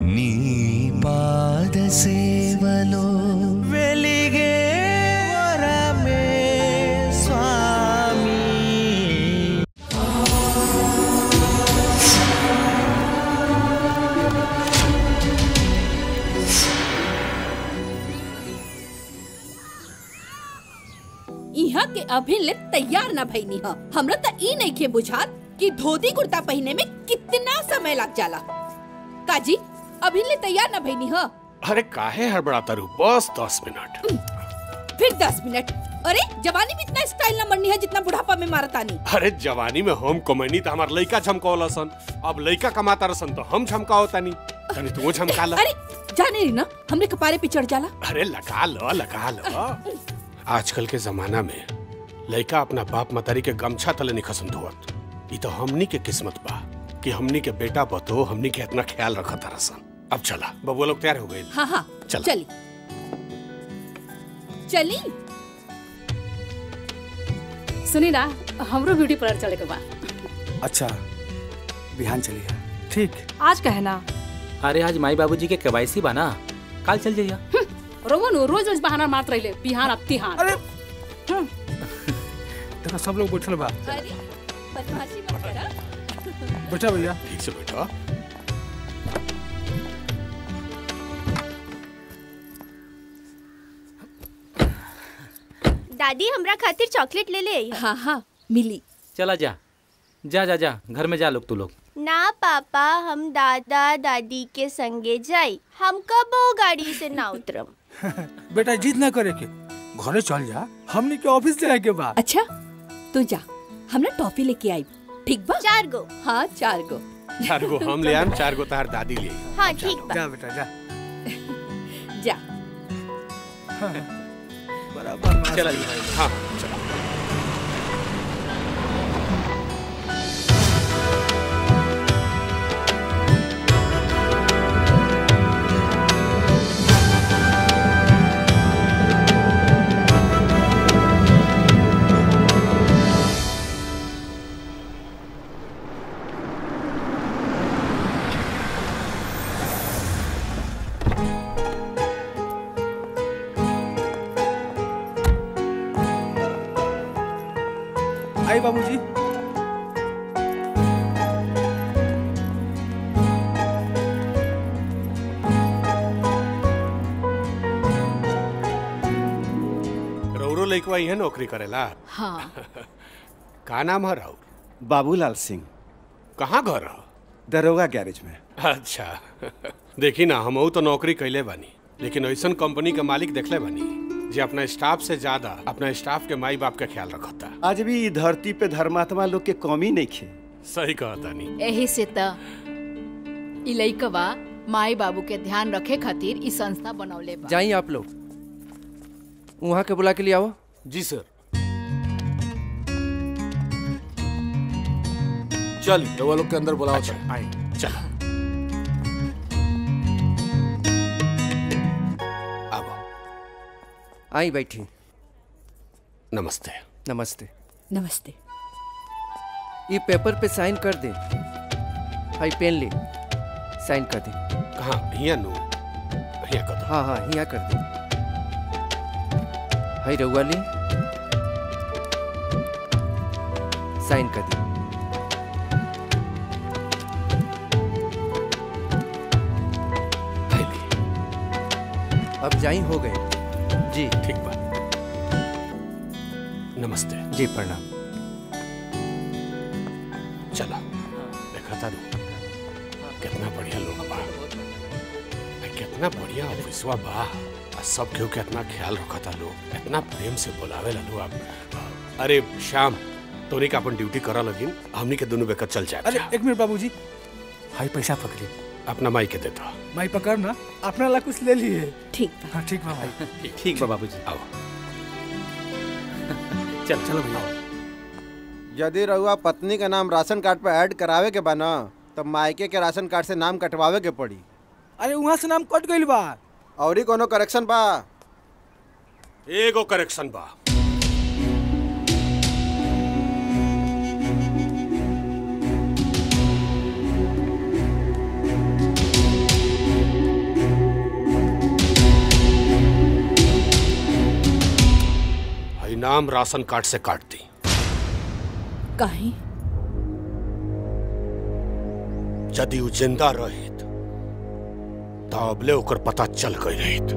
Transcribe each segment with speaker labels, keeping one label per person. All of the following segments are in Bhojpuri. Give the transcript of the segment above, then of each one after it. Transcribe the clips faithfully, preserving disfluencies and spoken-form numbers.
Speaker 1: నీ పాద సేవలో వెలిగే వరమే స్వామి.
Speaker 2: यहाँ के अभी ले तैयार ना भईनी ह हमरा त ई नहीं के बुझात कि धोती कुर्ता पहने में कितना समय लग जाला. काजी अभी ले तैयार ना भईनी ह.
Speaker 3: अरे काहे हड़बड़ाता रू, बस दस मिनट.
Speaker 2: फिर दस मिनट? अरे जवानी में इतना स्टाइल ना मरनी है जितना बुढ़ापा में मारतानी.
Speaker 3: अरे जवानी में हम कमैनी तो हमार लइका झमकावला सन, अब लइका कमाता रसन तो हम झमकावतानी. तनी तू झमका ला.
Speaker 2: अरे जाने रही ना हमरे कपारे पे चढ़ जाला.
Speaker 3: अरे लगा लो लगा लो. आजकल के जमाना में लइका अपना बाप मतारी के गमछा तले निखसन धोवत. ये तो हमनी के किस्मत बा कि हमनी के बेटा बतो हमनी के इतना ख्याल रखता रसन. अब चला बबुआ लोग तैयार हो गए.
Speaker 2: हाँ हाँ
Speaker 3: चल
Speaker 2: चली चली.
Speaker 4: सुनी ना हमरो ब्यूटी पार्लर चले के बा.
Speaker 5: अच्छा बिहान चलिए. ठीक
Speaker 4: आज कहे ना.
Speaker 6: अरे आज माई बाबूजी के केवाईसी बा ना, कल चल जाइए.
Speaker 4: रोगन रोज रोज बहाना मारत रहिले बिहान अब तिहान.
Speaker 5: अरे देखो सब लोग बैठल बा.
Speaker 2: अरे बदमाशी मत करा.
Speaker 5: बैठा भैया.
Speaker 3: ठीक से बैठो.
Speaker 7: दादी हमरा खातिर चॉकलेट ले ले.
Speaker 2: हाँ हाँ मिली.
Speaker 6: चला जा जा जा जा घर में जा लोग तू लोग.
Speaker 7: ना पापा हम दादा दादी के संगे जाई, हम कबो गाड़ी से ना उतरम.
Speaker 5: बेटा जिद ना करे के, घरे चल जा, हमने के ऑफिस जाए के बा.
Speaker 2: अच्छा तू जा, हमने टॉफी लेके आई. ठीक बा.
Speaker 7: चार गो.
Speaker 2: हाँ चार गो.
Speaker 3: चार गो हम ले आम, चार गो तार दादी ले.
Speaker 7: हाँ ठीक बा.
Speaker 5: जा बेटा जा
Speaker 2: जा.
Speaker 5: बराबर.
Speaker 3: चला हाँ चला.
Speaker 5: आई बाबूजी.
Speaker 3: रौरो लइकवा इहे नौकरी करेला.
Speaker 4: हाँ
Speaker 3: का नाम है राउर?
Speaker 8: बाबूलाल सिंह.
Speaker 3: कहाँ घर है?
Speaker 8: दरोगा गैरेज में.
Speaker 3: अच्छा देखी ना हम तो नौकरी कैले बानी, लेकिन ऐसा कंपनी के मालिक देखले बानी जे अपना स्टाफ से ज्यादा अपना स्टाफ के माई बाप का ख्याल रखता.
Speaker 8: आज भी ई धरती पे धर्मात्मा लोग के कमी नहीं खे.
Speaker 3: सही कहता नहीं.
Speaker 4: यही से त ई लइकवा माई बाबू के ध्यान रखे खातिर ई संस्था बनौले बा.
Speaker 9: जाइए आप लोग वहाँ के बुला के लिए आओ.
Speaker 6: जी सर. चल रवा लोग के अंदर बुलाओ.
Speaker 3: अच्छा आए चला.
Speaker 9: आई बैठी.
Speaker 3: नमस्ते.
Speaker 9: नमस्ते.
Speaker 2: नमस्ते.
Speaker 9: ये पेपर पे साइन कर दे. हाई पेन ले साइन कर दे.
Speaker 3: कहाँ? हिया नु हिया कर दो.
Speaker 9: हाँ हाँ यहाँ कर दे. हाई रउआ ले साइन कर दे. अब जाई हो गए जी.
Speaker 3: ठीक बा. नमस्ते.
Speaker 9: जी प्रणाम.
Speaker 3: चला देखा था कितना बढ़िया लोग बा, कितना बढ़िया ऑफिसवा बा. सब केहू के इतना ख्याल रखता लोग, इतना प्रेम से बुलावे लो. आप अरे शाम तोरी का अपन ड्यूटी करा लगिन, हमनी के दोनों बेकर चल जाए.
Speaker 5: अरे एक मिनट बाबूजी. हाई पैसा पकड़ी.
Speaker 3: अपना माई के देता.
Speaker 5: माई पकड़ ना, अपना ला कुछ ले लिए.
Speaker 2: ठीक बा.
Speaker 5: हाँ ठीक बा भाई.
Speaker 6: ठीक बा बाबूजी.
Speaker 3: आओ
Speaker 6: चल
Speaker 5: चलो भैया.
Speaker 10: यदि रउआ पत्नी का नाम राशन कार्ड पे ऐड करावे के बा ना, तब मायके के राशन कार्ड से नाम कटवावे के पड़ी.
Speaker 5: अरे वहाँ से नाम कट गइल बा.
Speaker 10: और कोनो करेक्शन बा?
Speaker 3: एगो करेक्शन बा. नाम राशन कार्ड से काट दी।
Speaker 2: काहे?
Speaker 3: यदि उ जिंदा रहित तबले ओकर पता चल गई रहित।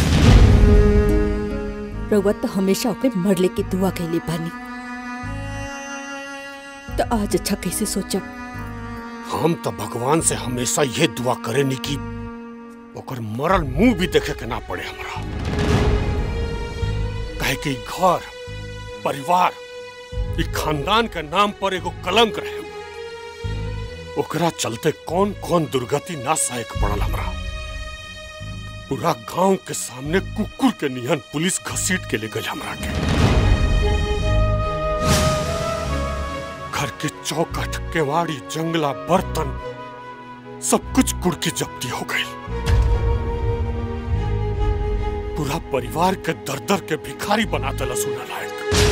Speaker 2: रउआ तो हमेशा ओके मरले की दुआ कैले बानी, तो आज अच्छा कैसे सोचब?
Speaker 3: हम तो भगवान से हमेशा ये दुआ करेनी कि ओकर मरल मुंह भी देखे के ना पड़े हमरा। कहे कि घर परिवार ई खानदान के नाम पर एगो कलंक रहे, ओकरा चलते कौन कौन दुर्गति ना सहे पड़ल हमरा। पूरा गांव के सामने कुकुर के निहन पुलिस घसीट के ले गई हमरा के। घर के चौखट केवाड़ी जंगला बर्तन सब कुछ कुड़की जब्ती हो गई। पूरा परिवार के दर दर के भिखारी बना दिला सुना लायक।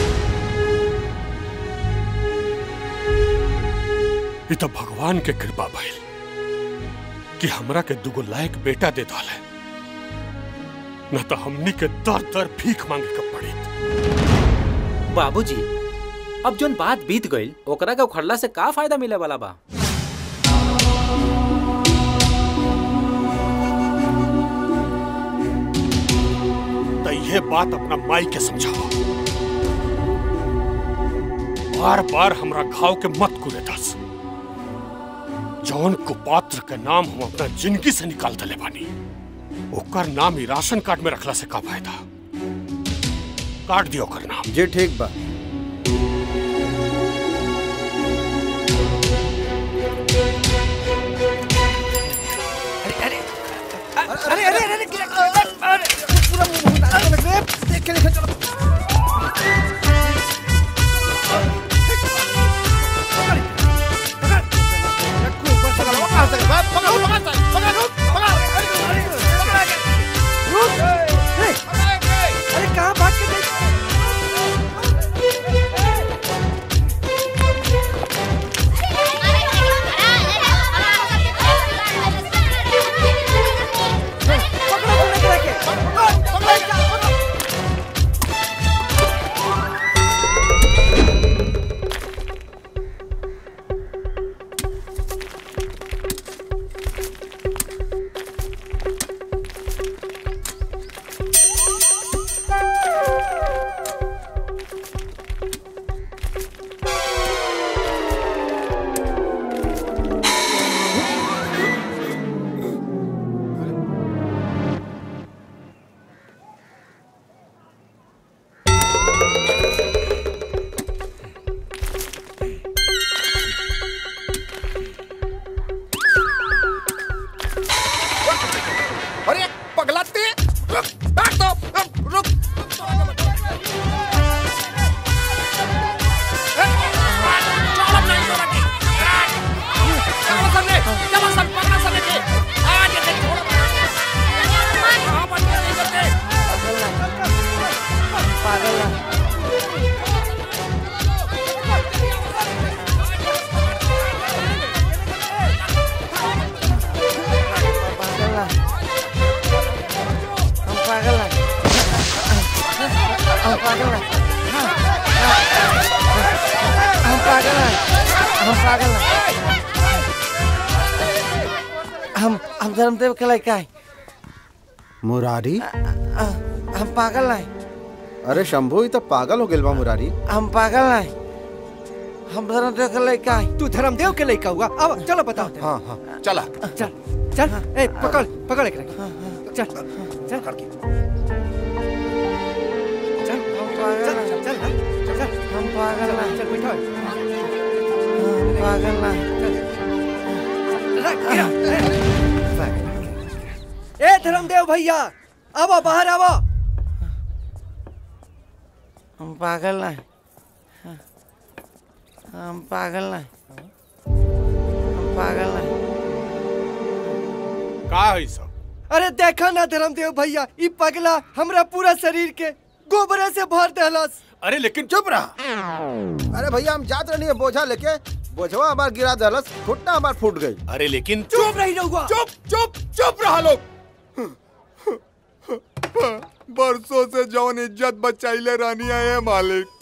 Speaker 3: ये तो भगवान के कृपा भइल कि हमरा के दुगो लायक बेटा दे डाले, न तो हमनी के दर दर भीख मांगे के पड़ी।
Speaker 6: बाबूजी, अब जोन बात बीत गई ओकरा के उखड़ला से का फायदा मिले वाला बा?
Speaker 3: तो ये बात अपना माई के समझाओ। बार बार हमरा घाव के मत कुरे दस। जौन कुपात्र के नाम हम अपना जिंदगी से निकाल दले बानी, ओकर नाम ही राशन कार्ड में रखला से का फायदा? काट दियो ओकर नाम।
Speaker 10: जी ठीक बा।
Speaker 9: अरे अरे अरे अरे पूरा मुंह डाल लग रहा है। देख के लेके चलो। अरे कहाँ भाग के गई? हम हम धर्मदेव के लड़का है।
Speaker 10: मुरारी?
Speaker 9: हम पागल है।
Speaker 10: अरे शंभू, ये तो पागल हो गए बा मुरारी।
Speaker 9: हम पागल है। हम धर्मदेव के लड़का है।
Speaker 5: तू धर्मदेव के लड़का हुआ? अब चलो बताओ।
Speaker 10: हाँ हाँ चला।
Speaker 5: चल चल। ए पकड़ पकड़ एक चल चल पकड़ के चल। हम पागल है। चल चल।
Speaker 9: हम पागल है।
Speaker 5: चल बैठो।
Speaker 9: हम पागल है।
Speaker 5: ए धर्मदेव भैया, आओ बाहर आओ।
Speaker 9: हम पागल है। हम पागल है। हम पागल है।
Speaker 3: का है सब?
Speaker 5: अरे देखा ना धर्मदेव भैया, ई पगला हमरा पूरा शरीर के गोबरे से भर देहलस।
Speaker 3: अरे लेकिन
Speaker 10: चुप रहा। अरे भैया, हम जात रही है बोझा लेके, बोझवा हमार गिरा दहलस, घुटना हमार फूट गई।
Speaker 3: अरे लेकिन
Speaker 5: चुप नहीं रहूंगा।
Speaker 10: चुप चुप चुप रहा लोग।
Speaker 11: बरसों से जौन इज्जत बचाइले रानी है मालिक,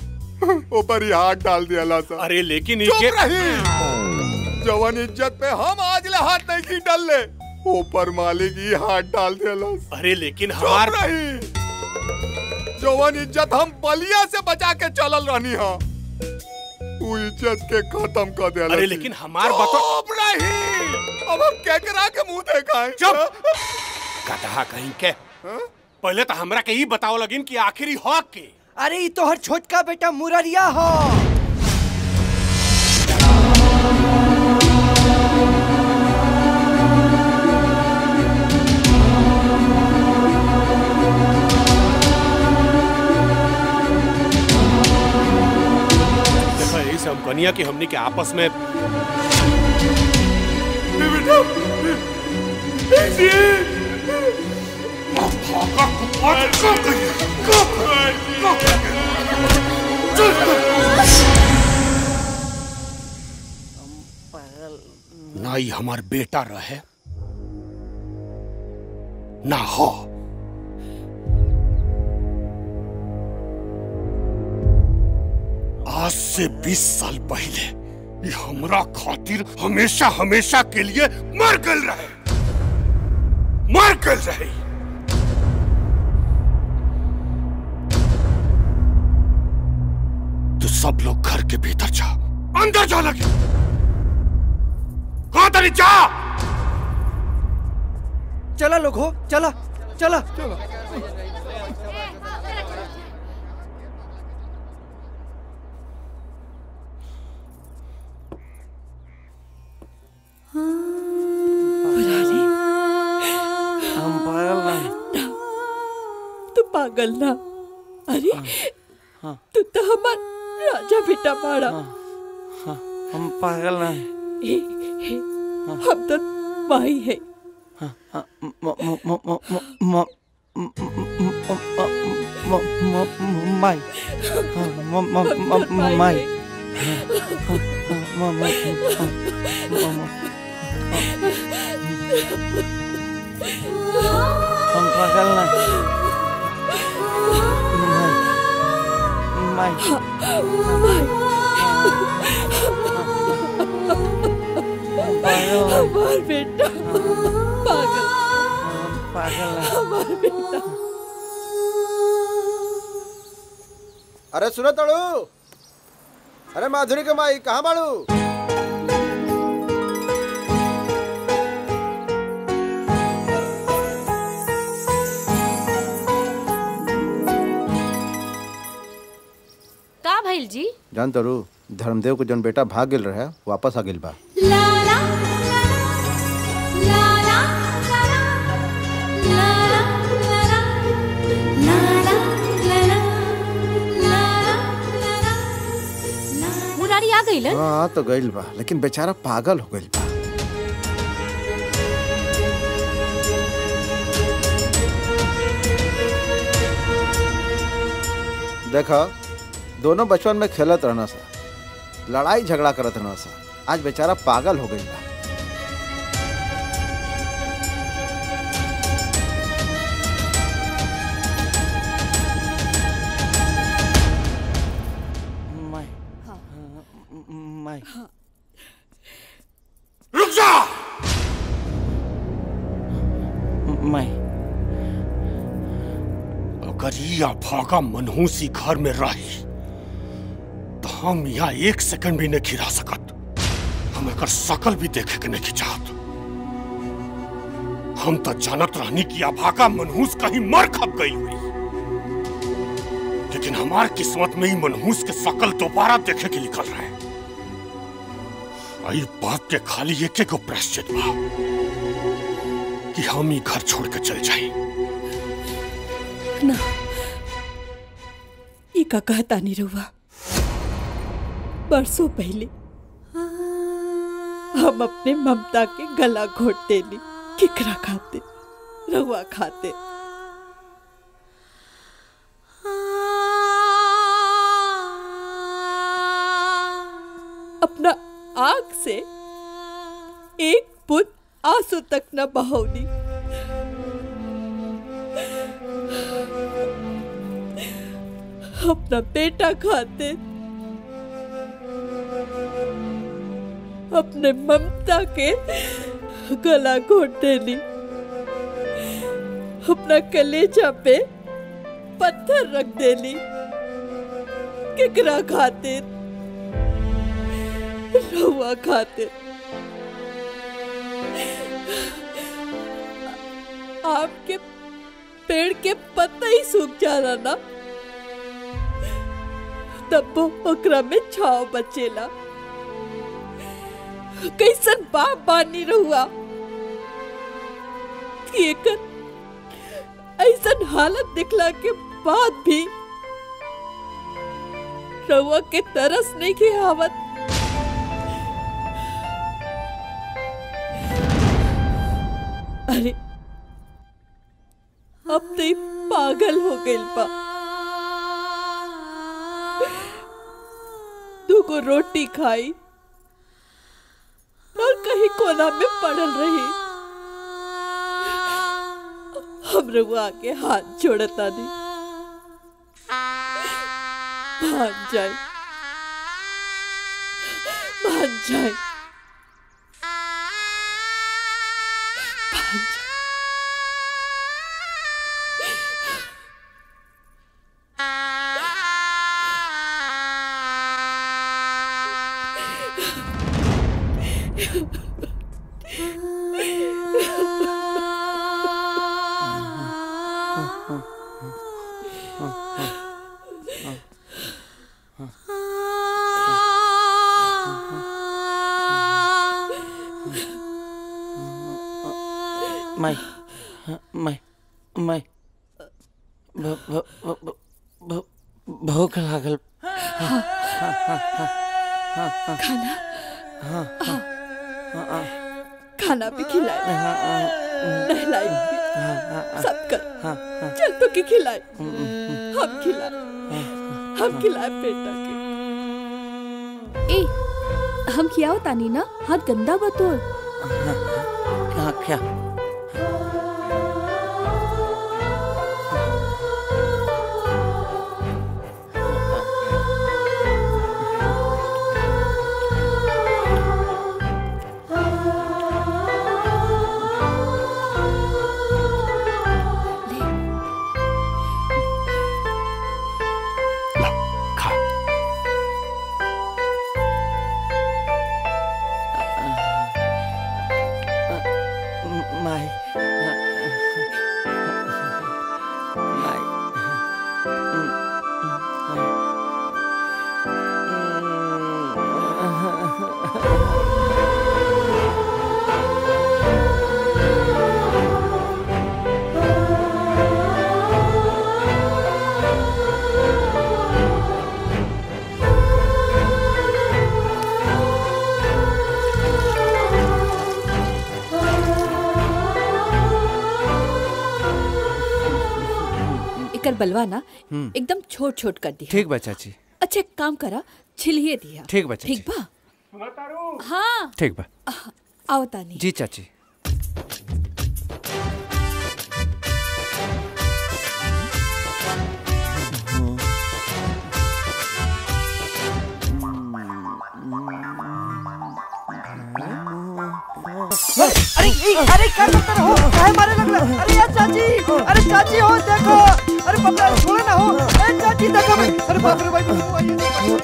Speaker 11: ऊपर ही हाथ डाल दिया ला सा।
Speaker 3: अरे लेकिन
Speaker 11: चुप
Speaker 3: इनके
Speaker 11: रही। जवान इज्जत पे हम आज ले हाथ नहीं की डाल ले। ऊपर मालिक ही हाथ डाल दिया ला सा।
Speaker 3: अरे लेकिन हमार
Speaker 11: चुप रही। जवान इज्जत हम बलिया से बचा के चलल रहनी हा। तू इज्जत के खत्म कर दे।
Speaker 3: अरे लेकिन हमार बात
Speaker 11: चुप रही। अब हम केकरा के मुंह देखाएं?
Speaker 3: चुप। कहा कहीं के हा? पहले तो हमरा के ही बताओ लगिन कि आखिरी हक के।
Speaker 5: अरे ये तो हर छोटका बेटा मुररिया हो।
Speaker 3: देखा यही सब कनिया की हमनी के आपस में ना ही हमार बेटा रहे ना हो। आज से बीस साल पहले ये हमरा खातिर हमेशा हमेशा के लिए मर गल रहे मर गल रहे। तो सब लोग घर के भीतर जा, अंदर जा लगे। हाँ तरी जा।
Speaker 5: चला लोग हो, चला चला
Speaker 11: चला।
Speaker 9: हम पागल नहीं।
Speaker 2: तू पागल ना। अरे
Speaker 9: हाँ।
Speaker 2: तू तो हमार राजा बेटा बाड़ा।
Speaker 9: हाँ, हम पागल नहीं।
Speaker 2: हम तो माई है।
Speaker 9: माई माई हम पागल नहीं। माई
Speaker 2: हमार बेटा पागल
Speaker 9: पागल
Speaker 2: हमार बेटा।
Speaker 10: अरे सुनो तड़ू। अरे माधुरी के माई कहाँ बाड़ू?
Speaker 12: का भइल जी?
Speaker 10: जान तड़ू धर्मदेव को जन बेटा भाग गिल रहे वापस आ गिल बा।
Speaker 12: मुरारी आ गई लन?
Speaker 10: हाँ तो गइल बा लेकिन बेचारा पागल हो गइल बा। देखा दोनों बचपन में खेलत रहना सा, लड़ाई झगड़ा करत रहना सा। आज बेचारा पागल हो गइल बा।
Speaker 3: रुक जा।
Speaker 9: मैं
Speaker 3: अगर ये अभागा मनहूसी घर में रही तो हम यहाँ एक सेकंड भी नहीं खिरा सकत। हम अगर शकल भी देखे के नहीं चाहत। हम तो जानत रहनी कि अभागा मनहूस कहीं मर खप गई हुई, लेकिन हमार किस्मत में ही मनहूस के शकल दोबारा देखे के निकल रहे। आई बात के खाली एक एक प्रायश्चित बा कि हम ही घर छोड़ के चल जाए।
Speaker 2: ना ई का कहता नहीं रुआ। बरसों पहले हम अपने ममता के गला घोट देली। किकरा खाते रुआ खाते। अपना आग से एक बूंद आंसू तक न बहाऊनी। अपना बेटा खाते
Speaker 13: अपने ममता के गला घोट देली, अपना कलेजा पे पत्थर रख देली। केकरा खातिर? रहुआ खातिर। आपके पेड़ के पत्ता ही सूख जाला ना, तब वो ओकरा में छाव बचेला। कैसन बाप बानी रहुआ कि एकर ऐसन हालत दिखला के बाद भी रहुआ के तरस नहीं के आवत। अरे अब तो ही पागल हो गइल बा। दूगो रोटी खाई और कहीं कोना में पड़ल रही। हम रहुआ के हाथ जोड़ता नहीं, मान जाए मान जाए मान जाए।
Speaker 9: माई माई माई भूख लागल।
Speaker 13: खाना खाना भी खिलाए, नहलाए भी, सब कर। चल तो की खिलाए, हम खिलाए हम खिलाए बेटा के।
Speaker 2: ए हम खियाओ तानी ना, हाथ गंदा बतोर।
Speaker 9: हाँ क्या?
Speaker 2: एकर बलवा ना एकदम छोट छोट कर दिया।
Speaker 9: ठीक बा चाची।
Speaker 2: अच्छा एक काम करा, छिलिए दिया।
Speaker 9: ठीक बा चाची।
Speaker 2: ठीक बा। हाँ
Speaker 9: ठीक बा।
Speaker 2: आओ तानी।
Speaker 9: जी चाची।
Speaker 5: अरे अरे क्या करते हो? काहे मारे लगला? अरे यार चाची, अरे चाची हो देखो, अरे बाप रे छोड़े ना हो, अरे चाची देखो भाई, अरे बाप रे भाई वो आइए।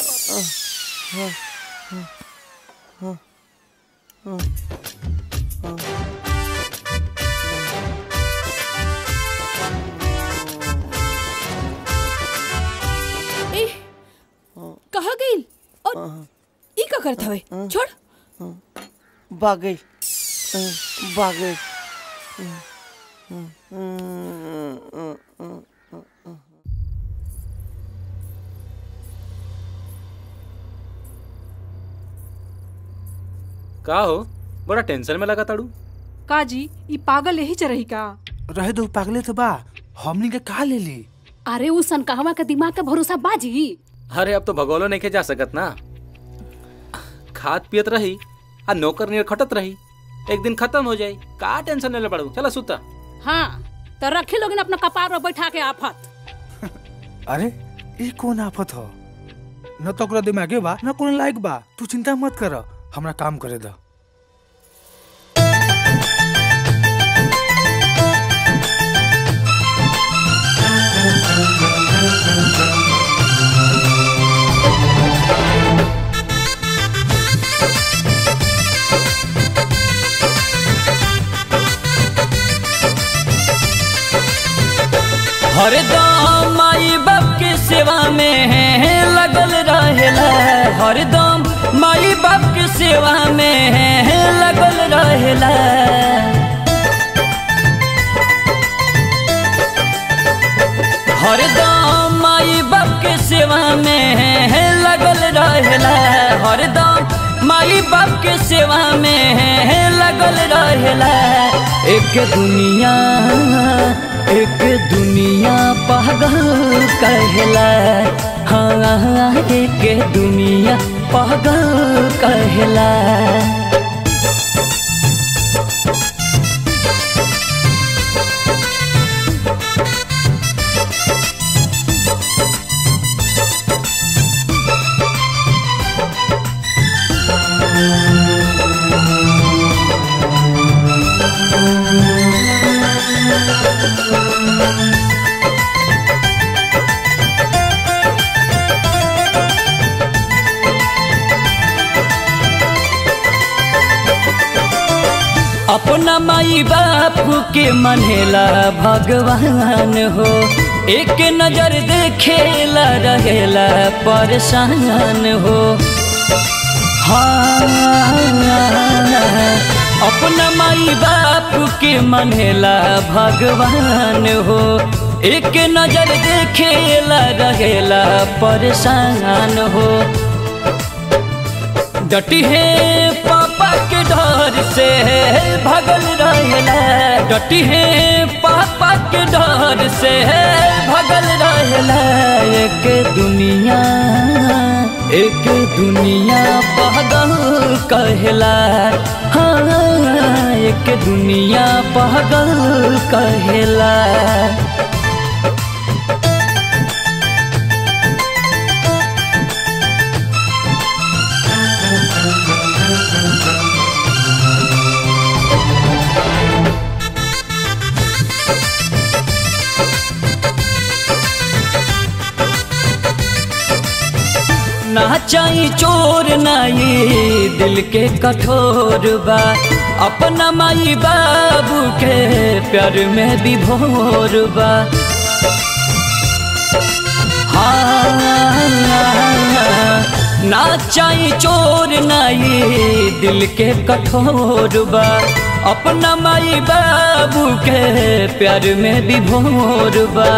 Speaker 2: ए कहाँ गई और ई का करत हवे? छोड़।
Speaker 9: भागे भागे।
Speaker 6: का हो बड़ा टेंशन में लगा ताड़ू?
Speaker 12: का जी ई पागल यही चरही का?
Speaker 14: रहे दो पागले तो बा, हमनी के का ले ली?
Speaker 12: अरे उ सनकहवा के दिमाग का भरोसा बाजी।
Speaker 6: अरे अब तो भगोलो नहीं के जा सकत ना। खात पियत रही आ नौकर नियर खटत रही, एक दिन खत्म हो जाई। का टेंशन ले पड़ू? चला सुता।
Speaker 12: हाँ तो रखे लोग अपना कपार में बैठा के आफत।
Speaker 14: अरे ये कौन आफत हो? न तो ओकरा दिमागे बा न कोनो लायक बा। तू चिंता मत कर, हमरा काम करे दा।
Speaker 15: हरदम माई बाप के सेवा में लगल रहेला, हरदम माई बाप के सेवा में लगल रहेला। हरदम माई बाप के सेवा में लगल रहेला, हरदम माई बाप के सेवा में लगल रहेला। एक दुनिया एक दुनिया पागल कहला, हाँ एक दुनिया पागल कहला। अपना माई बाप के मनेला भगवान हो, एक नजर देखेला रहेला परेशान हो। हाँ अपना माई बाप के मनेला भगवान हो, एक नजर देखेला रहेला परेशान हो। डटी है पापा के डर से भगल रहेला, डटी है पापा के डर से भगल रहेला। एक दुनिया एक दुनिया पागल कहला, हाँ एक दुनिया पागल कहला। ना चाही चोर नाई दिल के कठोर बा, अपना माई बाबू के प्यार में विभोर बा। हाँ ना चाही चोर नाई दिल के कठोर बा, अपना माई बाबू के प्यार में विभोर बा।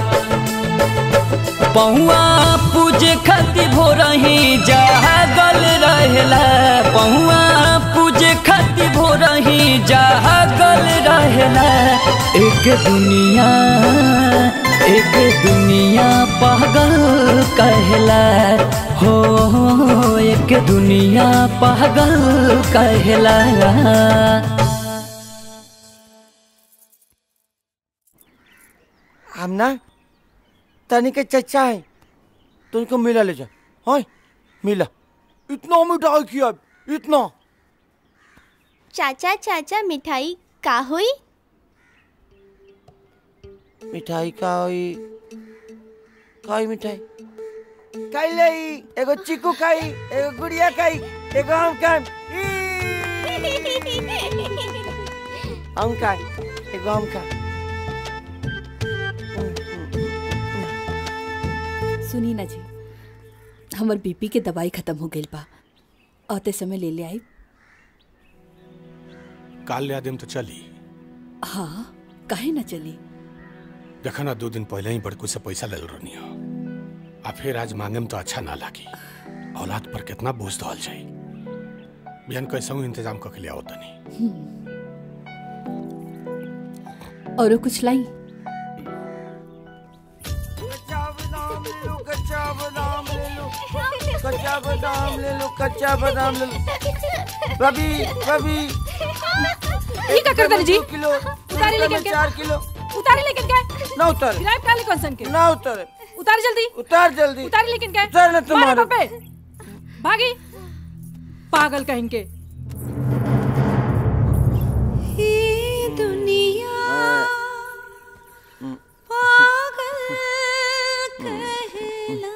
Speaker 15: पहुआ पूजे खातिर भोरही जागल रहेला, पहुआ पूजे खातिर भोरही जागल रहेला। एक दुनिया एक दुनिया पागल कहला, हो एक दुनिया पागल कहला।
Speaker 5: हम ना तनी के चचा है, तुमको मिला ले जा। हाँ मिला, इतना मिठाई किया, इतना।
Speaker 7: चाचा चाचा मिठाई का हुई?
Speaker 5: मिठाई का हुई खाई मिठाई खाई ले, एगो चीकू खाई, एगो गुड़िया खाई, एगो हम खाई, हम खाई, एगो हम खाई।
Speaker 2: सुनी ना जी, हमर बीपी के दवाई खत्म हो गई बा, आते समय ले ले आई।
Speaker 3: काल ले आदिम तो चली।
Speaker 2: हाँ काहे ना चली?
Speaker 3: देखा ना दो दिन पहले ही बड़कू से पैसा ले रहनी हो, आ फिर आज मांगे में तो अच्छा ना लगी। औलाद पर कितना बोझ दौल जाई, बिहान कैसा इंतजाम करके ले आओ तनी।
Speaker 2: और कुछ लाई?
Speaker 5: कच्चा बादाम ले लो, कच्चा बादाम ले लो, कच्चा बादाम ले लो। भाभी भाभी
Speaker 12: ये क्या कर दे जी?
Speaker 5: किलो
Speaker 12: उतारे लेकर के
Speaker 5: चार किलो
Speaker 12: उतारे लेकर के
Speaker 5: ना उतारे
Speaker 12: गिराब काले कौन सन के
Speaker 5: ना उतारे
Speaker 12: उतार जल्दी
Speaker 5: उतार जल्दी
Speaker 12: उतारे लेकर के
Speaker 5: उतार ना तुम्हारे
Speaker 12: भागी पागल कहेंगे।
Speaker 13: दुनिया पागल कहला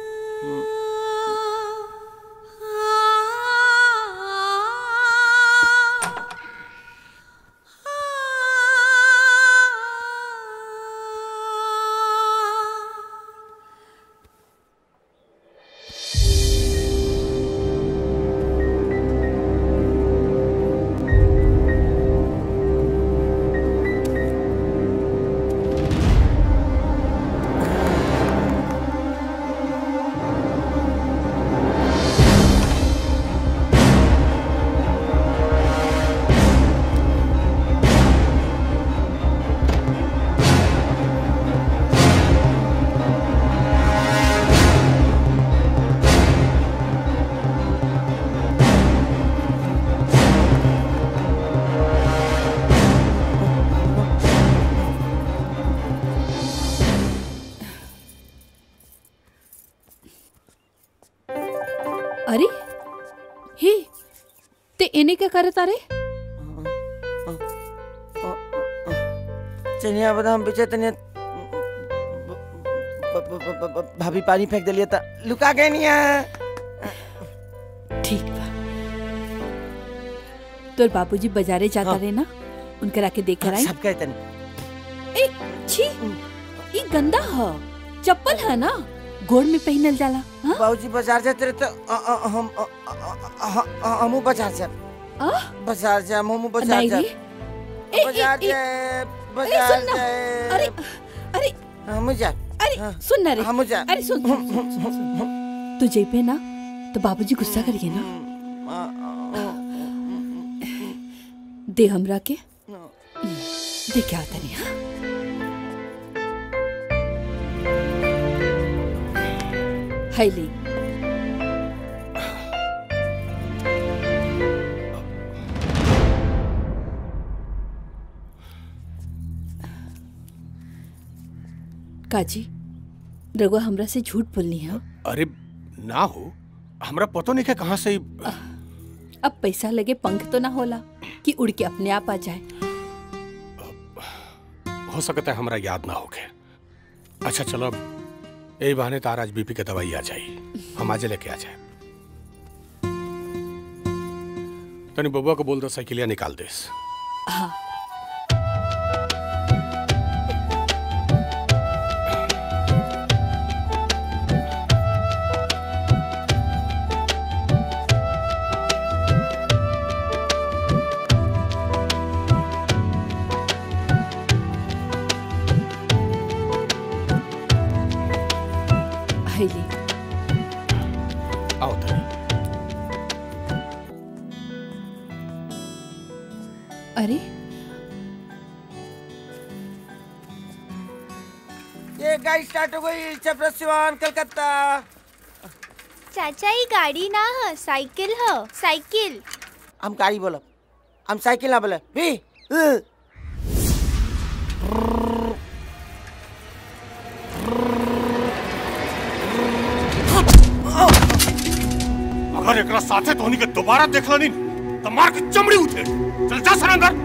Speaker 13: अरे हे ते इन्हें क्या करता रे?
Speaker 16: चनिया बादाम बेचे तने भाभी पानी फेंक दिलिया था लुका गए नहीं है।
Speaker 2: ठीक बा। तोर बाबूजी बाजारे जाता हाँ। रहे ना उनके राके देख कर आई
Speaker 16: सब कहते नहीं।
Speaker 2: ए छी ये गंदा है चप्पल है ना गोड़ में पहनल जाला।
Speaker 16: बाबूजी बाजार जाते रहे तो हम हमू बाजार से बाजार से हमू बाजार से बाजार से बाजार से
Speaker 2: अरे अरे
Speaker 16: हम जा
Speaker 2: अरे सुन ना रे
Speaker 16: हम जा
Speaker 2: अरे सुन तू जेबे ना तो बाबूजी गुस्सा करिए ना दे हमरा के दे क्या आता नहीं। हाय ली काजी रघुआ हमरा से झूठ बोलनी है।
Speaker 3: अरे ना हो हमरा पता नहीं है कहाँ से।
Speaker 2: अब पैसा लगे पंख तो ना होला कि उड़ के अपने आप आ जाए।
Speaker 3: हो सकता है हमरा याद ना हो गए। अच्छा चलो यही बहाने तार आज बीपी की दवाई आ जाए हम आज लेके आ जाए। तनी बबुआ को बोल दो साइकिलिया निकाल दे।
Speaker 2: हाँ।
Speaker 3: आओ तनी।
Speaker 2: अरे
Speaker 16: ये गाड़ी स्टार्ट हो गई छपरा सिवान कलकत्ता।
Speaker 7: चाचा ये गाड़ी ना है साइकिल है साइकिल।
Speaker 16: हम गाड़ी बोलो हम साइकिल ना बोले भी
Speaker 3: अगर एकरा साथे धोनी के दोबारा देखला नहीं तो मार के चमड़ी उठे। चल जा सर अंदर।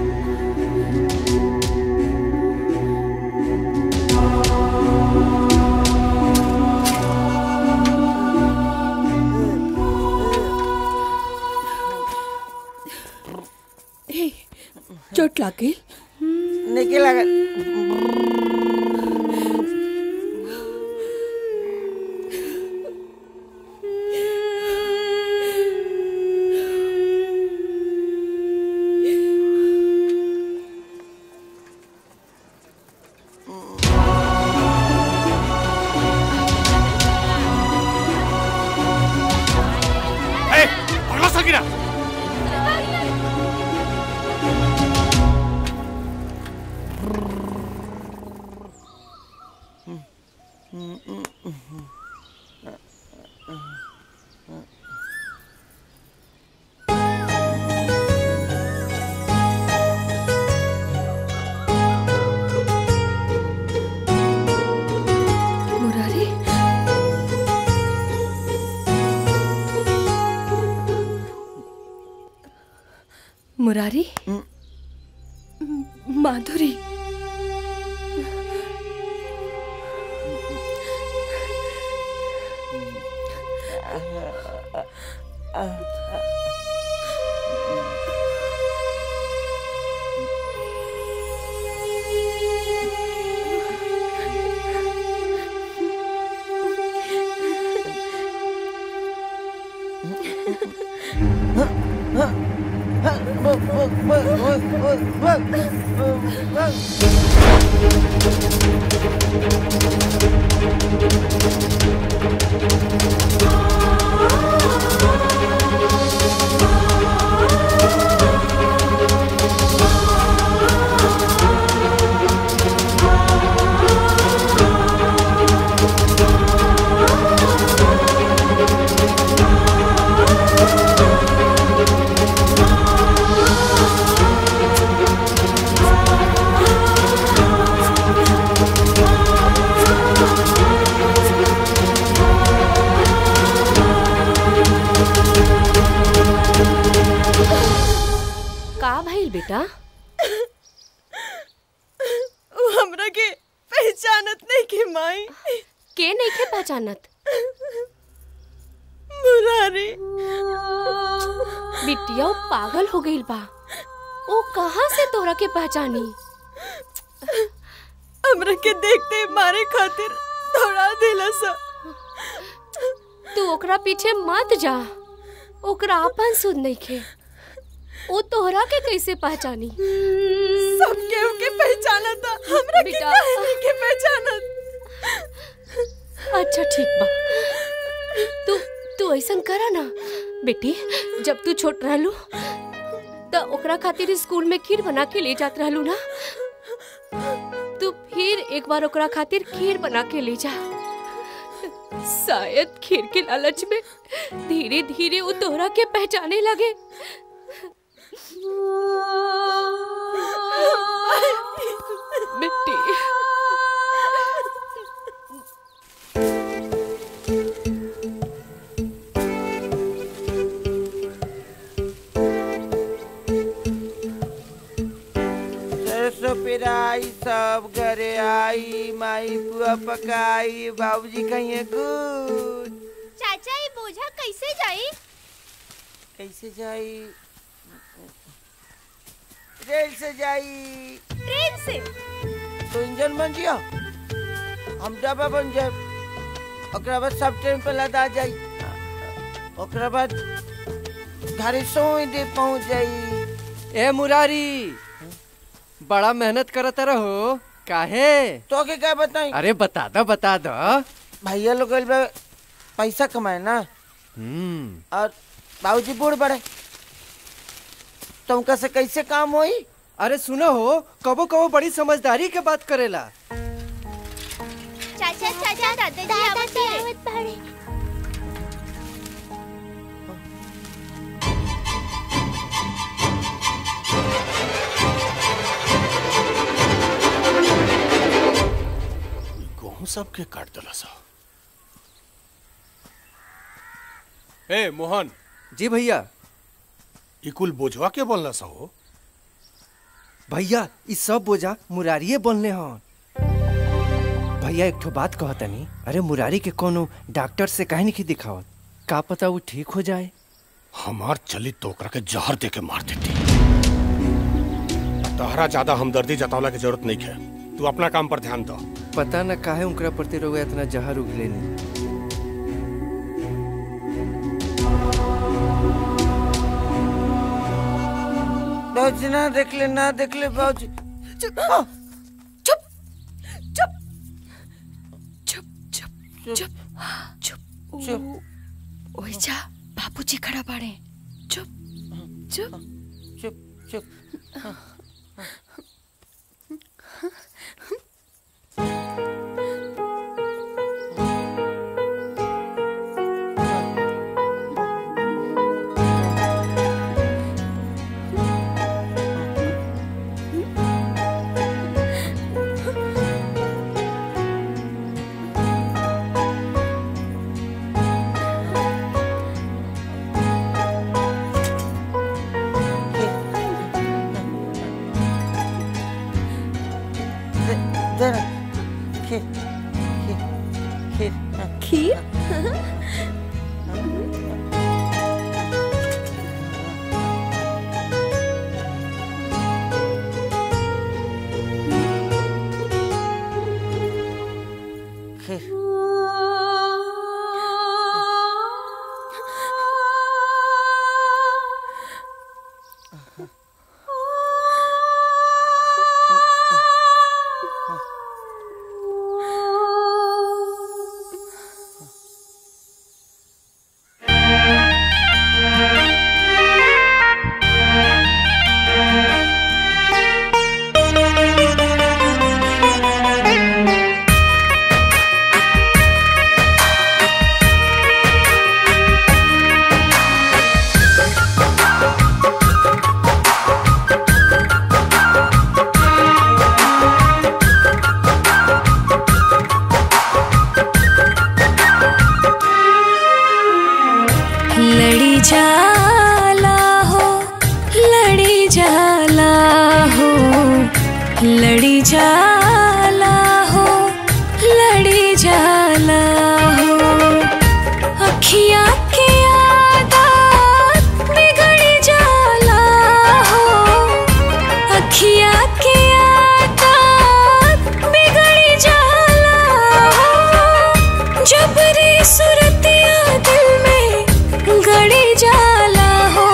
Speaker 2: हे चोट लागे
Speaker 16: नहीं लगा।
Speaker 17: मुरारी माधुरी का भइल बेटा?
Speaker 13: वो हमरा के पहचानत नहीं के माई।
Speaker 17: के नहीं के पहचानत?
Speaker 13: मुरारी।
Speaker 17: बिटिया पागल हो गई बा। वो कहाँ से तोरा के पहचानी?
Speaker 13: हमरा के देखते मारे खातिर दौड़ा देला सा।
Speaker 17: तू ओकरा पीछे मत जा। ओकरा अपन सुध नहीं खे। वो तोहरा के कैसे पहचानी?
Speaker 13: सब केहू के पहचाना था, हमरा के काहे नहीं के पहचानत?
Speaker 17: अच्छा ठीक बा। तू तू ऐसा करा ना बेटी, जब तू छोट रहलू तो ओकरा खातिर स्कूल में खीर बना के ले जात रहलू ना, तू फिर एक बार ओकरा खातिर खीर बना के ले जा। शायद खीर के लालच में धीरे धीरे वो तोहरा के पहचाने लगे। बेटी
Speaker 16: सरसों पेराई सब घरे आई, माई पुआ पकाई, बाबूजी कहिए गुड।
Speaker 7: चाचा ये बोझा कैसे जाई?
Speaker 16: कैसे जाई? रेल से जाई।
Speaker 7: ट्रेन से?
Speaker 16: तो इंजन बन जिया, हम डब्बा बन जाए, ओकरा बाद सब ट्रेन पे लदा जाई, ओकरा बाद घरे सोई दे पहुंच जाई।
Speaker 9: ए मुरारी, बड़ा मेहनत करत रहो, काहे?
Speaker 16: तो के क्या बताई?
Speaker 9: अरे बता दो बता दो।
Speaker 16: भैया लोग गइल बा पैसा कमाए ना,
Speaker 9: हम्म
Speaker 16: और बाबूजी बूढ़ बड़े, तुमका से कैसे काम होई?
Speaker 9: अरे सुनो हो, कबो कबो बड़ी समझदारी के बात करेला।
Speaker 7: चाचा चाचा दादाजी आवत बाड़े।
Speaker 3: गेहूं सबके काट दिला सा।
Speaker 9: ए मोहन। जी भैया।
Speaker 3: ई कुल बोझवा के बोलना सा हो?
Speaker 9: भैया ई सब बोझा मुरारिये बोलने हन। भैया एक ठो बात कहतनी, अरे मुरारी के कोनो डॉक्टर से काहे नहीं दिखावत? का पता वो ठीक हो जाए।
Speaker 3: हमार चली तो ओकरा के जहर दे के मार देती। तहरा ज्यादा हमदर्दी जतावला की जरूरत नहीं है, तू अपना काम पर ध्यान दो।
Speaker 9: पता न काहे उनकरा प्रति रोग इतना जहर उगले नहीं।
Speaker 16: बाबूजी ना देख ले, ना देख ले बाबूजी।
Speaker 17: चुप चुप चुप चुप चुप चुप चुप चुप। ओए जा, बाबूजी खड़ा बाड़े। चुप चुप
Speaker 16: चुप चुप। इधर खीर खीर खीर
Speaker 13: खीर
Speaker 18: लड़ी जाला हो लड़ी जाला हो अखिया के आदत बिगड़ी जाला हो अखिया के आदत बिगड़ी जाला हो जबरी सुरतिया दिल में गड़ी जाला हो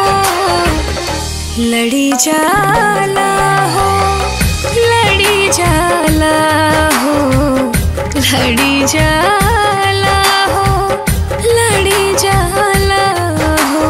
Speaker 18: लड़ी जाला हो लड़ी जाला हो लड़ी जाला हो लड़ी जाला हो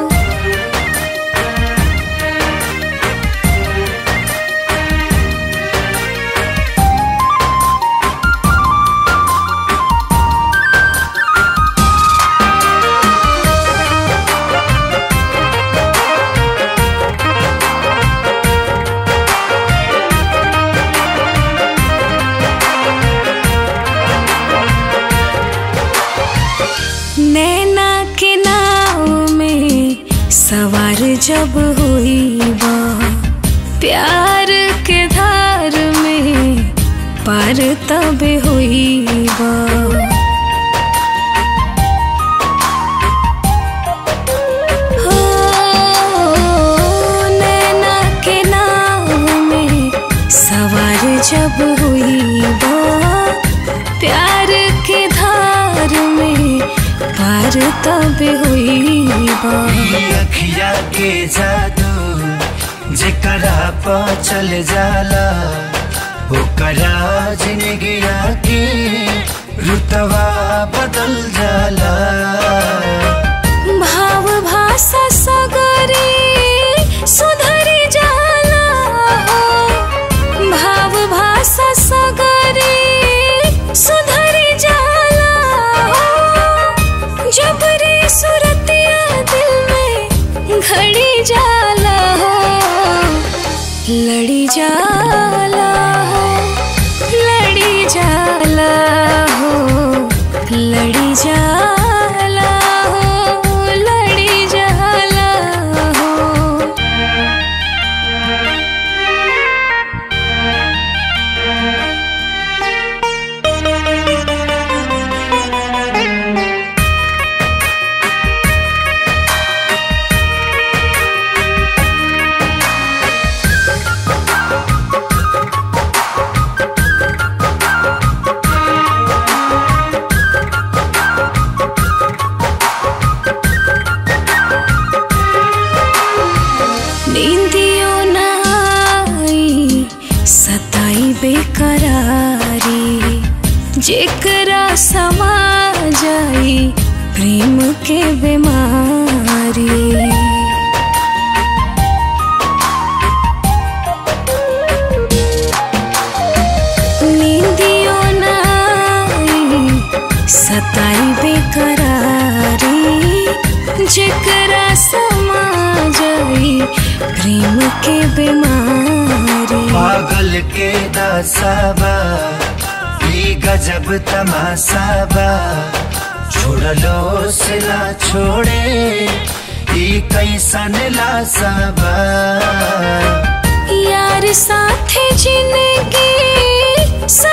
Speaker 18: नैना के नाव में सवार जब हुई बा प्यार के धार में पार तब हुई बा हो नैना के नाव में सवार जब हुई बा प्यार के धार में पार तब हुई बा
Speaker 1: अखिया के जादू जेकरा पा चल जाला ओकरा जिंदगिया के रुतवा बदल जाला
Speaker 18: भाव भाषा सगरी सुधरी जाला हो भाव भाषा सगरी सुधरी जाला हो जबरी सुरतिया दिल में घड़ी जाला हो लड़ी जाला हो लड़ी जाला हो लड़ी जाला हो लड़ी जाला हो नींदियों ना आई सताई बेकरारी जेकरा समा जाई प्रेम के बीमारी नींदियों ना आई सताई बेकरारी जेकरा समा जाई प्रेम के बीमारी
Speaker 1: पागल के दासाबा ई गजब तमासाबा छोड़लो से ना छोड़े ई कैसन लासाबा
Speaker 18: यार साथे जिंदगी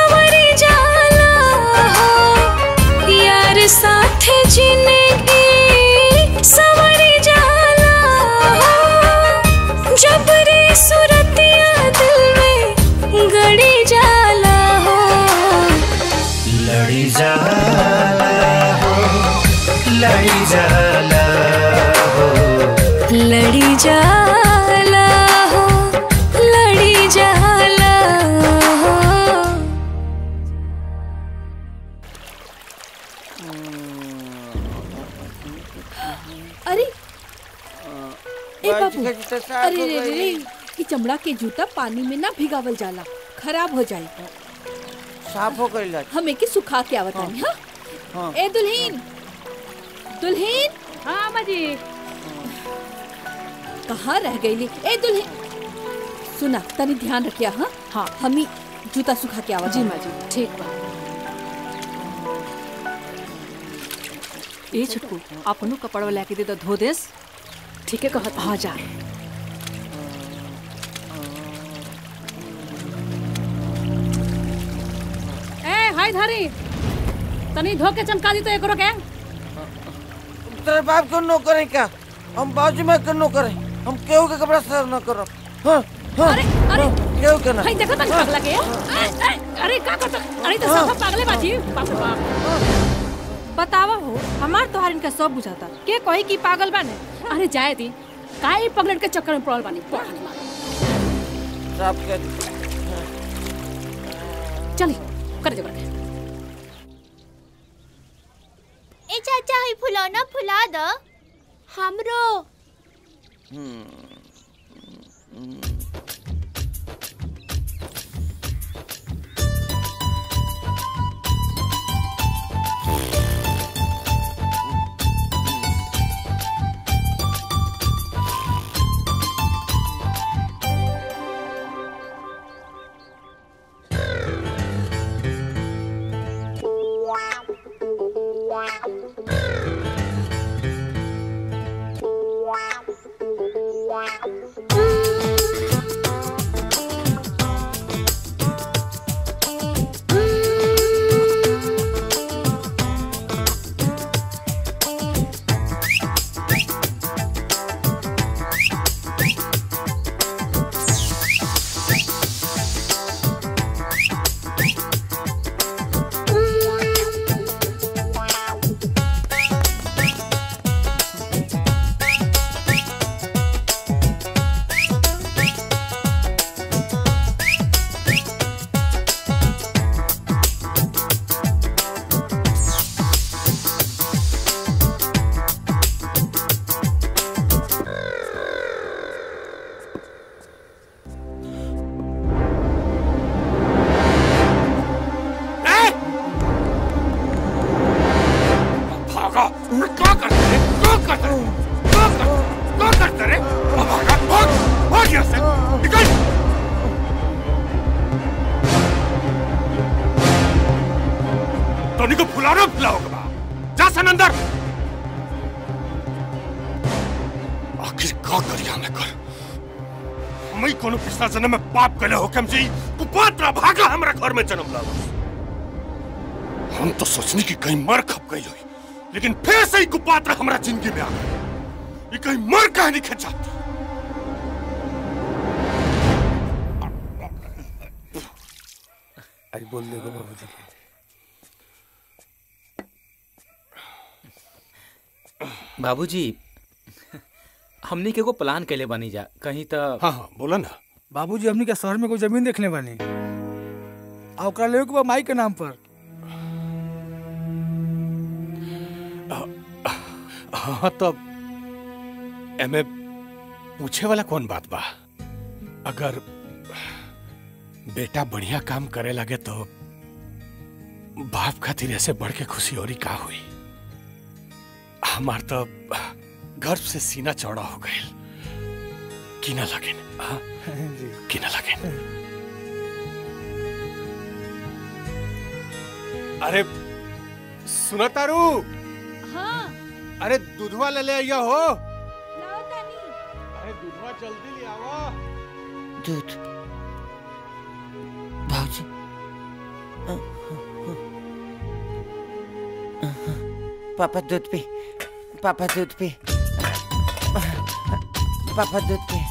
Speaker 18: लड़ी जाला हो लड़ी जाला हो।
Speaker 2: अरे ए बाबू, अरे रे रे रे, ई चमड़ा के जूता पानी में ना भिगावल जाला, खराब हो जाए।
Speaker 16: साफ हो गई।
Speaker 2: हम एके सुखा के आवत हनी। हां
Speaker 16: हाँ।
Speaker 2: ए दुल्हीन, दुल्हीन।
Speaker 12: हाँ बाजी।
Speaker 2: कहाँ रह गईली? ए दुल्हीन, सुना तनी ध्यान रखिया। हाँ हाँ, हमी जूता सुखा के आवत।
Speaker 12: जी माँ जी, ठीक बा। ए छोटकू, अपनो कपड़वा लेके दे दो धो देस। ठीक है कहत। हाँ जा। ए हाय धारी, तनी धो के चमका दी तो एकरो के।
Speaker 16: तेरे बाप को नो करे क्या? हम बाजू में कर नो करे, हम केहू के कपड़ा साफ न करो। हाँ हाँ।
Speaker 12: अरे अरे
Speaker 16: केहू के ना।
Speaker 12: हाय देखो तनी पागल के। ए, ए, अरे का करत? अरे तो सब पागले बाजी। बाप रे बाप।
Speaker 19: बतावा हो, हमार तोहार इनका सब बुझाता। के कही की पागल बाने?
Speaker 12: अरे जाए दी, काहे पगलेट के चक्कर में पड़ल बानी।
Speaker 16: साफ कर।
Speaker 12: चली कर दे करके।
Speaker 7: ए चाचा ही फुलौना फुला दो हमरो।
Speaker 3: जन्म में पाप कले हुकम जी कुपात्र भागा हमरा घर में जन्म लावा। हम तो सोचनी कि कहीं मर खप गई हुई, लेकिन फिर से ही कुपात्र हमरा जिंदगी में आ गई। ये कहीं मर कहीं नहीं खच जाती।
Speaker 14: आई बोल देगा बाबूजी।
Speaker 6: बाबूजी, हमनी के को प्लान कैले बनी जा कहीं तो।
Speaker 3: हाँ हाँ बोला ना।
Speaker 14: बाबूजी, हमनी के शहर में कोई जमीन देखने बानी, आ ओकरा लेवे के बा माई के नाम पर।
Speaker 3: हाँ तो एमे पूछे वाला कौन बात बा? अगर बेटा बढ़िया काम करे लगे तो बाप खातिर ऐसे बढ़ के खुशी और का हुई। हमार तो गर्व से सीना चौड़ा हो गए कि ना लगे कि ना लगे। अरे सुना तारू?
Speaker 2: हाँ।
Speaker 3: अरे दूधवा ले ले आइया हो।
Speaker 2: लाओ तानी।
Speaker 3: अरे दूधवा जल्दी ले आओ।
Speaker 16: दूध भाजी। पापा दूध पी, पापा दूध पी, पापा दूध पी,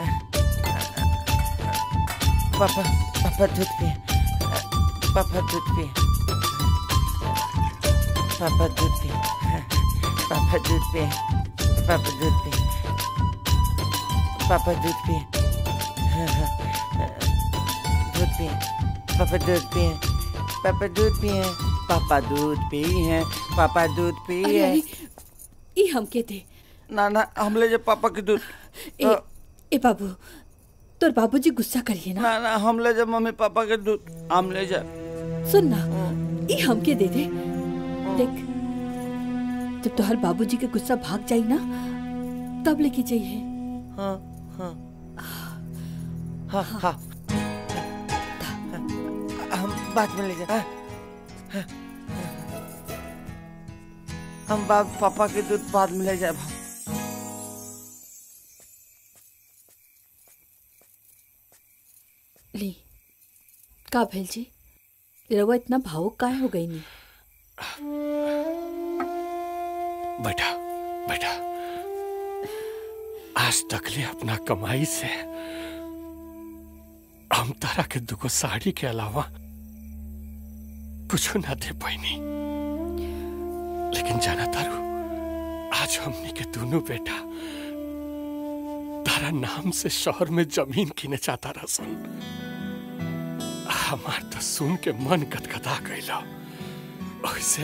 Speaker 16: पापा पापा दूध पी, पापा दूध पी, पापा दूध पी, पापा दूध पी, पापा दूध पी, पापा दूध पिए दूध पिए पापा दूध पिए पापा दूध पिए पापा दूध पिए पापा दूध पिए।
Speaker 2: ई हमके दे।
Speaker 16: ना ना हम ले जा पापा के दूध।
Speaker 2: ए, ए बाबू तोर बाबूजी गुस्सा करिए ना।
Speaker 16: ना ना हम ले जा मम्मी पापा के दूध हम ले जा।
Speaker 2: सुन ना ई हमके दे दे। देख जब तोहर बाबूजी के गुस्सा भाग जाई ना तब लेके जाइए।
Speaker 16: हाँ हाँ हाँ हाँ हम बाद में ले जा। हाँ, हाँ, हम बाप पापा के दूध बाद में ले जाए।
Speaker 2: ली का भेल जी रवा इतना भावुक काहे हो गई नी?
Speaker 3: बेटा बेटा आज तक ले अपना कमाई से हम तारा के दुगो साड़ी के अलावा कुछ ना दे पाईनी, लेकिन जाना तारू आज हमने के दोनों बेटा तारा नाम से शहर में जमीन किने चाहता रसन। हमार तो सुन के मन कतकता गईला, वैसे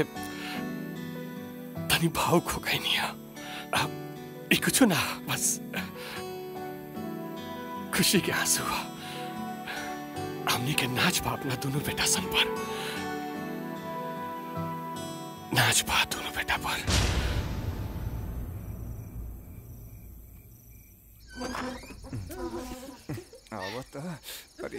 Speaker 3: तनी भावुक हो गई नहीं। अब ये कुछ ना बस खुशी के आंसू हुआ। हमने के नाच बा अपना दोनों बेटा सन पर, नाच बा दोनों बेटा पर।
Speaker 11: आवत अरे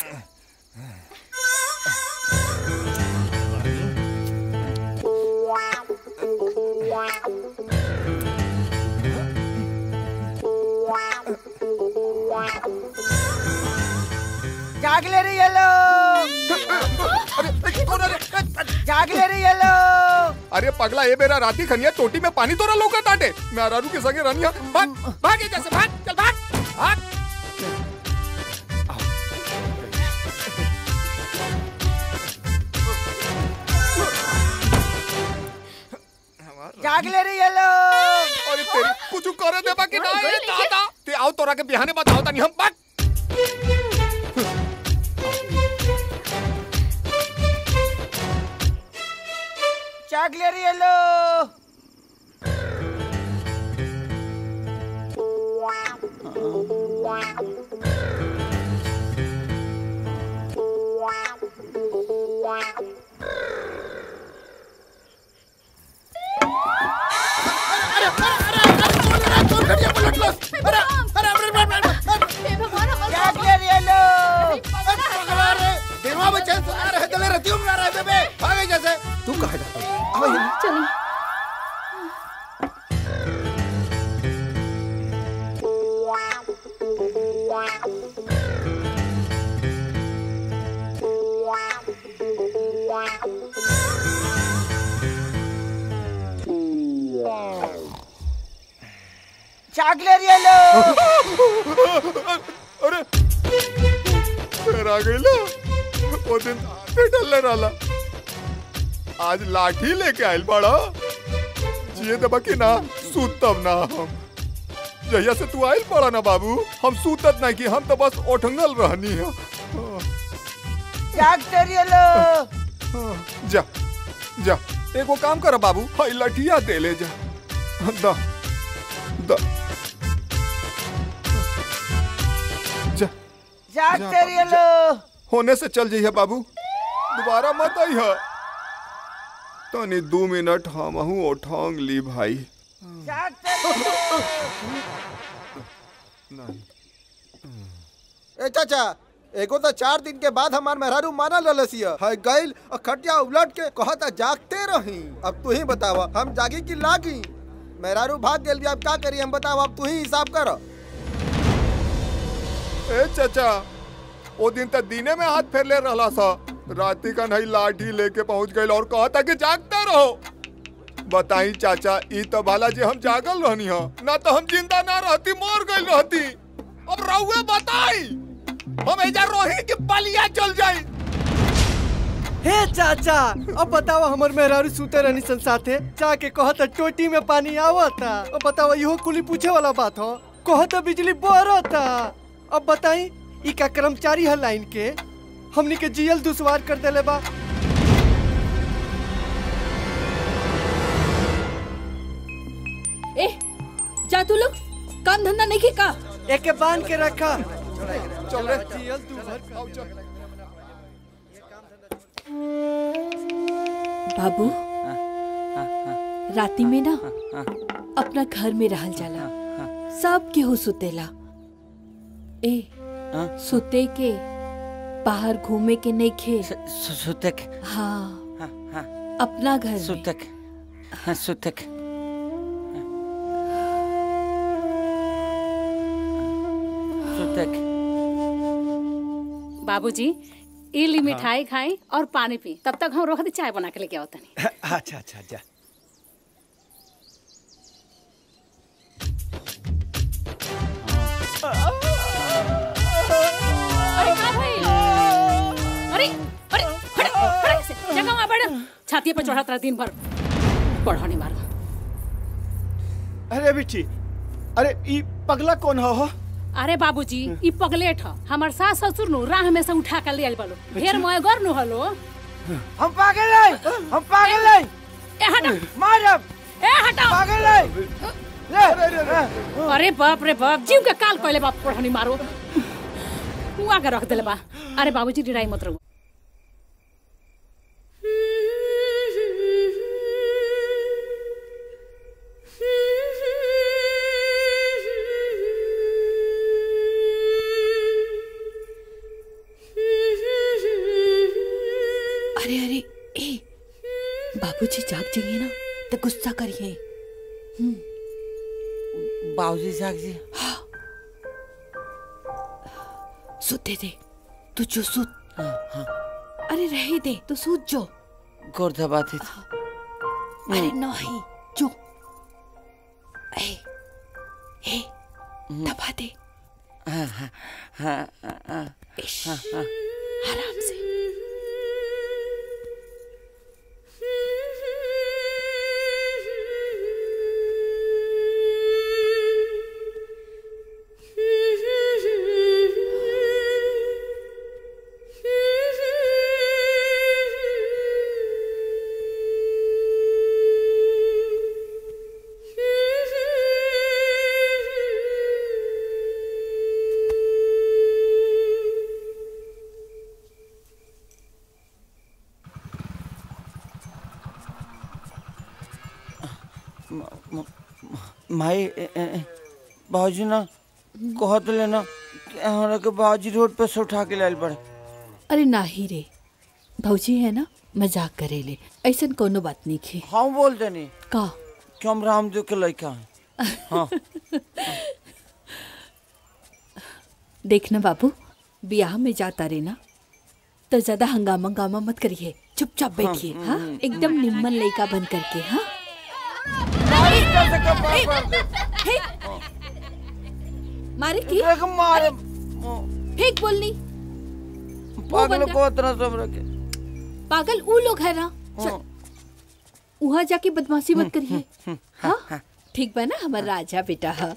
Speaker 16: जाग ले रही है लो। जाग ले रही है लो।
Speaker 11: अरे पगला ये मेरा राती खनिया टोटी में पानी तोरा लोका टाटे मैं अरारू के संगे रनिया भाग भाग ये जैसे भाग चल भाग भाग।
Speaker 16: जाग ले रही है लो।
Speaker 11: अरे तेरी कुछ करे दे बाकी ना ये दादा ते आओ तोरा के बिहाने बताओ तनी हम भाग।
Speaker 16: जाग ले रही है लो। जाग ले रही है लो।
Speaker 11: देवा बच्चे सुना रहे तो मेरे रतियों में आ रहा है बेबे भागे जैसे तू कहाँ जाता है?
Speaker 2: चलो
Speaker 16: जाग ले रही है लो।
Speaker 11: अरे फिर आ गई लो वो दिन आते डलने वाला आज लाठी लेके आयल बड़ा जिए दबा के ना सूतब ना हम जहिया से तू आयल पड़ा ना बाबू हम सूतत नहीं कि हम तो बस ओठंगल रहनी है।
Speaker 16: जाग ले रही है लो।
Speaker 11: जा जा एगो काम कर बाबू हाई लाठिया दे ले जा दा दा जा
Speaker 16: जाग ले रही है लो।
Speaker 11: होने से चल जाइए बाबू दोबारा मत आई है तनी दो मिनट हम हूँ ओठांग ली भाई।
Speaker 10: नहीं ए चाचा एगो तो चार दिन के बाद हमार मेहरारू माना ललसिया है गइल और खटिया उलट के कहता जागते रही। अब तू ही बतावा हम जागी कि लागी? मेहरारू भाग गेल भी अब क्या करी हम बताओ अब तू ही हिसाब कर।
Speaker 11: ए चाचा वो दिन तक दीने में हाथ फेर ले रहा सा राती का नहीं लाठी लेके पहुंच गई और कहता कि जागते रहो। बताई चाचा ई तो भाला जी हम जागल रहनी हो ना तो हम जिंदा ना रहती मर गई रहती। अब रहुए बताई हम एजा रोही की बलिया चल जाई।
Speaker 9: हे चाचा अब बताओ हमर मेहरारू सुते रहनी सन साथे जाके कहता टोटी में पानी आवता। अब बताओ इहो कुली पूछे वाला बात हो? कहा था बिजली बड़ा था। अब बताई ई का कर्मचारी है लाइन के हमनी के जियल दुश्वार कर देले बा।
Speaker 2: ए जा तू लोग काम धंधा नहीं की का
Speaker 9: एके बांध के रखा।
Speaker 10: चल रे
Speaker 9: जियल तू भर
Speaker 2: बाबू राती में ना अपना घर में रहल जाला सब केहू सुतेला। ए सुते के बाहर घूमे के नहीं खे
Speaker 16: सुते के
Speaker 2: हाँ अपना घर
Speaker 16: सुते के हाँ सुते के सुते के
Speaker 12: बाबूजी ये ली मिठाई खाई और पानी पी, तब तक हम रोक दी चाय बना के लेके आओ तनी।
Speaker 9: अच्छा अच्छा जा।
Speaker 12: अरे का भाई? अरे अरे हट हट से जगह वहाँ बैठ। छाती पे चढ़ा तेरा दिन भर पढ़ानी मार।
Speaker 8: अरे बिट्टी अरे ई पगला कौन हो?
Speaker 12: अरे बाबूजी ई पगलेट ह हमर सास ससुर नु राह में से उठा के ले आइल बालो। ढेर मोय गर नु हलो।
Speaker 16: हम पागल है हम पागल है।
Speaker 12: ए हटा
Speaker 16: मारब
Speaker 12: ए हटा
Speaker 16: पागल है।
Speaker 12: ले अरे बाप रे बाप जीव के काल पहले बाप पढ़ानी मारो। मुआ के रख देले बा। अरे बाबूजी डिराई मत रहो।
Speaker 2: अरे अरे ए बाबूजी जाग जाइए ना तो गुस्सा करिए।
Speaker 16: बाबूजी जाग जी
Speaker 2: सुते दे तू जो सुत। हाँ, हाँ। अरे रहे दे तू सूत जो
Speaker 16: गोर दबाती थी।
Speaker 2: अरे नहीं जो ए ए दबा दे।
Speaker 16: हाँ हाँ हाँ हाँ हाँ
Speaker 2: आराम से।
Speaker 16: भाई बाबूजी ना कहत लेना हमारा के बाबूजी रोड पे से उठा के लाल पड़े।
Speaker 2: अरे नाही रे भौजी है ना मजाक करे ले ऐसा कोनो बात नहीं खे।
Speaker 16: हाँ बोल देनी
Speaker 2: का
Speaker 16: कि हम रामदेव के लड़का हैं। हाँ
Speaker 2: देखना बाबू ब्याह में जाता रे ना तो ज्यादा हंगामा हंगामा मत करिए चुपचाप बैठिए। हाँ एकदम निम्मन लड़का बन करके। हाँ मारे की
Speaker 16: मारे
Speaker 2: फेंक बोलनी
Speaker 16: पागल को इतना सब रखे।
Speaker 2: पागल वो लोग है ना वहाँ जाके बदमाशी मत करिए। हाँ ठीक बा ना हमारा राजा बेटा। हाँ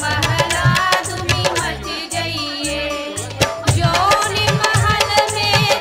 Speaker 18: जोन महल में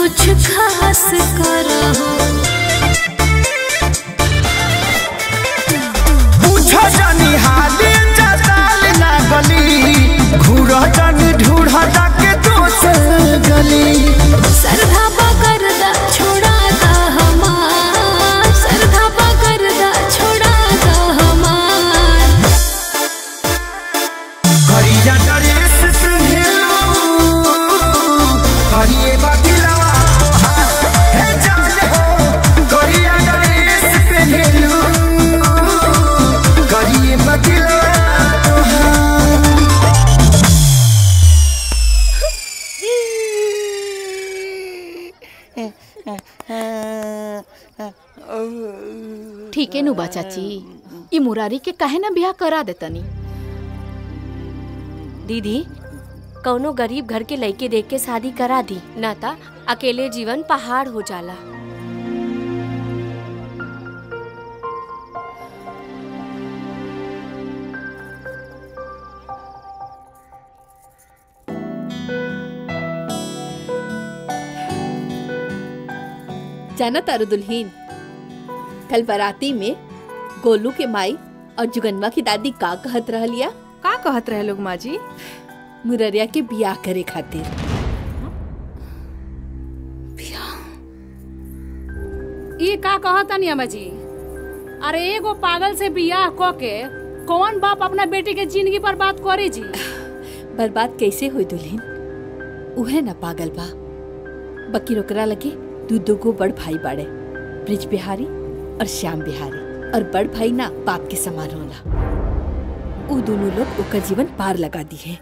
Speaker 18: कुछ खास करो
Speaker 1: पूछो जानी हाली जताल ना गली घूरा जानी ढूढ़ा जाके दोसर गली
Speaker 18: सरधा पकड़ दा छोड़ा दा हमार सरधा पकड़ दा छोड़ा दा हमार
Speaker 1: करिया ड्रेस सुनेलो करिए बातिलवा है जान हो करिया ड्रेस पहनेलो करिए बातिलवा
Speaker 4: ठीक है नु बा चाची ई मुरारी के काहे ना ब्याह करा देतनी।
Speaker 17: दीदी कौनो गरीब घर के लड़के देख के शादी करा दी ना ता अकेले जीवन पहाड़ हो जाला।
Speaker 2: जाना तारू दुल्हीन, कल बाराती में गोलू के माई और जुगनवा की दादी का कहत रहलिया?
Speaker 19: का कहत रहे लोग माँ जी?
Speaker 2: मुररिया के बियाह करे खातिर।
Speaker 12: ये का कहतनी अम्मा जी? अरे एगो पागल से बियाह क के कौन बाप अपना बेटी के जिंदगी बर्बाद करे जी?
Speaker 2: बर्बाद कैसे हुई दुल्हीन? उहे ना पागल बा, बकी ओकरा लगे दू दू गो बड़ भाई बाड़े, ब्रिज बिहारी और श्याम बिहारी, और बड़ भाई ना बाप के समान होला। उ दोनों लोग ओकर जीवन पार लगा दी है।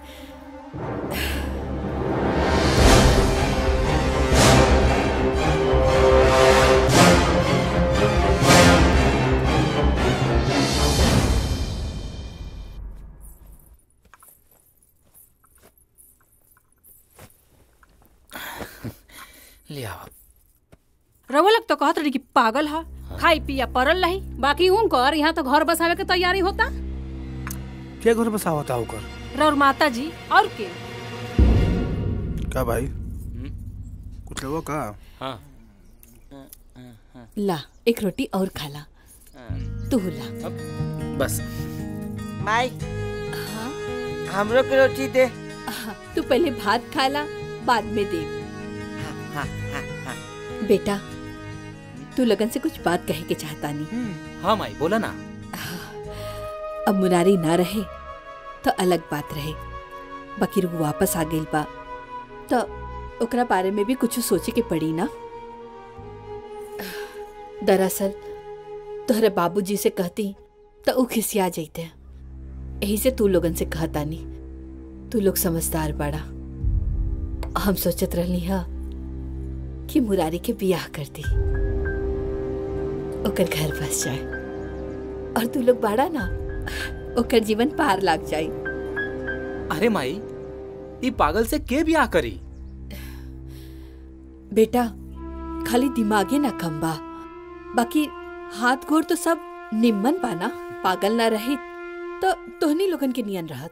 Speaker 12: रवो लग तो कहत रही कि पागल है, खाई पिया परल रही, बाकी उनकर यहाँ तो घर बसावे के तैयारी होता।
Speaker 14: क्या घर बसा होता होकर?
Speaker 12: रौर माता जी और के
Speaker 14: का भाई कुछ लोगों का?
Speaker 6: हाँ।
Speaker 2: ला एक रोटी और खाला, तू ला
Speaker 6: बस।
Speaker 16: माई हमरो के रोटी दे।
Speaker 2: तू पहले भात खाला बाद में दे।
Speaker 16: हाँ, हाँ, हाँ।
Speaker 2: बेटा तू लगन से कुछ बात कहे के चाहता नहीं?
Speaker 6: हाँ माई बोला ना।
Speaker 2: अब मुरारी ना रहे तो अलग बात रहे, बकीर वो वापस आ गई बा तो ओकरा बारे में भी कुछ सोचे के पड़ी ना। दरअसल तोहरे बाबूजी से कहती तो ऊ खिसिया जाते, यही से तू लोगन से कहता नहीं। तू लोग समझदार बड़ा। हम सोचत रहनी हा कि मुरारी के बियाह कर दी, ओकर घर बस जाए, और तू लोग बड़ा ना ओकर जीवन पार लाग जाए।
Speaker 6: अरे माई ये पागल से के बियाह करी?
Speaker 2: बेटा खाली दिमागे ना कम बा, बाकी हाथ गोर तो सब निम्मन बाना। पागल ना रही तो तोहनी लोगन के नियन रहत।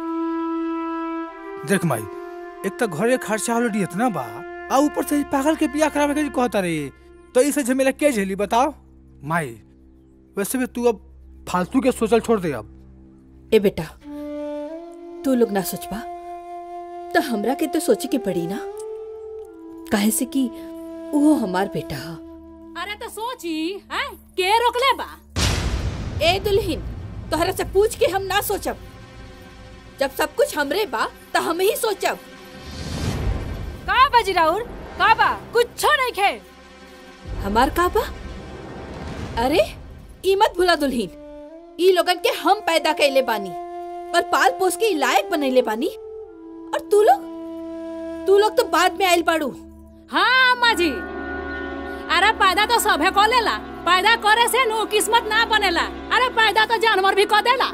Speaker 14: देख माई एक तो घरे खर्चा ऑलरेडी इतना बा, आ ऊपर से पागल के बियाह करावे के कहता रे, तो इसे झमेला के झेली बताओ? माई वैसे भी तू अब फालतू के सोचल छोड़ दे। अब
Speaker 2: ए बेटा तू लोग ना सोचबा तो हमरा के तो सोचे के पड़ी ना, काहे से कि वो हमार बेटा हा।
Speaker 12: अरे तो सोची है के रोकले बा?
Speaker 2: ए दुल्हीन तोहरा से पूछ के हम ना सोचब, जब सब कुछ हमरे बा तो हम ही सोचब।
Speaker 19: का बाजी राउर का बा? कुछ नहीं खे
Speaker 2: हमार का बा? अरे ई मत भूला दुल्हीन, ई लोगन के हम पैदा कैले बानी और पाल पोस के लायक बनैले बानी, और तू लोग तू लोग तो बाद में आइल बाड़ू।
Speaker 12: हाँ अम्मा जी, अरे पैदा तो सभे को लेला, पैदा करे से नु किस्मत ना बनेला। अरे पैदा तो जानवर भी को देला।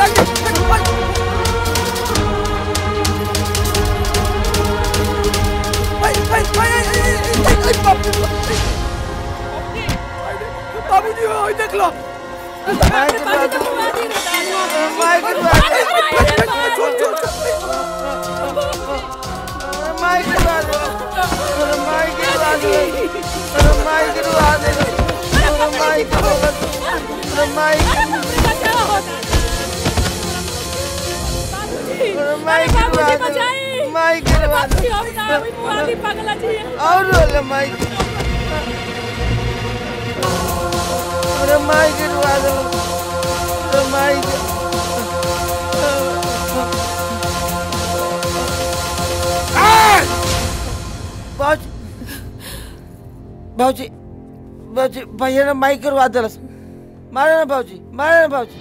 Speaker 14: बाबूजी ओए देख लो
Speaker 16: भाजी भाजी भैया ने माइक करवा दलस मारे ना भाजी मारे ना भाजी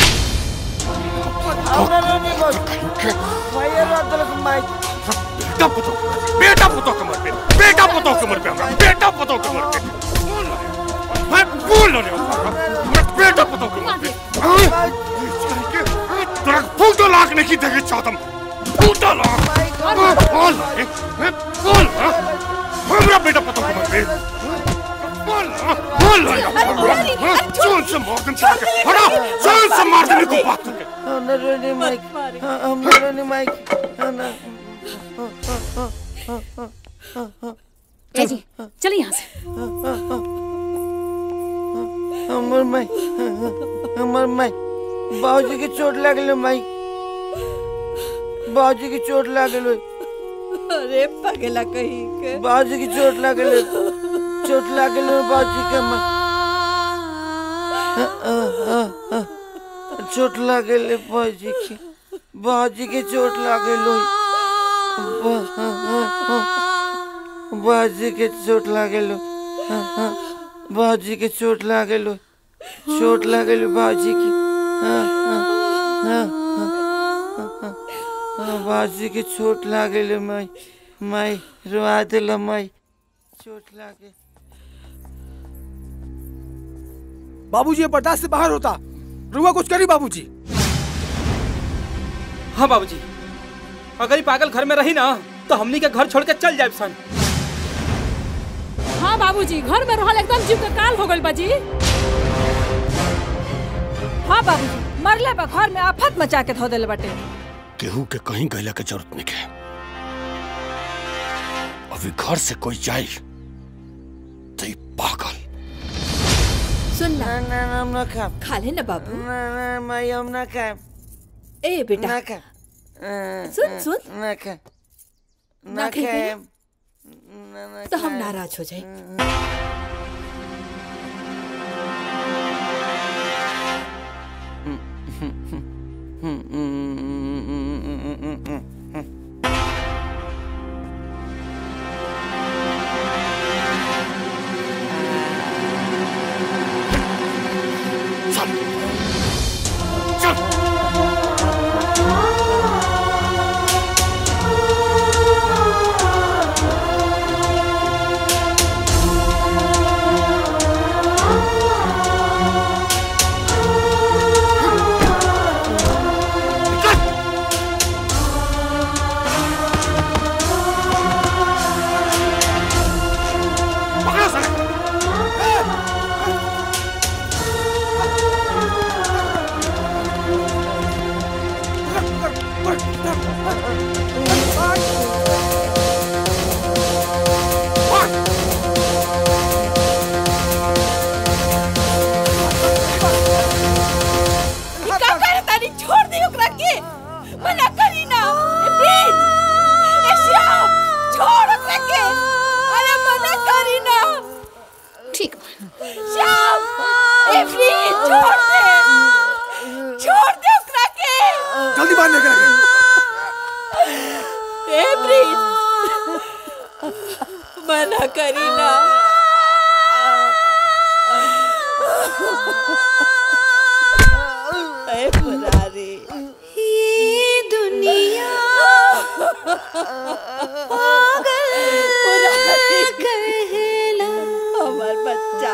Speaker 16: औरा नहीं भाजी भैया ने दलस माइक
Speaker 3: बेटा पुतो बेटा पुतो कमर पे बेटा पुतो कमर पे हमरा बेटा पुतो कमर पे मैं बोल रहा हूं मैं बेटा पुतो कमर पे तेरा फूटो लाख नहीं देखे चाहता फूटो लाख बोल मैं बोल हमरा बेटा पुतो कमर पे बोल बोल जोन से मॉर्गन से हटा जोन से मार देने को बात करके
Speaker 16: हमने नहीं माइक हमने नहीं माइक ना
Speaker 12: जी चलिए यहाँ से
Speaker 16: हमर माई हमर माई बाबूजी की चोट लागल माई बाबूजी की चोट लागल
Speaker 13: अरे पगला कहीं के
Speaker 16: बाबूजी की चोट लागल चोट लागल बाबूजी के माई चोट लागल बाबूजी की बाबूजी की चोट लागल बाजी के चोट लागल बाजी के चोट लागल चोट लागल बाजी की बाजी के चोट लागल माई माई रुआ दिल माई चोट लागे
Speaker 14: बाबूजी ये बर्दाश्त से बाहर होता रुआ कुछ करी बाबूजी।
Speaker 6: हाँ बाबूजी अगर ये पागल घर में रही ना तो हमनी के घर छोड़ के चल जाए सन।
Speaker 12: हाँ बाबूजी घर में रहल एकदम जीव के काल हो गइल बाजी। हाँ बाबूजी मरले बा घर में आफत मचा के धो देले बाटे।
Speaker 3: केहू के कहीं गइला के जरूरत नहीं है। अभी घर से कोई जाए तो ये पागल।
Speaker 2: सुन ना
Speaker 16: ना ना हम ना खा
Speaker 2: खा ले ना बाबू।
Speaker 16: ना ना माई हम ना खा
Speaker 2: ए बेटा
Speaker 16: ना खा
Speaker 2: सुन सुन
Speaker 16: ना खा
Speaker 2: ना खाए
Speaker 16: ना
Speaker 2: तो हम नाराज हो जाए।
Speaker 13: मना करी ना ए पुरारी
Speaker 18: ये दुनिया पागल कहला
Speaker 13: हमार बच्चा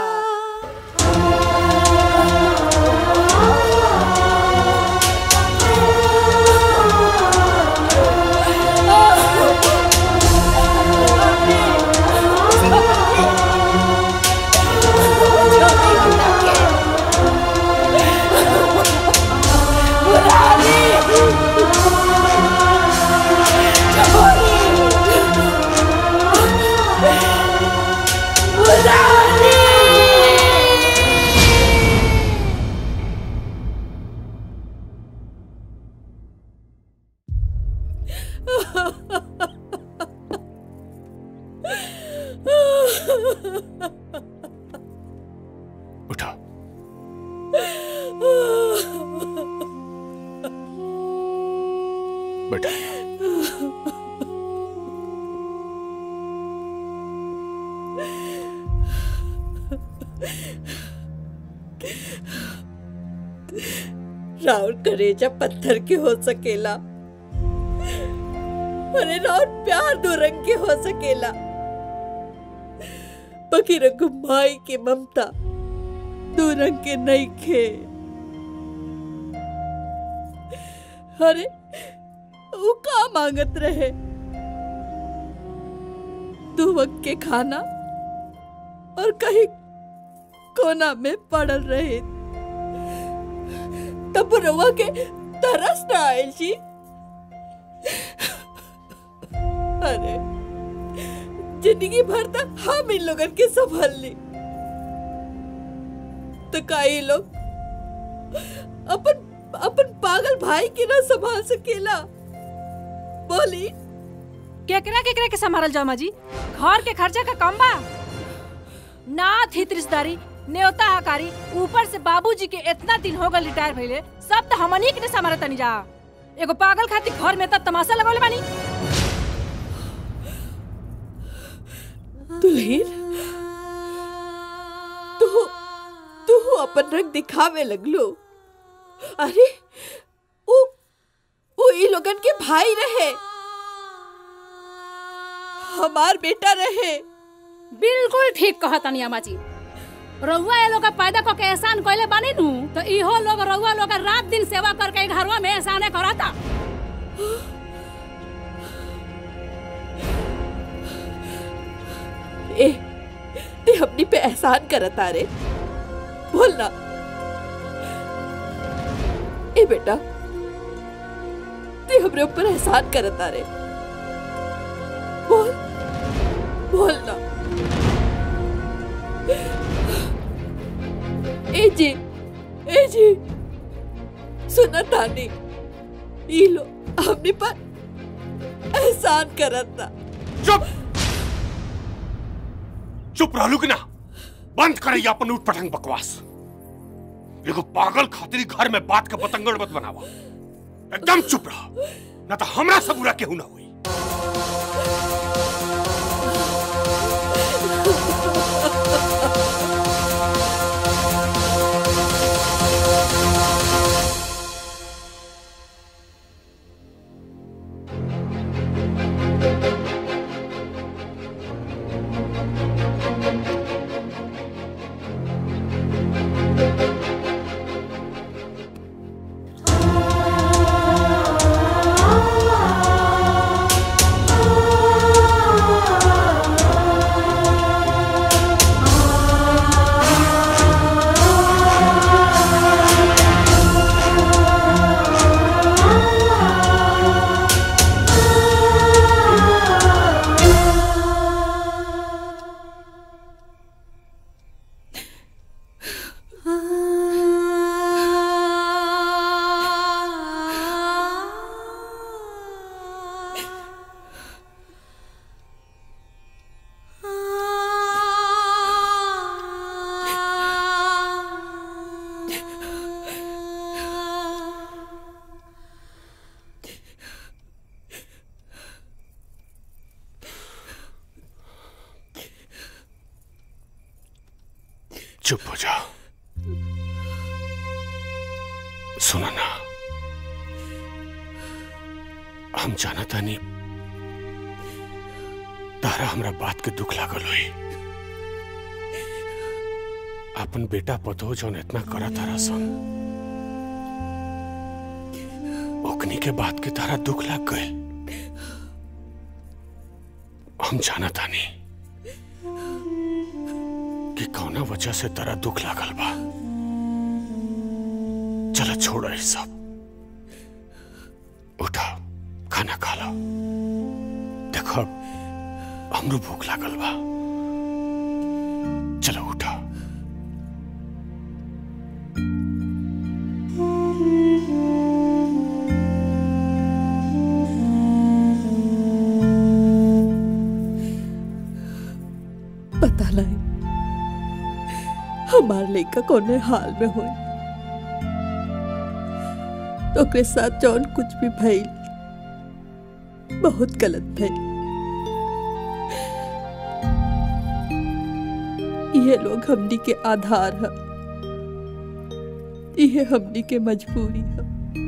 Speaker 3: उठा। बेटा
Speaker 13: राउर करेजा पत्थर के हो सकेला, अरे राउर प्यार दो रंग के हो सकेला, बाकी रंग माई के ममता दो रंग के नहीं खे। अरे वो का मांगत रहे, दो वक्त के खाना और कहीं कोना में पड़ल रहे तब रवा के तरस न आयल जी। अरे जिंदगी भर तक हम इन लोगन के संभाल ली, तो का ये लोग अपन अपन पागल भाई के ना संभाल सकेला? बोली
Speaker 19: केकरा केकरा के संभाल जाओ माँ जी? घर के खर्चा का कम बा ना थी रिश्तेदारी न्योता हकारी, ऊपर से बाबूजी के इतना दिन हो गए रिटायर भइले, सब तो हमनी के संभालत तनी जा। एगो पागल खातिर घर में त तमाशा लगौले बानी।
Speaker 13: दुल्हीन तू तू अपन रंग दिखावे लगलो। अरे वो वो ई लोगन के भाई रहे, हमार बेटा रहे।
Speaker 19: बिल्कुल ठीक कहा तनी अम्मा जी। रउआ ये लोग का पैदा को के एहसान कइले बानी नु, तो इहो लोग रउआ लोग का रात दिन सेवा करके घरवा में एहसान कराता।
Speaker 13: ए ते अपनी पे एहसान करता रे, बोल ना। ए बेटा ते हमरे ऊपर एहसान करता रे, बोल बोल ना। ए जी ए जी सुना तानी, ये लो हमने पर एहसान करता।
Speaker 3: चुप चुप रहलू कि ना? बंद करे अपन उठ पटंग बकवास। एगो पागल खातिर घर में बात का पतंगड़ मत बनावा। एकदम चुप रह, ना तो हमरा से बुरा केहू ना हुई। चुप हो जा। सुना ना, हम जाना तानी तारा हमरा बात के दुख लागल हुई। अपन बेटा पतो जौन इतना करा तारा सन, ओकनी के बात के तारा दुख लाग गए। हम जाना तानी कि कौना वजह से तारा दुख लागल बा। चलो छोड़ ई सब, उठा खाना खा लो। देखो हमरो भूख लागल बा, चलो उठा।
Speaker 13: लड़का कोने हाल में हो तो ओकरे साथ जौन कुछ भी भइल बहुत गलत भइल। ये लोग हमनी के आधार है, ये हमनी के मजबूरी है।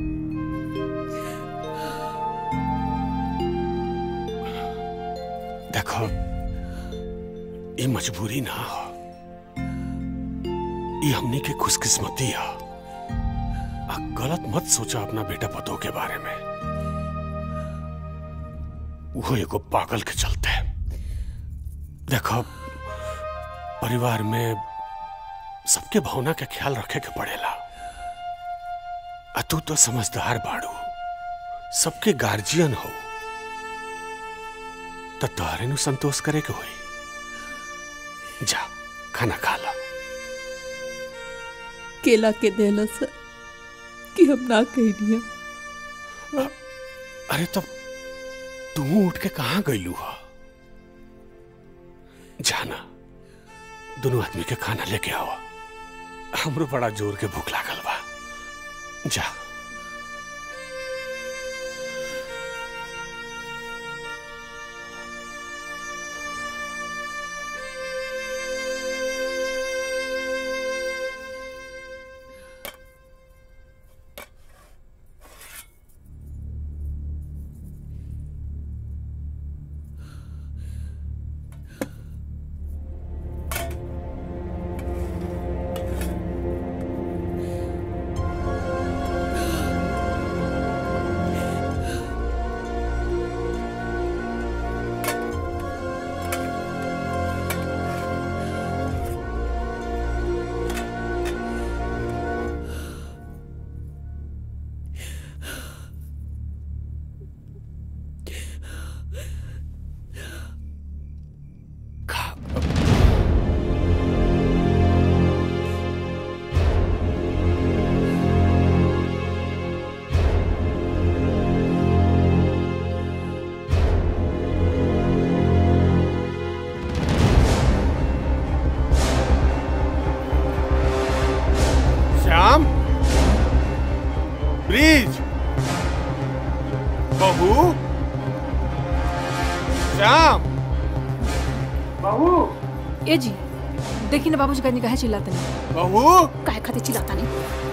Speaker 3: देखो ये मजबूरी ना हो, ये हमनी के खुशकिस्मती है। आ गलत मत सोचा अपना बेटा पतों के बारे में, वो एगो पागल के चलते। देखो परिवार में सबके भावना के ख्याल रखे के पड़ेला। आ तू तो समझदार बाड़ू, सबके गार्जियन हो, तो तोहरे नु संतोष करे के होई। जा खाना खा ला।
Speaker 13: केला के देला सर कि हम ना कह दिया।
Speaker 3: अरे तो तू उठ के कहाँ गईलू हा? जाना दोनों आदमी के खाना लेके आओ, हमरो बड़ा जोर के भूख लागल बा। जा ब्रिज, बहू, श्याम,
Speaker 19: बहू। ए जी देखी ना बाबूजी कहीं काहे चिल्लाते नहीं?
Speaker 3: बहू
Speaker 19: काहे खाते चिल्लाता नहीं?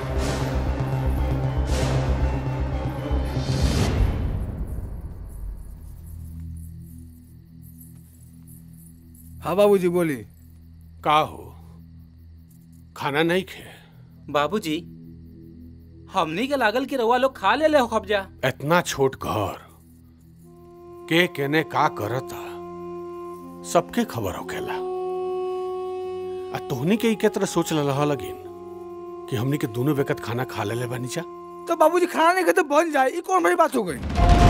Speaker 14: हाँ बाबूजी बोली।
Speaker 3: का हो, खाना नहीं खे?
Speaker 6: बाबूजी हमनी के लागल कि रउआ लोग खा ले ले हो कब्जा।
Speaker 3: इतना छोट घर के केने का करता सबके खबर होकेला। आ तोहनी के के तरह सोच लहा लगिन कि हमनी के दोनों वक्त खाना खा ले ले बनी जा।
Speaker 14: तो बाबूजी खाना नहीं खाते बन जाए, ये कौन बड़ी बात हो गई?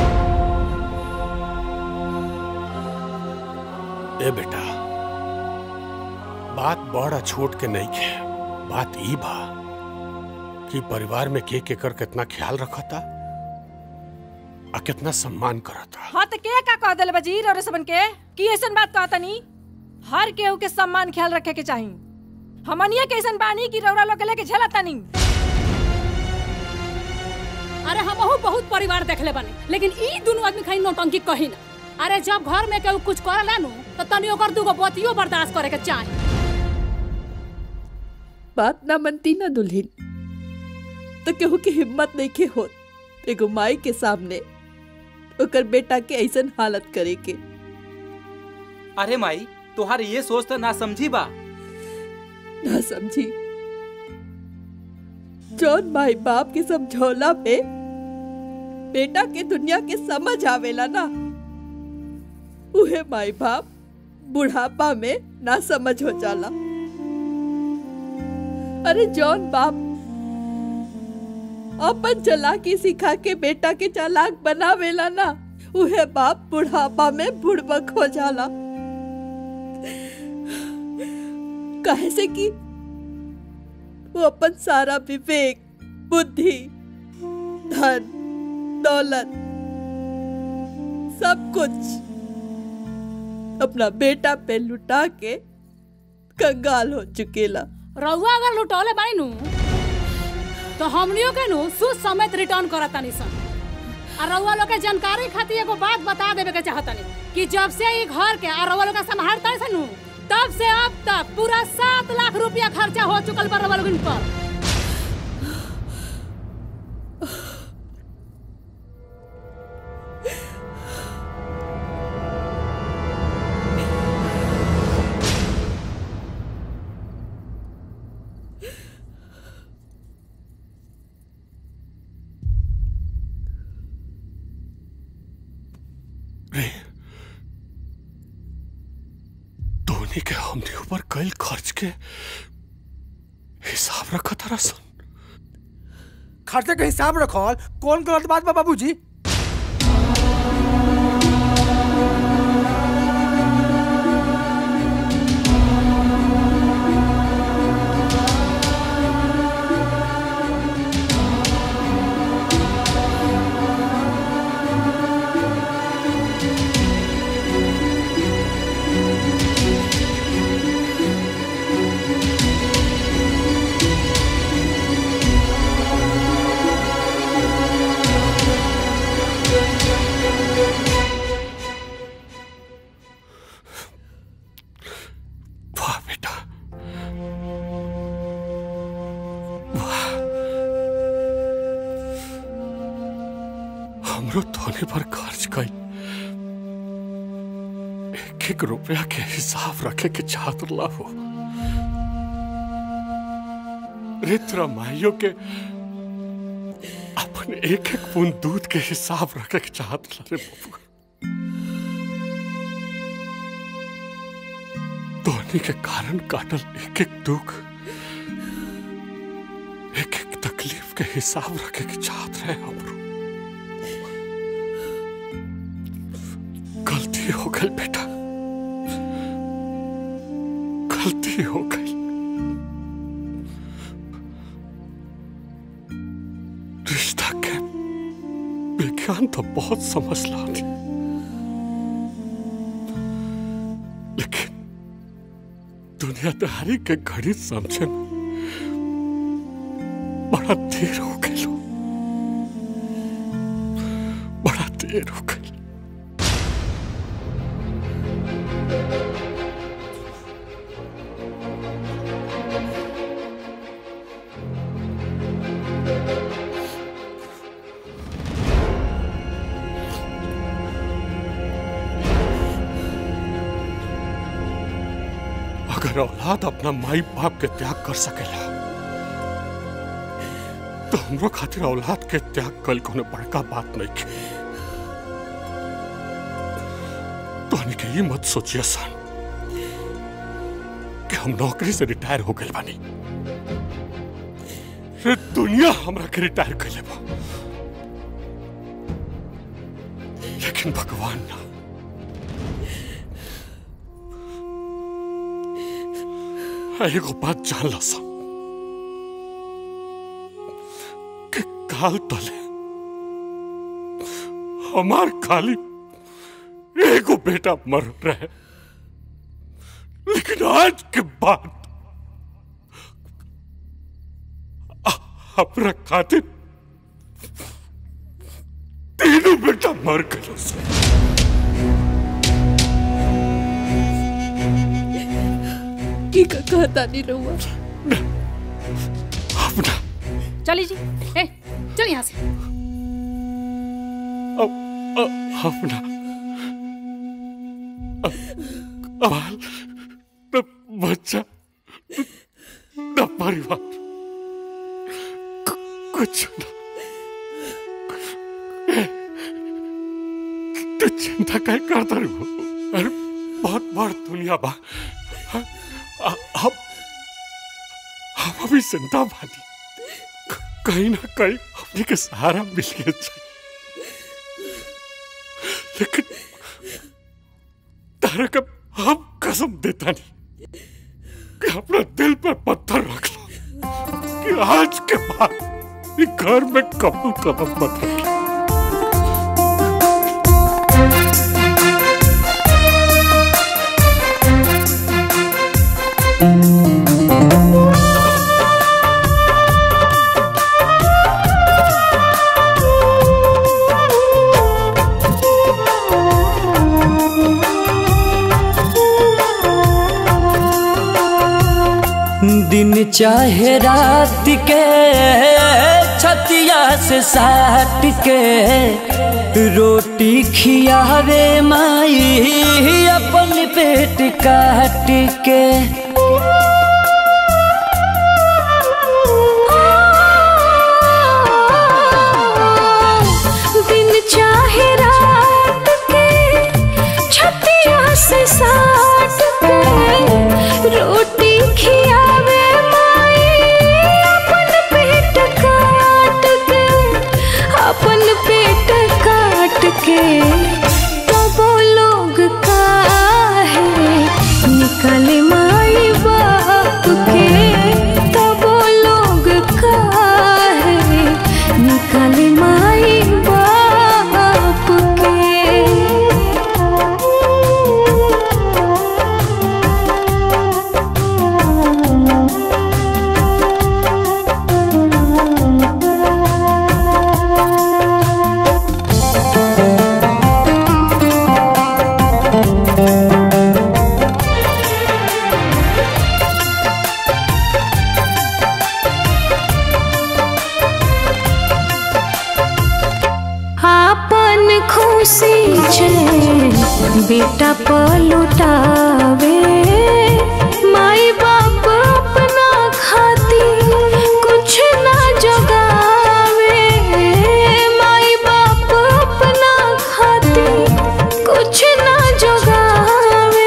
Speaker 3: ए बेटा बात बड़ा छोट के नहीं खे, बात ई बा कि परिवार में के के कर कितना ख्याल रखता आ कितना सम्मान करता।
Speaker 19: हाँ तो के का कह देले वजीर और सबन के कि ऐसन बात कहता नहीं? हर केहू के सम्मान ख्याल रखे के चाहिए। हमनिया के ऐसन बानी कि रौरा लोग के लेके झलता नहीं।
Speaker 12: अरे हमहू बहुत परिवार देखले बानी, लेकिन ई दोनों आदमी खाई नौटंकी कही ना। अरे जब घर में केहू कुछ करला नु तो तनी ओकर दुगो बतियो बर्दाश्त करे के चाहिए।
Speaker 13: बात ना मनती ना दुल्हन, तो केहू की हिम्मत नहीं के होत एगो माई के सामने ओकर बेटा के ऐसन हालत करे के।
Speaker 6: अरे माई तुहार ये सोच तो ना समझी बा।
Speaker 13: ना समझी? जौन माई बाप के समझौला पे बेटा के दुनिया के समझ आवेला ना, उहे माई बाप बुढ़ापा में ना समझ हो जाला। अरे जौन बाप अपन चालाकी सिखा के बेटा के चालाक बनावेला ना, उहे बाप बुढ़ापा में बुड़बक हो जाला। काहे से कि वो अपन सारा विवेक, बुद्धि, धन, दौलत, सब कुछ अपना बेटा पे लुटा के कंगाल हो चुकेला।
Speaker 12: रउआ अगर लुटौले बाई नु तो हमनियों के नु सूद समेत रिटर्न करता नहीं सन। और रउआ लोग के जानकारी खातिर एगो बात बता देवे के चाहतनी कि जब से ये घर के और रउआ लोग संभालता है नु तब से अब तक पूरा सात लाख रुपया खर्चा हो चुकल बा रउआ लोगन पर।
Speaker 3: धोनी के हमने ऊपर कल खर्च के हिसाब रखा था रसन।
Speaker 14: खर्चे के हिसाब रखो कौन गलत बात बा बाबूजी?
Speaker 3: धोनी पर खर्च कई एक एक रुपया के हिसाब रखे के चाहत हो। रे तेरा माइयों के अपने एक एक बूंद दूध के हिसाब रखे के चाहत रे बाबू। धोनी के कारण काटल एक एक दुख एक एक तकलीफ के हिसाब रखे के चाहत रहे हमरो। गलती हो गई बेटा, गलती हो गई। रिश्ता के विज्ञान तो बहुत समझला थी, लेकिन दुनियादारी के घड़ी समझे में बड़ा देर हो गई, बड़ा देर हो गई। अगर औलाद अपना माई बाप के त्याग कर सकेला तो हमरो खातिर औलाद के त्याग कल कोनो बड़का बात नहीं की। तो हनी के ये मत सोचिए सन कि हम नौकरी से रिटायर हो गए बानी। रे दुनिया हमरा के रिटायर कर लेबा, लेकिन भगवान ना। एगो बात जान ला सा कि काल तले हमार खाली एगो बेटा मर रहे, लेकिन आज के बाद अपना खातिर तीनों बेटा मर गए।
Speaker 13: की का कहता नहीं रहुआ।
Speaker 3: अपना
Speaker 12: चली जी, ए, चल यहाँ से।
Speaker 3: अपना बाल न बच्चा न परिवार कुछ न। तो चिंता क्या करता रहो? अरे बहुत बड़ दुनिया बा। हम हम अभी जिंदा बानी, कहीं ना कहीं हमने के सहारा मिल गया चाहिए। लेकिन तारा का हम कसम देता नहीं कि अपना दिल पर पत्थर रख लो कि आज के बाद ये घर में कबूल कदम मत रखी।
Speaker 18: Thank you.
Speaker 15: चाहे रात के छतिया से साट के रोटी खियावे माई अपन पेट काट के।
Speaker 18: दिन चाहे रात के छतिया से साट के रोटी खियावे माई अपन पेट काट के अपन पेट काट के। तो वो लोग काहे निकले माई बाप के। तो वो लोग काहे निकले माई बाप के। आपन खुशी छे बेटा पलुटावे माई बाप अपना खाती कुछ ना जगावे। माई बाप अपना खाती कुछ ना जगावे।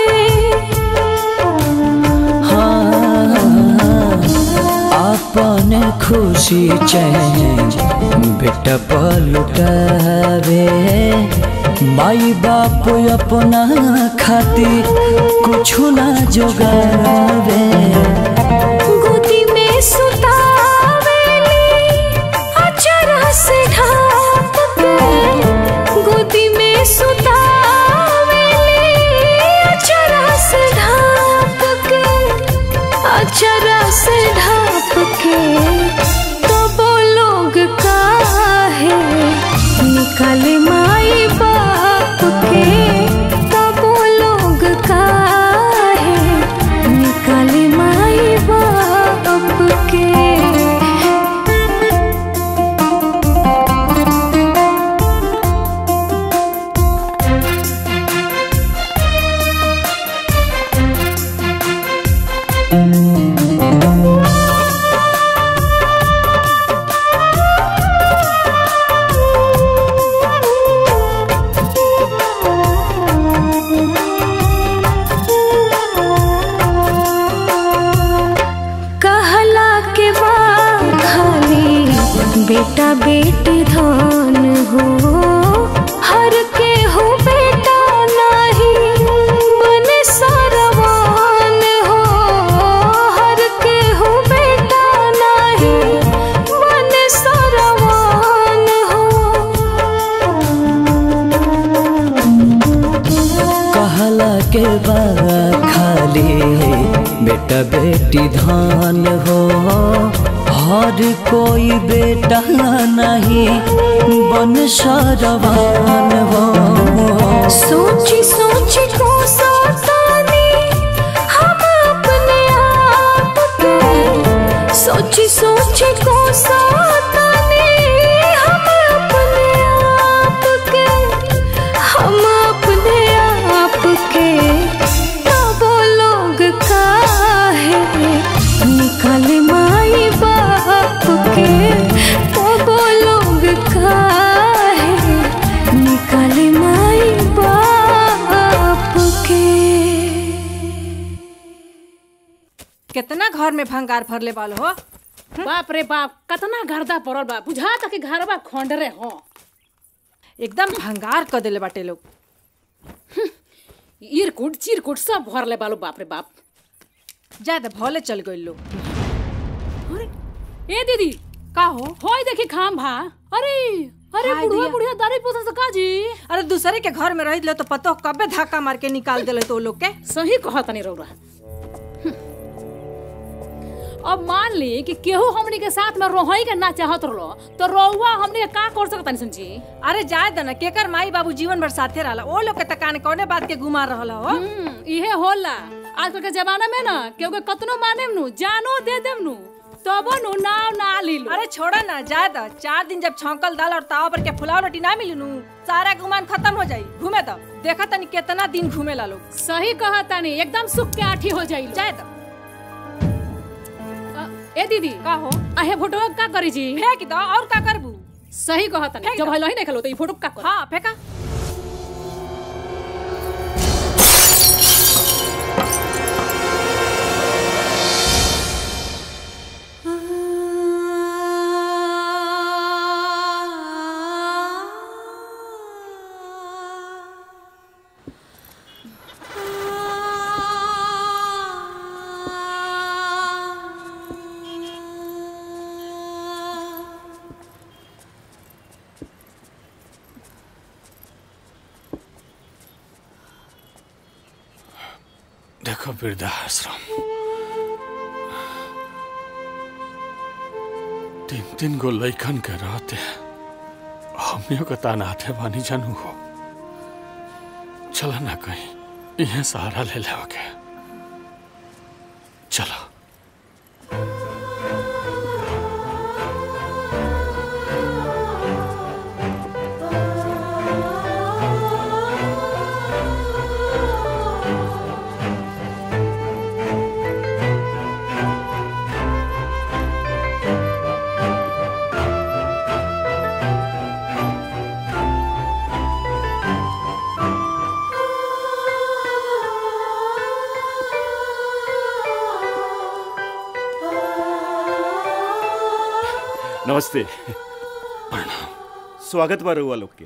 Speaker 15: अपन खुशी चैन बेटा पलुटावे माई बाप अपना खातिर कुछ ना जोगावे।
Speaker 18: गोदी में सुतावेली अचरा से ढाप के। गोदी में सुतावेली अचरा से ढाप के अचरा से ढाप के। तो वो लोग काहे निकले माई बाप के। तो वो लोग काहे निकले माई बाप के। कहला के बाद खाली बेटा बेटी धन हो। हर के हो बेटा नहीं बने सरवान हो। हर के हो बेटा नहीं बने सरवान हो।
Speaker 15: कहला के बाद खाली बेटा बेटी धान हो। हर कोई बेटा नहीं बन सरवान हो।
Speaker 18: सोची सोची को सतानी हम अपने आप के। सोची सोची को सतानी हम अपने आप के। हम अपने आप के। तो वो लोग काहे निकले माई बाप के। तो वो लोग काहे निकले माई बाप के।
Speaker 19: कितना घर में भंगार भरले वालो हो।
Speaker 12: बाप रे बाप कतना गर्दा पड़ल बा। बुझा तक कि घरवा खंडरे हो।
Speaker 19: एकदम भंगार कर देले बाटे लोग।
Speaker 12: इरकुट चिरकुट सब भरले बालो बाप रे बाप।
Speaker 19: ज्यादा भले चल गई लोग।
Speaker 12: ए दीदी
Speaker 19: का हो
Speaker 12: होय देखी खाम भा। अरे अरे
Speaker 19: हाय
Speaker 12: बुढ़िया
Speaker 19: दिया।
Speaker 12: बुढ़िया दारी पोसा सका जी।
Speaker 19: अरे दूसरे के घर में रह ले तो पतो कबे धक्का मार के निकाल देले तो लोग के।
Speaker 12: सही कहत नहीं रौरा। अब मान ली कि केहू हमनी के साथ में रोहई के ना चाहत रहो तो रौवा हमनी के का कर सकत नहीं समझी।
Speaker 19: अरे जाए दना केकर माई बाबू जीवन भर साथे रहला। ओ लोग के तकान कौने बात के घुमा रहल हो।
Speaker 12: इहे होला। आजकल के जमाना में ना केहू के कतनो माने नु जानो दे देम नु तबो नु नाव ना लीलू।
Speaker 19: अरे छोड़ा ना जाए तो चार दिन जब छौंकल दाल और तावा पर के फुलाव रोटी ना मिली नु सारा गुमान खत्म हो जाई। घूमे तो देखा तनी कितना दिन घूमे ला लोग।
Speaker 12: सही कहा तनी एकदम सुख के आठी हो जाई
Speaker 19: जाए तो
Speaker 12: ए दीदी
Speaker 19: का हो
Speaker 12: आहे फोटो का करी जी
Speaker 19: फेंक दो और का करबू।
Speaker 12: सही कहा तनी जब हलो ही नहीं खलो तो ई फोटो का कर।
Speaker 19: हां फेंका
Speaker 3: देखो वृद्धाश्रम तीन तीन गो लैकन के रहते हमनियों का तानाते बानी जानू हो। चला ना कहीं यह सहारा ले ले के चलो।
Speaker 20: नमस्ते। स्वागत बा रउआ लोग के।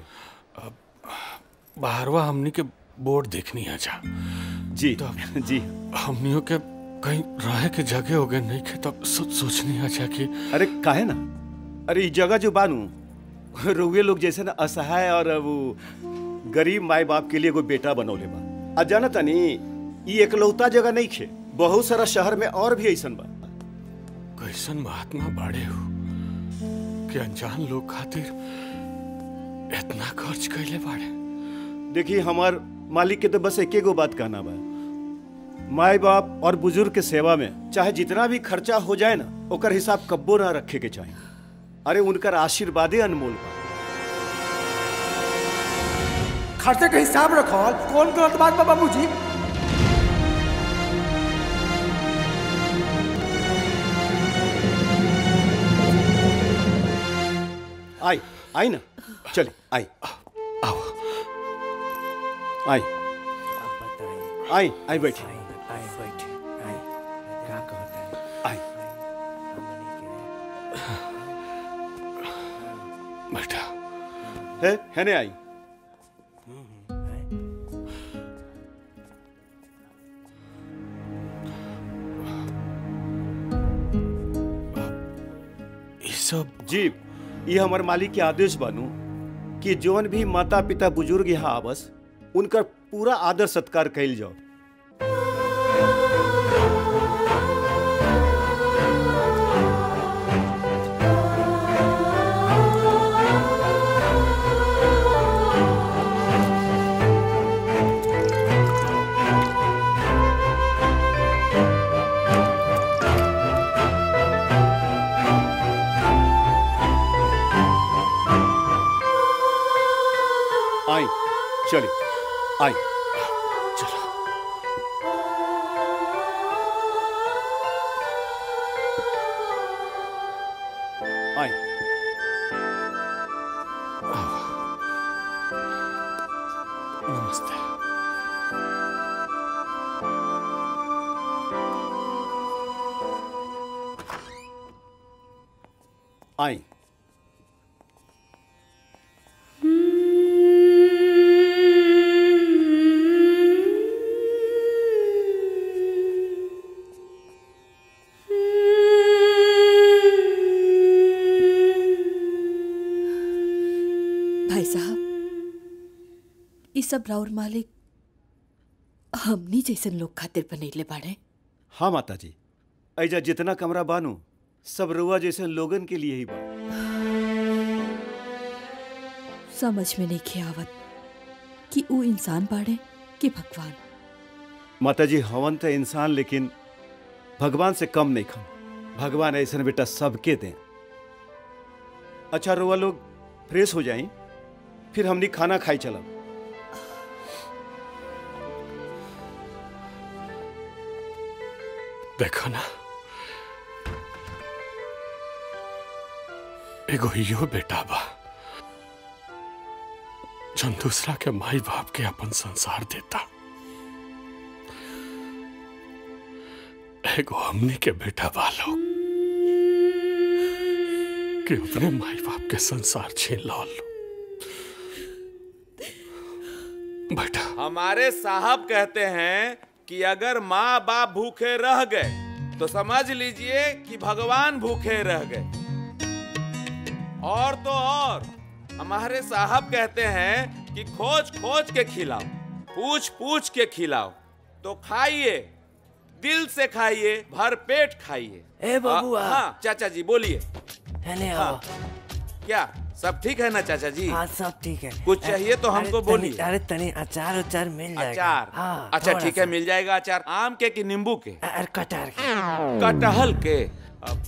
Speaker 3: बाहरवा हमनी के बोर्ड देखनी है जा
Speaker 20: जी
Speaker 3: तो
Speaker 20: जी
Speaker 3: हमनियों के कहीं रहे के जगह हो गए नहीं के तब सो, सोचनी है जा कि
Speaker 20: अरे काहे ना। अरे इस जगह जो बानू रउए लोग जैसे ना असहाय और वो गरीब माए बाप के लिए कोई बेटा बनौले बा। आ जाना तनी ये एकलौता जगह नहीं खे, बहुत सारा शहर में और भी ऐसन बा।
Speaker 3: कैसन महात्मा बाड़े हो कि अनजान लोग खातिर इतना खर्च कैले बाड़े।
Speaker 20: देखिए हमार मालिक के तो बस एक गो बात कहना बा, माए बाप और बुजुर्ग के सेवा में चाहे जितना भी खर्चा हो जाए ना ओकर हिसाब कब्बो ना रखे के चाहिए। अरे उनकर आशीर्वादे अनमोल बा।
Speaker 14: खर्चे का हिसाब रखो कौन गलत बात बा बाबूजी।
Speaker 20: आई आई ना चलिए आई
Speaker 3: आओ
Speaker 20: आई आई आई बैठे
Speaker 9: आई बैठे आई क्या कहता है
Speaker 20: आई
Speaker 3: बेटा
Speaker 20: है है ने आई
Speaker 3: सब
Speaker 20: जी ये हमारे मालिक के आदेश बानू कि जौन भी माता पिता बुजुर्ग यहाँ आवस उनका पूरा आदर सत्कार कैल जाओ। आई चलिए आई
Speaker 3: चलो
Speaker 20: आई
Speaker 3: नमस्ते।
Speaker 20: आई
Speaker 2: भाई साहब ई सब राउर मालिक हमनी जैसन लोग खातिर बनैले बाड़े।
Speaker 20: हाँ माता जी ऐजा जितना कमरा बानू सब रुआ जैसे लोगन के लिए ही बा।
Speaker 2: समझ में नहीं आवत कि ऊ इंसान बाड़े कि भगवान।
Speaker 20: माता जी हवन तो इंसान लेकिन भगवान से कम नहीं खन। भगवान ऐसा बेटा सबके दें। अच्छा रुआ लोग फ्रेश हो जाएं, फिर हमनी खाना खाई चलब।
Speaker 3: देखो ना, एगो यो बेटा बा जन दूसरा के माई बाप के अपन संसार देता। एगो हमनी के बेटा बा लोग कि अपने माई बाप के संसार छीन लो। बेटा
Speaker 21: हमारे साहब कहते हैं कि अगर माँ बाप भूखे रह गए तो समझ लीजिए कि भगवान भूखे रह गए। और तो और हमारे साहब कहते हैं कि खोज खोज के खिलाओ, पूछ पूछ के खिलाओ। तो खाइए, दिल से खाइए, भर पेट खाइए।
Speaker 16: ए बबुआ।
Speaker 21: हाँ चाचा जी बोलिए।
Speaker 16: हाँ,
Speaker 21: क्या सब ठीक है ना चाचा जी?
Speaker 16: हाँ सब ठीक है।
Speaker 21: कुछ चाहिए तो हमको बोलिए।
Speaker 16: अरे तनी अचार उचार मिल जाएगा।
Speaker 21: अचार?
Speaker 16: हाँ,
Speaker 21: अच्छा ठीक है, मिल जाएगा अचार। आम के कि नींबू के?
Speaker 16: अरे कटहल के।
Speaker 21: कटहल के? अब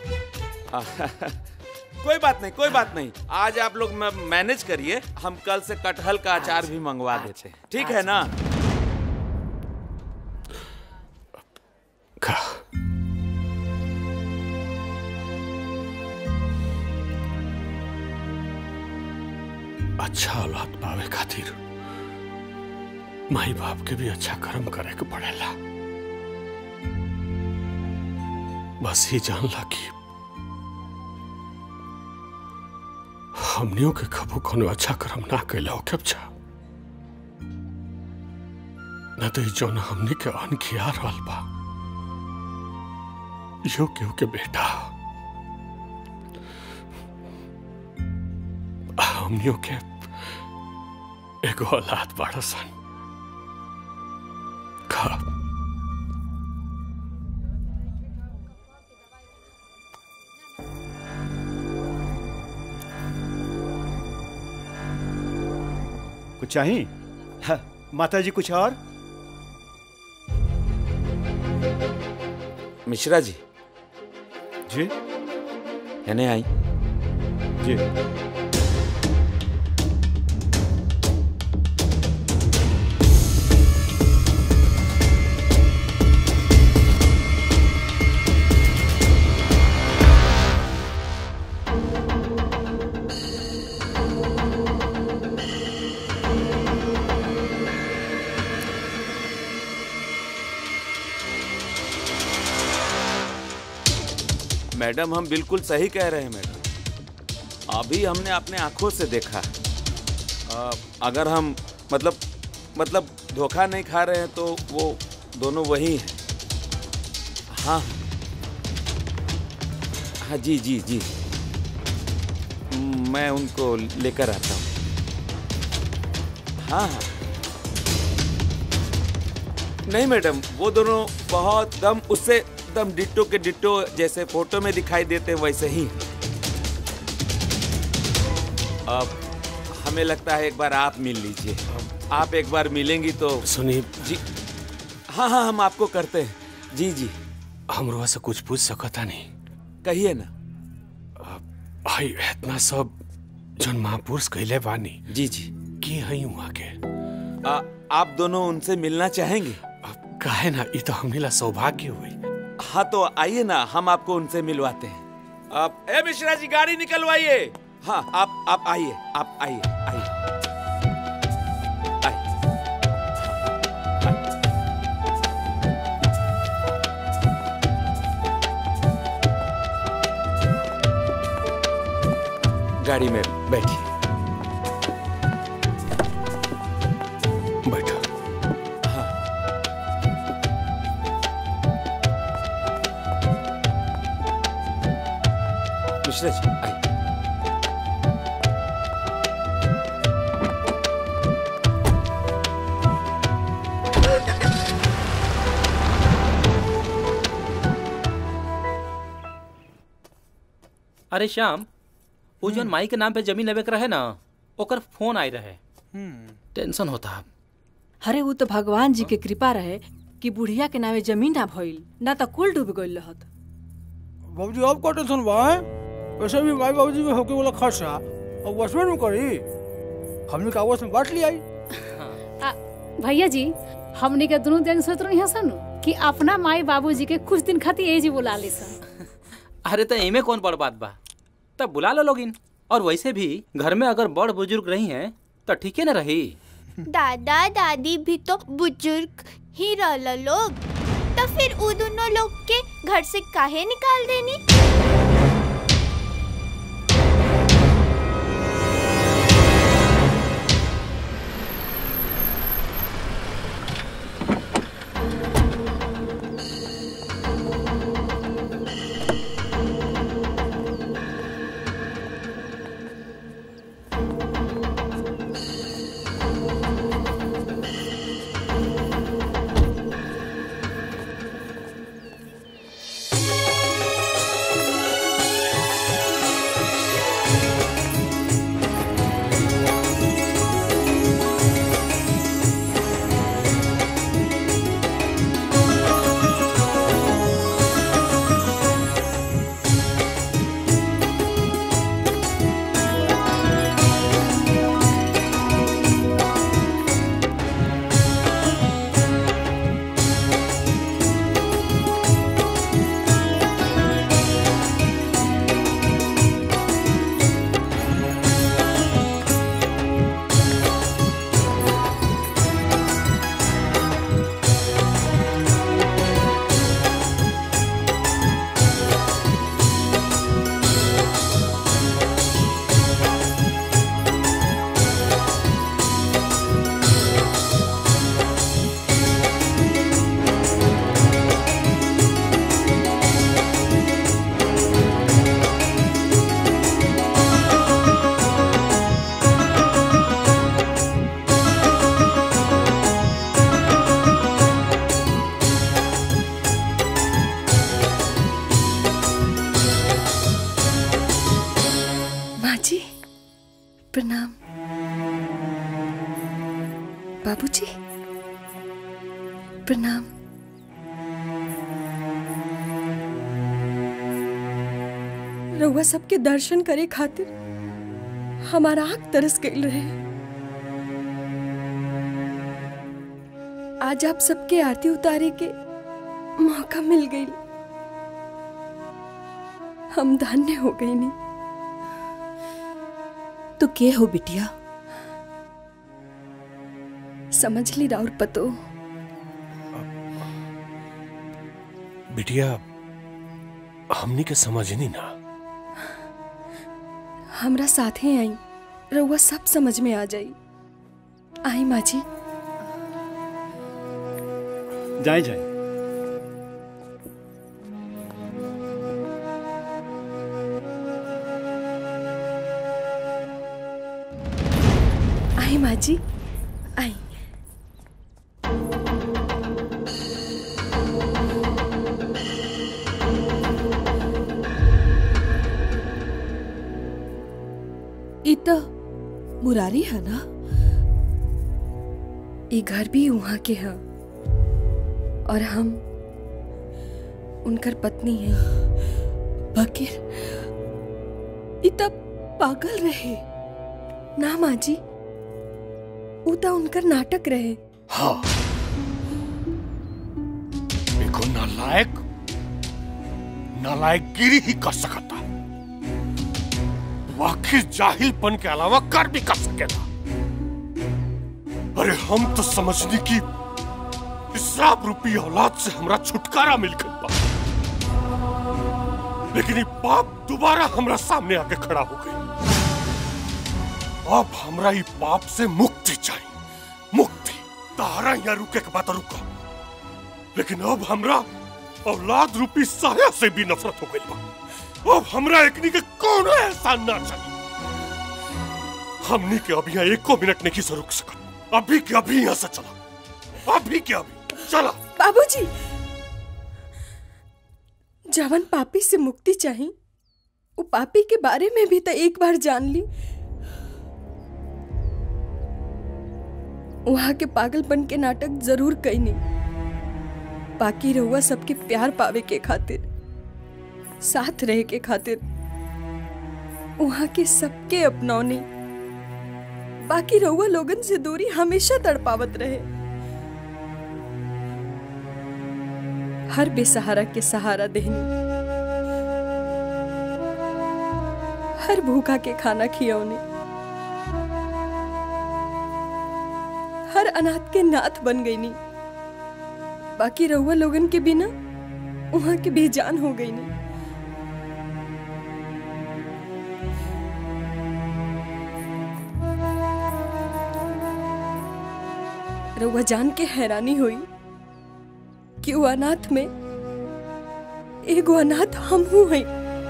Speaker 21: कोई बात नहीं, कोई बात नहीं। आज आप लोग मैनेज करिए, हम कल से कटहल का अचार भी मंगवा देते हैं, ठीक है ना?
Speaker 3: अच्छा औलाद पावे खातिर माई बाप के भी अच्छा कर्म करे के पड़ेला। बस ही जान ला कि हमनियों के कबू कोनो अच्छा कर्म ना कैला हो के अच्छा न तो जो न हमनी के अन खिया रहल बा यो केहू के बेटा हमनियों के एगो औलाद बड़ा सन। खा
Speaker 20: कुछ चाहिए? हाँ, माता जी कुछ और?
Speaker 21: मिश्रा जी।
Speaker 20: जी
Speaker 21: यानी आई
Speaker 20: जी।
Speaker 21: मैडम हम बिल्कुल सही कह रहे हैं मैडम। अभी हमने अपने आंखों से देखा। आ, अगर हम मतलब मतलब धोखा नहीं खा रहे हैं तो वो दोनों वही हैं। हाँ हाँ जी जी जी, मैं उनको लेकर आता हूँ। हाँ हाँ नहीं मैडम, वो दोनों बहुत दम उससे एकदम डिट्टो के डिट्टो जैसे फोटो में दिखाई देते हैं वैसे ही। अब हमें लगता है एक बार आप मिल लीजिए। आप एक बार मिलेंगी तो
Speaker 3: सुनिए
Speaker 21: जी। हाँ हाँ हम आपको करते हैं। जी जी
Speaker 3: हमरो से कुछ पूछ सकता नहीं?
Speaker 21: कहिए ना।
Speaker 3: भाई इतना सब जन महापुरुष कहले बानी।
Speaker 21: जी जी
Speaker 3: की हई वहाँ के
Speaker 21: आ, आप दोनों उनसे मिलना चाहेंगे?
Speaker 3: काहे ना, ये तो हमने ला सौभाग्य हुई।
Speaker 21: हाँ तो आइए ना, हम आपको उनसे मिलवाते हैं। आप ए मिश्रा जी गाड़ी निकलवाइए। हाँ आप आप आइए, आप आइए आइए गाड़ी में बैठिए।
Speaker 3: बैठो।
Speaker 21: हाँ मिश्रा जी आइए।
Speaker 6: अरे श्याम, वो जौन माई के नाम पे जमीन लेवे के रहे ना, ओकर फोन आई रहे। टेंशन होता।
Speaker 12: अरे वो तो भगवान जी के कृपा रहे
Speaker 19: कि बुढ़िया के नामे जमीन ना भइल ना तो कुल डूब गइल रहत।
Speaker 14: बाबूजी अब का टेंशन बा है? वैसे भी माई बाबूजी के होके वाला खर्चा अब वसवे में करी, हमने का आपस में बांट लिया।
Speaker 12: भैया जी हमने के दोनों जन सोच रही हसन कि अपना माई बाबूजी के कुछ दिन खातिर एजी बुला ली सन।
Speaker 6: अरे तो इमे कौन बड़ बात बा, तब बुला लो लोगिन। और वैसे भी घर में अगर बड़ बुजुर्ग रही हैं तो ठीक है न रही।
Speaker 7: दादा दादी भी तो बुजुर्ग ही रहला लोग, तो फिर उ दोनों लोग के घर से काहे निकाल देनी?
Speaker 5: प्रणाम। बाबूजी प्रणाम। रउआ सबके दर्शन करे खातिर हमारा आँख तरस गई रहे। आज आप सबके आरती उतारे के मौका मिल गई, हम धन्य हो गई। नहीं
Speaker 2: तो के हो बिटिया?
Speaker 5: समझ ली राउर पतो।
Speaker 3: बिटिया हमनी के समझ नहीं ना।
Speaker 5: हमरा साथे आई, रउआ सब समझ में आ जाई। आई माँ जी।
Speaker 20: जाए जाए।
Speaker 5: आई माँ जी आई।
Speaker 2: इतना मुरारी है ना?
Speaker 5: ये घर भी वहाँ के है और हम उनकर पत्नी हैं।
Speaker 2: बकीर इतना पागल रहे
Speaker 5: ना माँ जी, उता उनकर नाटक रहे।
Speaker 3: हाँ देखो नालायक नालायकगिरी ही कर सकता, आखिर जाहिलपन के अलावा कर भी कर सकेगा। अरे हम तो समझने की इसराब रूपी औलाद से हमरा छुटकारा मिल गया बा, लेकिन ये पाप दोबारा हमरा सामने आके खड़ा हो गई। अब हमरा ये पाप से मुक्ति चाहिए, मुक्ति। तारा यहाँ रुके के बात रुका, लेकिन अब हमरा औलाद रूपी साया से भी नफरत हो गई बा। अब हमरा एकनी के कौन एहसान ना चाहिए। हमनी के अभी यहाँ एको मिनट नहीं से रुक सकत। अभी के अभी यहाँ से चला, अभी के अभी चला।
Speaker 5: बाबूजी, जवन पापी से मुक्ति चाहिए, वो पापी के बारे में भी तो एक बार जान ली। वहां के पागलपन के नाटक जरूर कई नहीं, बाकी रहुआ सबके प्यार पावे के खातिर, साथ रहे के खातिर वहां के सबके अपनौनी। बाकी रहुआ लोगन से दूरी हमेशा तड़पावत रहे। हर बेसहारा के सहारा देहनी, हर भूखा के खाना खियौनी, हर अनाथ के नाथ बन गई नी। बाकी रहुआ लोगन के बिना वहां के बेजान हो गई नी। रहुआ जान के हैरानी हुई कि वो अनाथ में एगो अनाथ हम हूं हैं।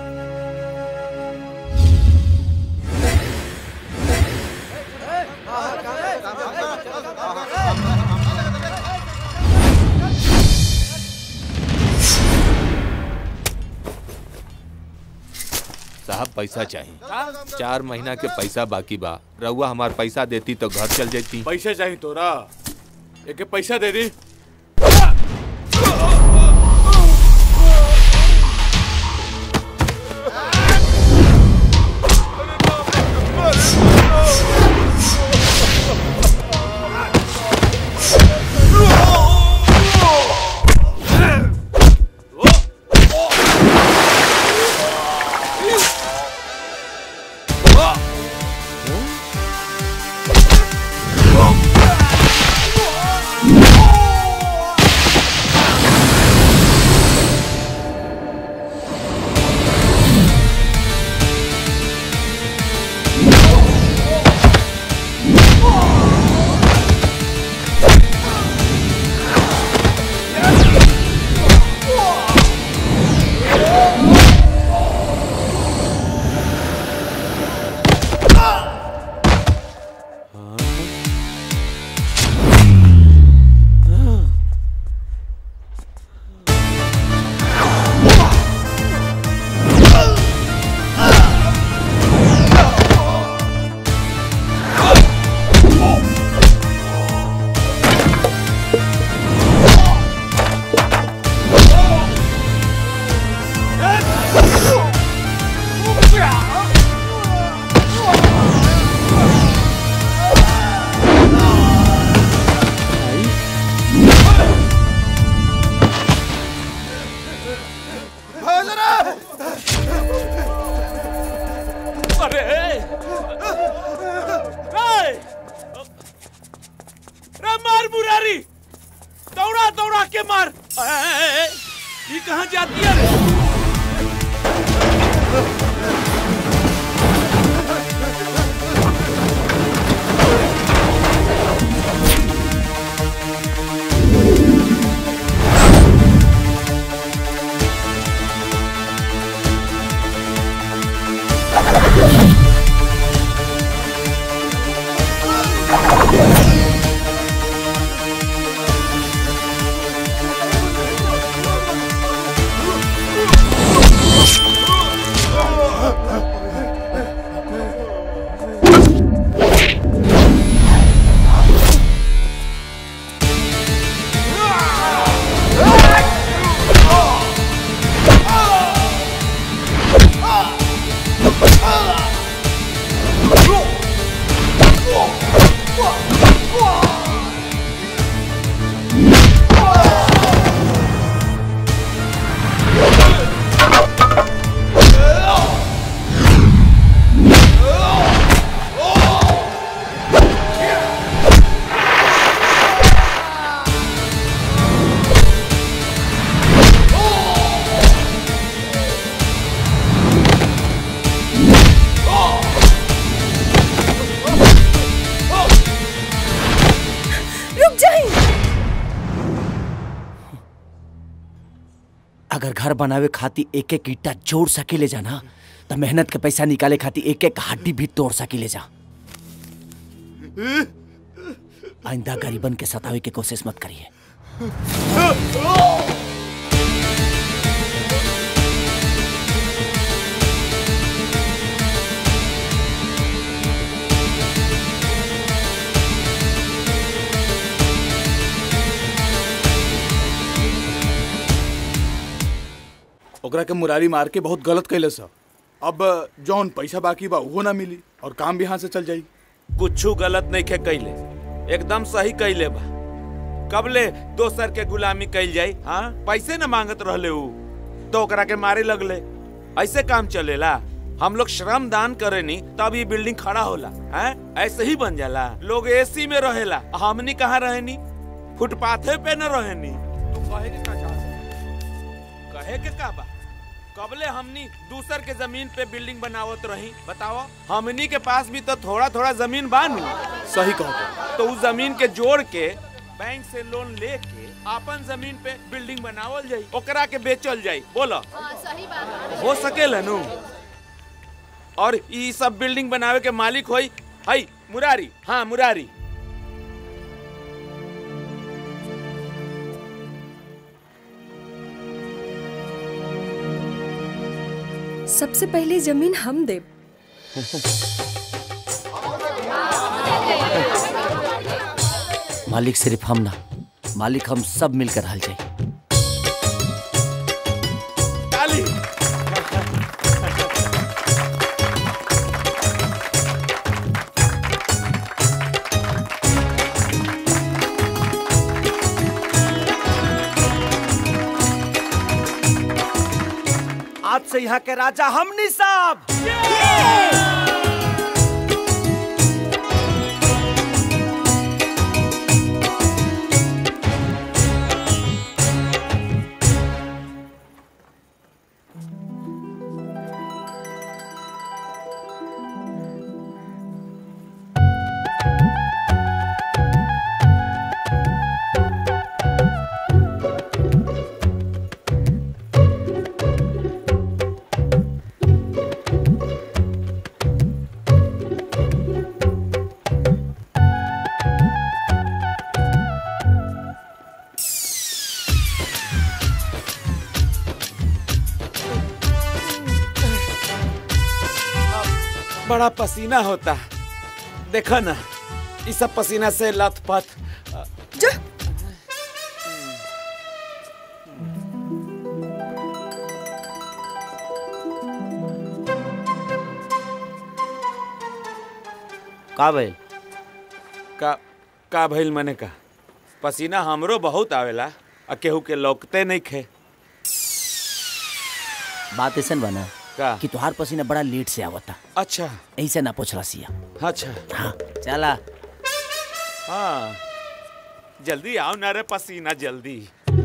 Speaker 11: साहब पैसा चाहिए, चार महीना के पैसा बाकी बा। रउआ हमार पैसा देती तो घर चल जाती।
Speaker 21: पैसे चाहिए तोरा, एक पैसा दे दी।
Speaker 22: अगर घर बनावे खाती एक एक ईटा जोड़ सके ले जाना तो मेहनत के पैसा निकाले खाती एक एक हड्डी भी तोड़ सके ले जा। आइंदा गरीबन के सतावे की कोशिश मत करिए।
Speaker 8: ओकरा के मुरारी मार के बहुत गलत कैले सा। अब जौन पैसा बाकी बा वो ना मिली और काम भी यहाँ से चल जाई।
Speaker 21: कुछ गलत नहीं खे कैले, एकदम सही कैले बा। कबले दोसर के गुलामी कैल जाई? हाँ, पैसे न मांगत रहले उ तो ओकरा के मारे लगले। ऐसे काम चलेला? हम लोग श्रम दान करे नी तब ये बिल्डिंग खड़ा होला है? ऐसे ही बन जाला। लोग एसी में रहेला, हमनी कहाँ रहेनी? फुटपाथे पे न रहेनी। तू कहे के का चाहत? कहे के का बा? कबले हमनी दूसर के जमीन पे बिल्डिंग बनावत रही बताओ? हमनी के पास भी तो थोड़ा थोड़ा जमीन बानू।
Speaker 8: सही कहो।
Speaker 21: तो उस जमीन के जोड़ के बैंक से लोन लेके अपन जमीन पे बिल्डिंग बनावल जाई, ओकरा के बेचल जाई। बोलो
Speaker 4: सही बात
Speaker 21: हो सकेला नु? और ई सब बिल्डिंग बनावे के मालिक होई हई मुरारी। हाँ मुरारी।
Speaker 5: सबसे पहले जमीन हम देब।
Speaker 22: मालिक सिर्फ हम ना, मालिक हम सब मिलकर हल जाए।
Speaker 21: ताली।
Speaker 1: आज से यहाँ के राजा हमनी साहब।
Speaker 21: बड़ा पसीना होता, देखो ना इस सब पसीना से लथपथ।
Speaker 5: जा।
Speaker 21: का भइल? का का भइल मने का? पसीना हमरो बहुत आवेला, आ केहू के लौकते नहीं खे।
Speaker 22: बात ऐसा बना
Speaker 21: का
Speaker 22: कि तुहार पसीना बड़ा लेट से आवता।
Speaker 21: अच्छा
Speaker 22: ऐसे ना पूछ रसिया।
Speaker 21: अच्छा
Speaker 22: हाँ चला।
Speaker 21: हाँ जल्दी आओ ना रे पसीना जल्दी।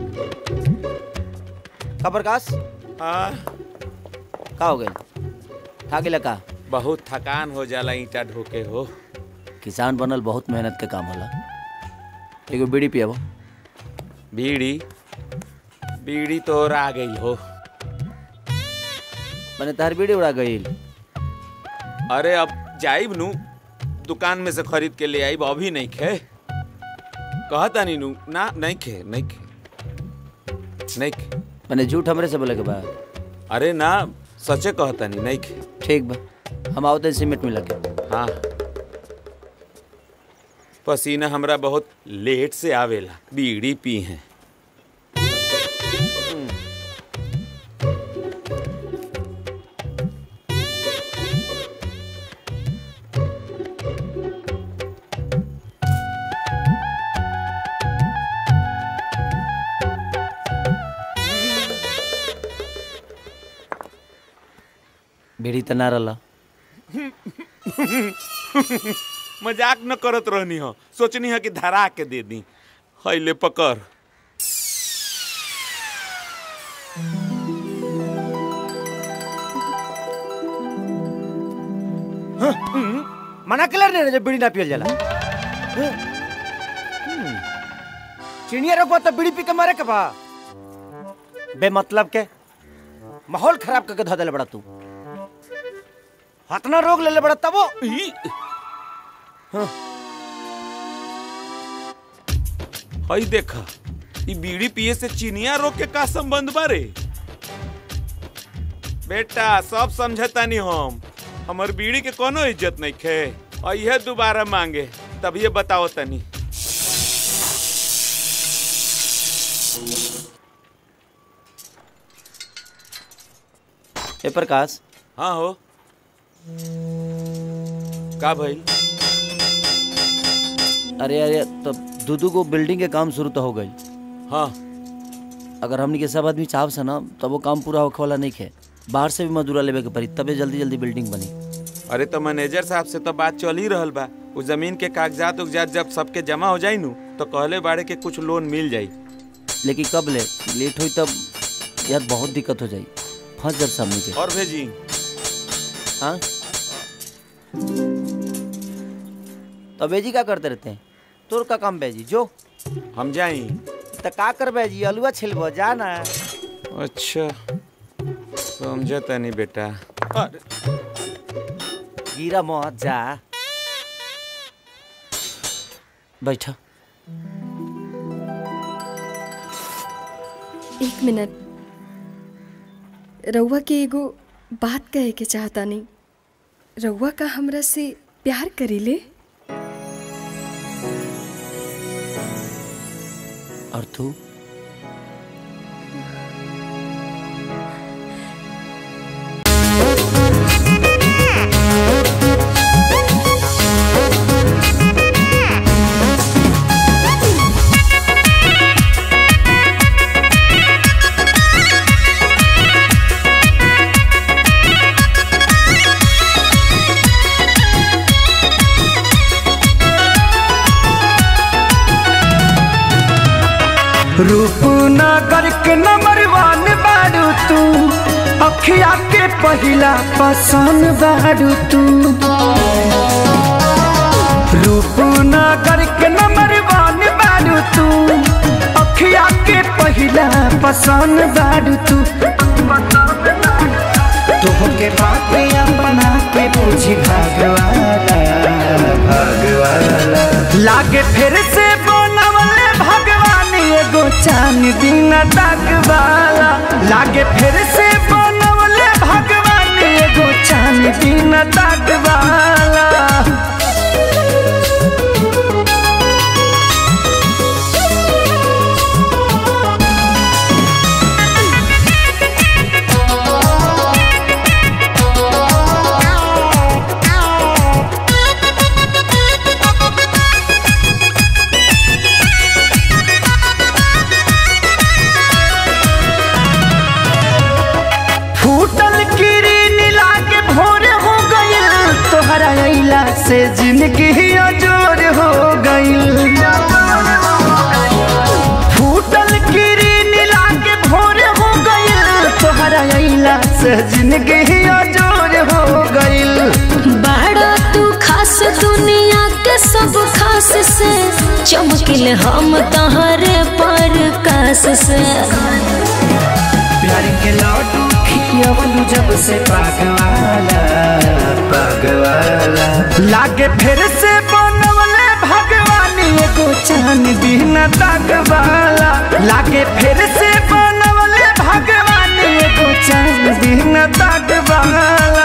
Speaker 22: का प्रकाश?
Speaker 21: हाँ
Speaker 22: का हो गया? थक गेला का?
Speaker 21: बहुत थकान हो जाला ईंटा ढोके हो।
Speaker 22: किसान बनल बहुत मेहनत के काम होला। एगो बीड़ी पियाबो।
Speaker 21: बीड़ी बीड़ी तो आ गई हो।
Speaker 22: मैंने तार बीड़ी उड़ा गई।
Speaker 21: अरे अब जाइब नू दुकान में से खरीद के ले आइब, अभी नहीं खे। कहता नहीं नू ना नहीं खे नहीं खे नहीं खे।
Speaker 22: मैंने झूठ हमरे से बोले के बा?
Speaker 21: अरे ना सचे कहता नहीं नहीं खे।
Speaker 22: ठीक बा, हम आवते सीमेंट मिला के।
Speaker 21: हाँ पसीना हमरा बहुत लेट से आवेला, बीड़ी पी हैं।
Speaker 22: बीड़ी तो ना रला।
Speaker 21: मजाक न करत रहनी हो, सोचनी है कि धरा के दे दी। हैले पकड़।
Speaker 9: मना कलर ने जब बीड़ी ना पियल जाला। चिड़िया रोकवा तो बीड़ी पी के मारे के बा। बे मतलब के माहौल खराब करके धो देले बड़ा तू। हतना रोग ले ले बड़ा तबो।
Speaker 21: हई देखा ई बीड़ी पिए से चिनिया रोग के का संबंध बारे? बेटा सब समझता नहीं हम, हमर बीड़ी के कोनो इज्जत नहीं खे। और यह दोबारा मांगे तब ये बताओ तनी।
Speaker 22: ए प्रकाश।
Speaker 21: हाँ हो का भाई?
Speaker 22: अरे अरे तब दू दू को बिल्डिंग के काम शुरू तो हो गई।
Speaker 21: हाँ
Speaker 22: अगर हमनी के सब आदमी चाहब से ना तब वो काम पूरा होखे वाला नहीं है। बाहर से भी मजदूरा लेवे के पड़ी तबे जल्दी जल्दी बिल्डिंग बनी।
Speaker 21: अरे तो मैनेजर साहब से तो बात चल ही रहल बा। उस जमीन के कागजात उगजात जब सबके जमा हो जाई नु तो कहले बाड़े के कुछ लोन मिल जाई।
Speaker 22: लेकिन कब ले लेट हुई तब यार बहुत दिक्कत हो जाई। फंस जब सामने के।
Speaker 21: और भेजी।
Speaker 22: हाँ तो बेजी क्या करते रहते हैं? तोर का काम बेजी जो
Speaker 21: हम जाई
Speaker 22: तो का कर बेजी अलुआ छिलबो जा ना।
Speaker 21: अच्छा समझता नहीं बेटा।
Speaker 22: गिरा मत जा बैठा।
Speaker 5: एक मिनट रउआ के एगो बात कहे के चाहता नहीं। रउआ का हमरा से प्यार करीले?
Speaker 22: और तू?
Speaker 1: रूपनगर के नंबर वन बारू तू, अखिया के पहिला पसंद बारू तू। रूपनगर के नंबर वन बारू तू, अखिया के पहिला पसंद बारू तू। तुमके बात अपना के पूछी भगवाना भगवाना लागे फिर से बनवले भगवान एगो चांद दिन तक वाला। लागे फिर से बनवले भगवान एगो चांद दिन तक वाला। से जिंदगी अजोर हो गई। फूटल किरीन लागे भोर हो गई, तोहरा अइला से जिंदगी अजोर हो गई।
Speaker 18: बड़ा तू खास दुनिया के सब खास से, चमकिल हम तहरे पर कास से।
Speaker 1: प्यार के लड्डू खियावलू जब से पागवाला पागवाला। लागे फिर से बनवले भगवान एगो चांद दिन तक वाला। लागे फिर से बनवले भगवान एगो चांद दिन तक वाला।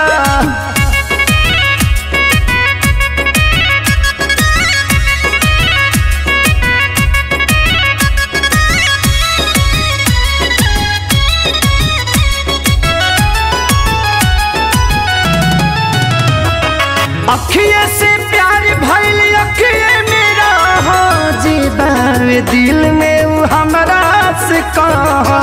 Speaker 1: अखिए से प्यार भइल अखिए मेरा हो जीवावे दिल में वो हमरा से कहा।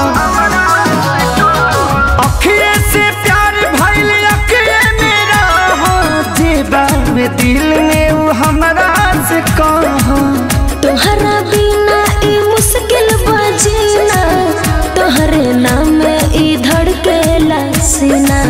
Speaker 1: अखिए से प्यार भइल अखिए मेरा हो जीवावे दिल में वो हमरा से कहा।
Speaker 18: तोहरा बिना ई मुश्किल बजीना, तोहरे नाम ई धड़केला सीना।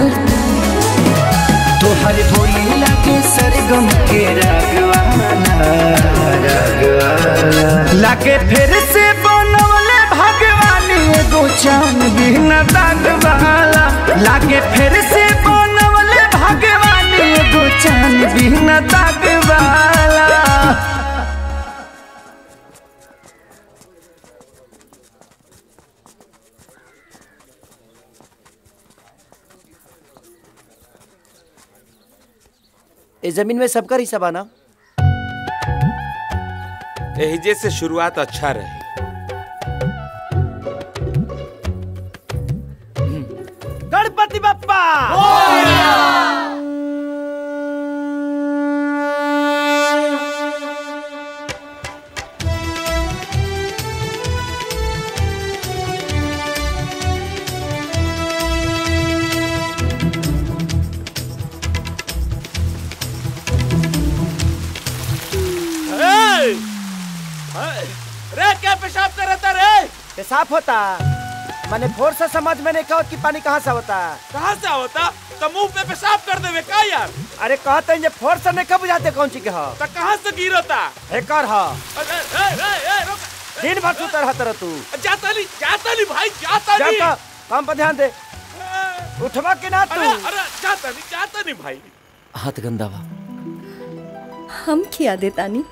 Speaker 1: तोहर बोली लागे सरगम के रागवाला रागवाला। लागे फिर से बनवले भगवान एगो चांद दिन तक वाला। लागे फिर से बनवले भगवान एगो चांद दिन तक वाला।
Speaker 22: इस जमीन में सबका हिस्सा बना।
Speaker 21: एहिजे से शुरुआत अच्छा रही।
Speaker 1: गणपति बप्पा
Speaker 10: रे क्या पेशाब कर रहा था रे?
Speaker 16: पेशाब होता मैंने फोर से समझ में नहीं कहा कि पानी कहाँ से होता।
Speaker 10: कहाँ से होता? तो मुंह पे पेशाब कर देवे का यार?
Speaker 16: अरे कहते हैं फोर से नहीं कब बुझाते कौन चीज के हो?
Speaker 10: तो कहाँ से गिरता?
Speaker 16: हेकर हो।
Speaker 10: अरे ए ए ए रुक।
Speaker 16: दिन भर तू तरह तरह तू।
Speaker 10: जाता नहीं जाता नहीं भाई जाता नहीं।
Speaker 16: जाता काम पर ध्यान दे। उठवा के ना तू।
Speaker 10: अरे अरे जाता नहीं जाता नहीं भाई।
Speaker 22: हाथ गंदा बा।
Speaker 5: हम खिया देता नहीं।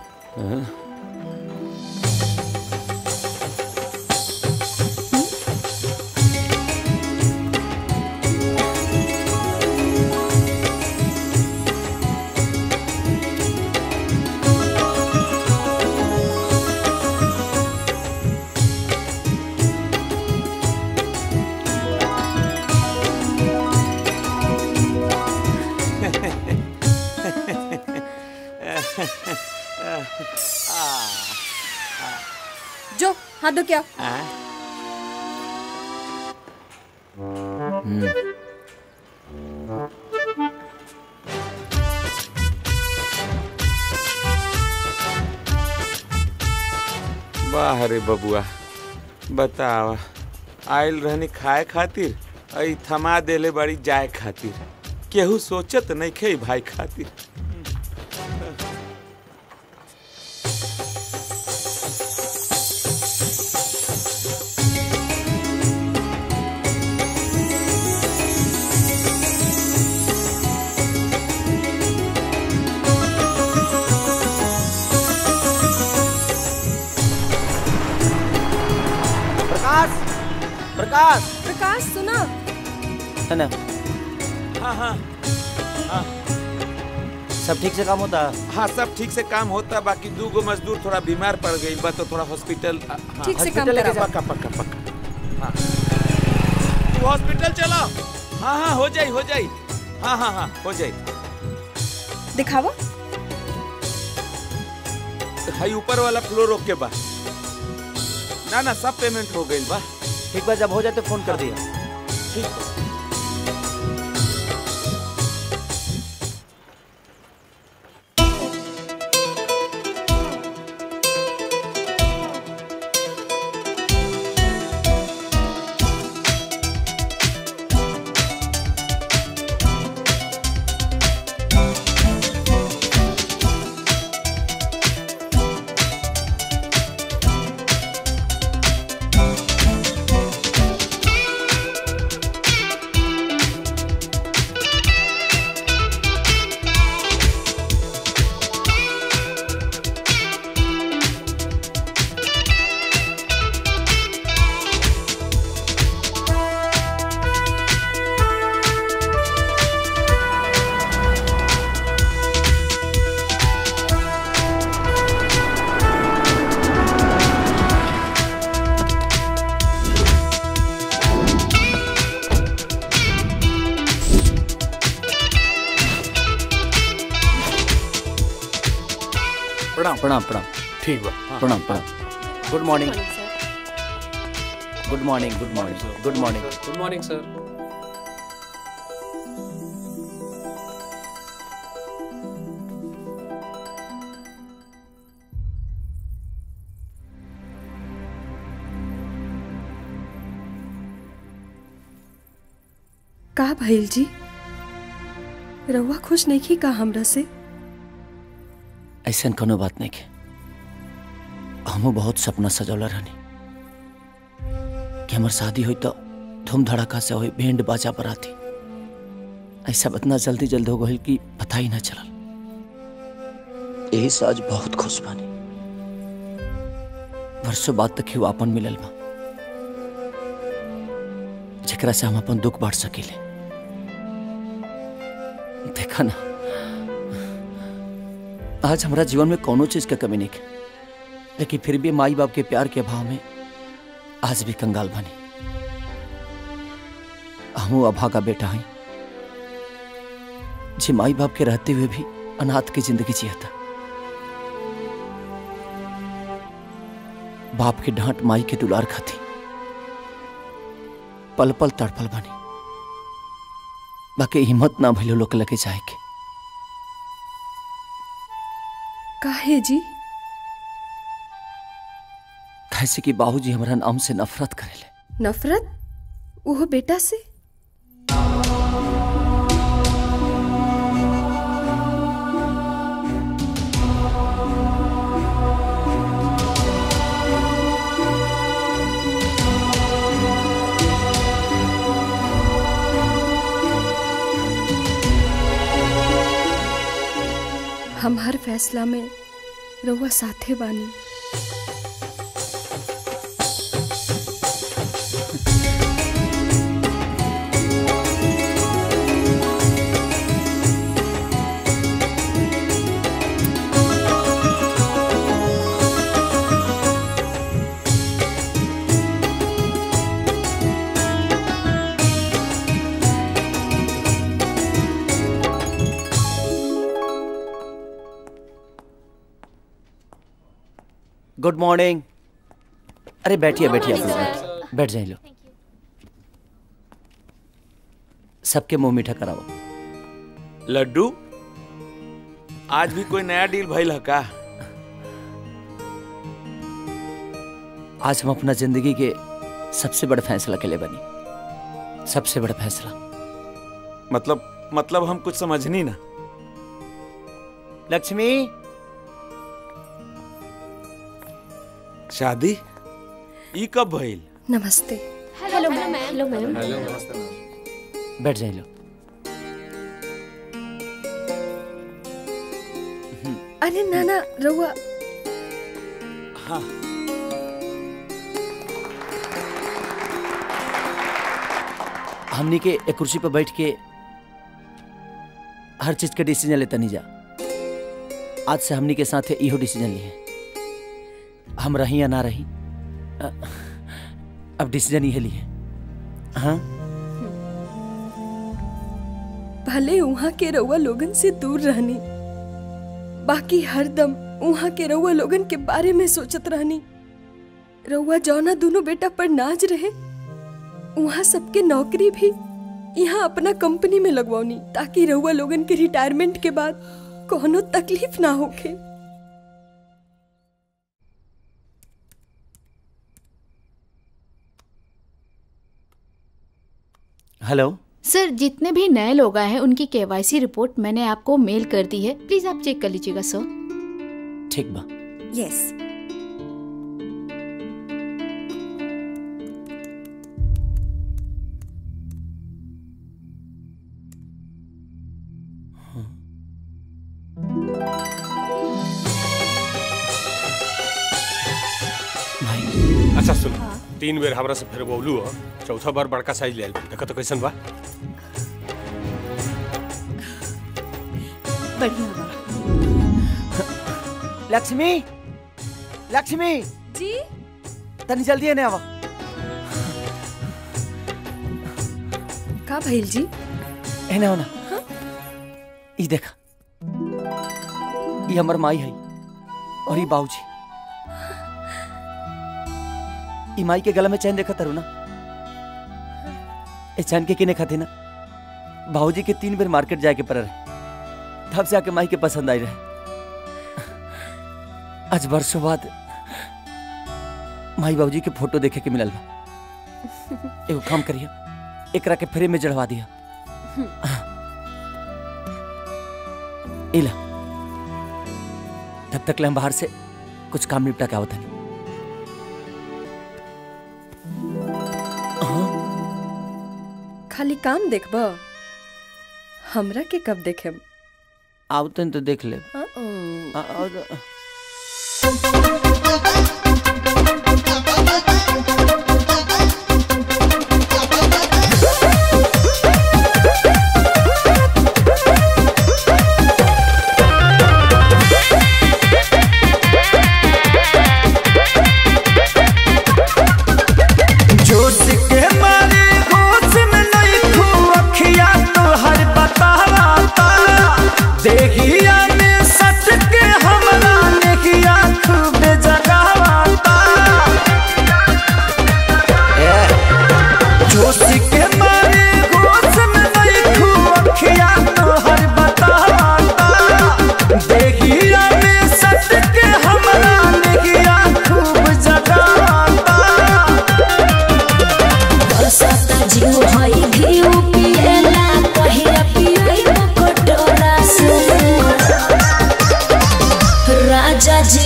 Speaker 5: जो हाथ दो क्या?
Speaker 21: वाह रे बबुआ बतावा आयल रहनी खाए खातिर आई थमा देले बड़ी जाए खातिर केहू सोचत नहीं खे भाई खातिर।
Speaker 16: प्रकाश
Speaker 5: प्रकाश सुना
Speaker 16: है ना?
Speaker 21: हाँ हाँ हाँ
Speaker 16: सब ठीक से काम होता?
Speaker 21: हाँ सब ठीक से काम होता बाकी दो गो मजदूर थोड़ा बीमार पड़ गई बा तो थोड़ा हॉस्पिटल
Speaker 5: ठीक से काम करा।
Speaker 21: पक्का पक्का पक्का हाँ तू हॉस्पिटल चलो। हाँ हाँ हो जाई हो जाई हाँ हाँ हाँ हो जाई।
Speaker 5: दिखावा
Speaker 21: हाई ऊपर वाला फ्लोर रोक के बा। ना ना सब पेमेंट हो गई बा।
Speaker 16: ठीक बा जब हो जाए तो फोन कर दिया।
Speaker 21: ठीक है।
Speaker 22: प्रणाम प्रणाम प्रणाम।
Speaker 3: ठीक बा
Speaker 22: प्रणाम प्रणाम। Good morning good morning good morning good morning
Speaker 6: good morning sir.
Speaker 5: का भइल जी रउआ खुश नहीं की का हमरा से?
Speaker 22: ऐसा कोनो बात नहीं के हम बहुत सपना सजौला रहनी कि हमार शादी हुई तो धूम धड़ाका से हुई बैंड बाजा बराती। ऐसा इतना जल्दी जल्दी हो गई कि पता ही ना चलल। यही से आज बहुत खुश बानी। वर्षों बाद तक ही आपन मिलल बा जेकरा से हम अपन दुख बांट सकीले। देखा ना आज हमारा जीवन में कोनो चीज का कमी नहीं है लेकिन फिर भी माई बाप के प्यार के अभाव में आज भी कंगाल बनी। हम अभागा बेटा हैं जी माई बाप के रहते हुए भी अनाथ की जिंदगी जिया था। बाप की डांट माई के दुलार खाती पल पल तड़पल बनी। बाकी हिम्मत ना भइलो लोग लगे जाए के।
Speaker 5: काहे जी
Speaker 22: कैसे कि बाबूजी हमारा नाम से नफरत करेले।
Speaker 5: नफरत? वो बेटा से? हम हर फैसला में रउआ साथे बानी।
Speaker 22: Good morning. अरे बैठिए बैठिए आप लोग बैठ जाइए। लो सबके मुंह मीठा कराओ।
Speaker 21: लड्डू, आज भी कोई नया डील भइल है का?
Speaker 22: आज हम अपना जिंदगी के सबसे बड़ा फैसला के लिए बनी। सबसे बड़ा फैसला
Speaker 21: मतलब मतलब हम कुछ समझनी ना।
Speaker 22: लक्ष्मी,
Speaker 21: शादी ई कब भइल?
Speaker 5: नमस्ते।
Speaker 18: Hello ma'am. Hello ma'am.
Speaker 22: बैठ जाइए। लो
Speaker 5: अरे नाना रउआ।
Speaker 21: हाँ
Speaker 22: हमनी के एक कुर्सी पर बैठ के हर चीज के डिसीजन लेता नहीं जा। आज से हमनी के साथ इहो डिसीजन लिए, हम रही या ना रही, अब डिसीजन ये लिए। हाँ
Speaker 5: भले वहाँ के रउआ लोगन से दूर रहनी, बाकी हरदम वहाँ के रउआ लोगन के बारे में सोचत रहनी। रउआ जौना दोनों बेटा पर नाज रहे, वहाँ सबके नौकरी भी यहाँ अपना कंपनी में लगवानी, ताकि रउआ लोगन के रिटायरमेंट के बाद कोनो तकलीफ ना होके।
Speaker 22: हेलो
Speaker 4: सर, जितने भी नए लोग आए हैं उनकी केवाईसी रिपोर्ट मैंने आपको मेल कर दी है, प्लीज आप चेक कर लीजिएगा सर।
Speaker 22: ठीक बा।
Speaker 5: यस।
Speaker 3: अच्छा सुन, तीन बेर हमरा से फिर बोलू हो, चौथा बार बड़का साइज ले आइल। देखो तो कैसन बा।
Speaker 2: बढ़िया बा।
Speaker 22: लक्ष्मी, लक्ष्मी
Speaker 5: जी
Speaker 22: तनी जल्दी आने आवा।
Speaker 5: का भइल जी?
Speaker 22: एने हो ना। हाँ? ई देखा, ई हमर माई है और ई बाबूजी। ई माई के गला में चैन देखा तारू ना, ए चैन के किने खाते ना बाबूजी के तीन बेर मार्केट जाके के पड़े रहे, तब से आके माई के पसंद आई रहे। आज वर्षों बाद माई बाबूजी के फोटो देखे के मिलल बा। एगो काम करिए, एकरा के फ्रेम में जड़वा दिया। इला तब तक ले हम बाहर से कुछ काम निपटा के आवत हनी।
Speaker 5: खाली काम देखबा, हमरा के कब देखेम?
Speaker 22: आवतन तो देख ले।
Speaker 5: हाँ?
Speaker 22: आ, आ, आ,
Speaker 1: जोश के मारे होश में नहीं खू, अखिया तो हर बतावा ताला, देहिया में सट के हमरा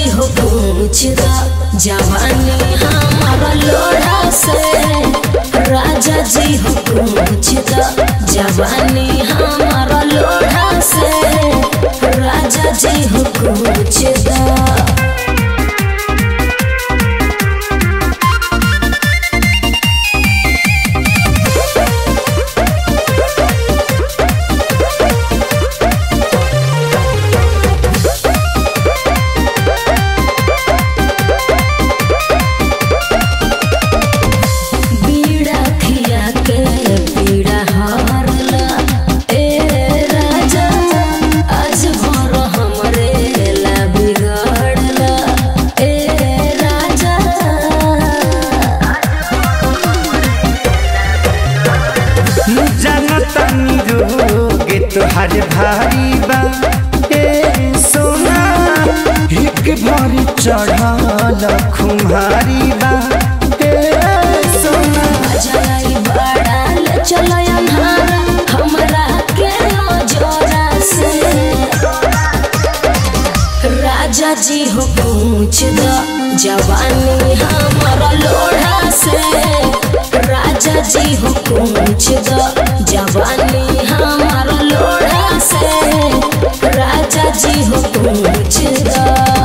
Speaker 18: जी हो पूछ दा जवानी हमारा लोढ़ा से राजा जी हो पूछ दा जवानी हमारा लोढ़ा से राजा जी हो पूछ दा
Speaker 1: तोहर भारी बा ए सोना एक भारी चढ़ल खुमारी बा ए सोना
Speaker 18: जलाई बड़ाल चलो हमारा हमरा के जोरा से राजा जी हो पूछ दो जवानी हमारा लोढ़ा से राजा जी हो पूछ दो जवानी हमारा लोढ़ा से राजा जी हो पूछ दो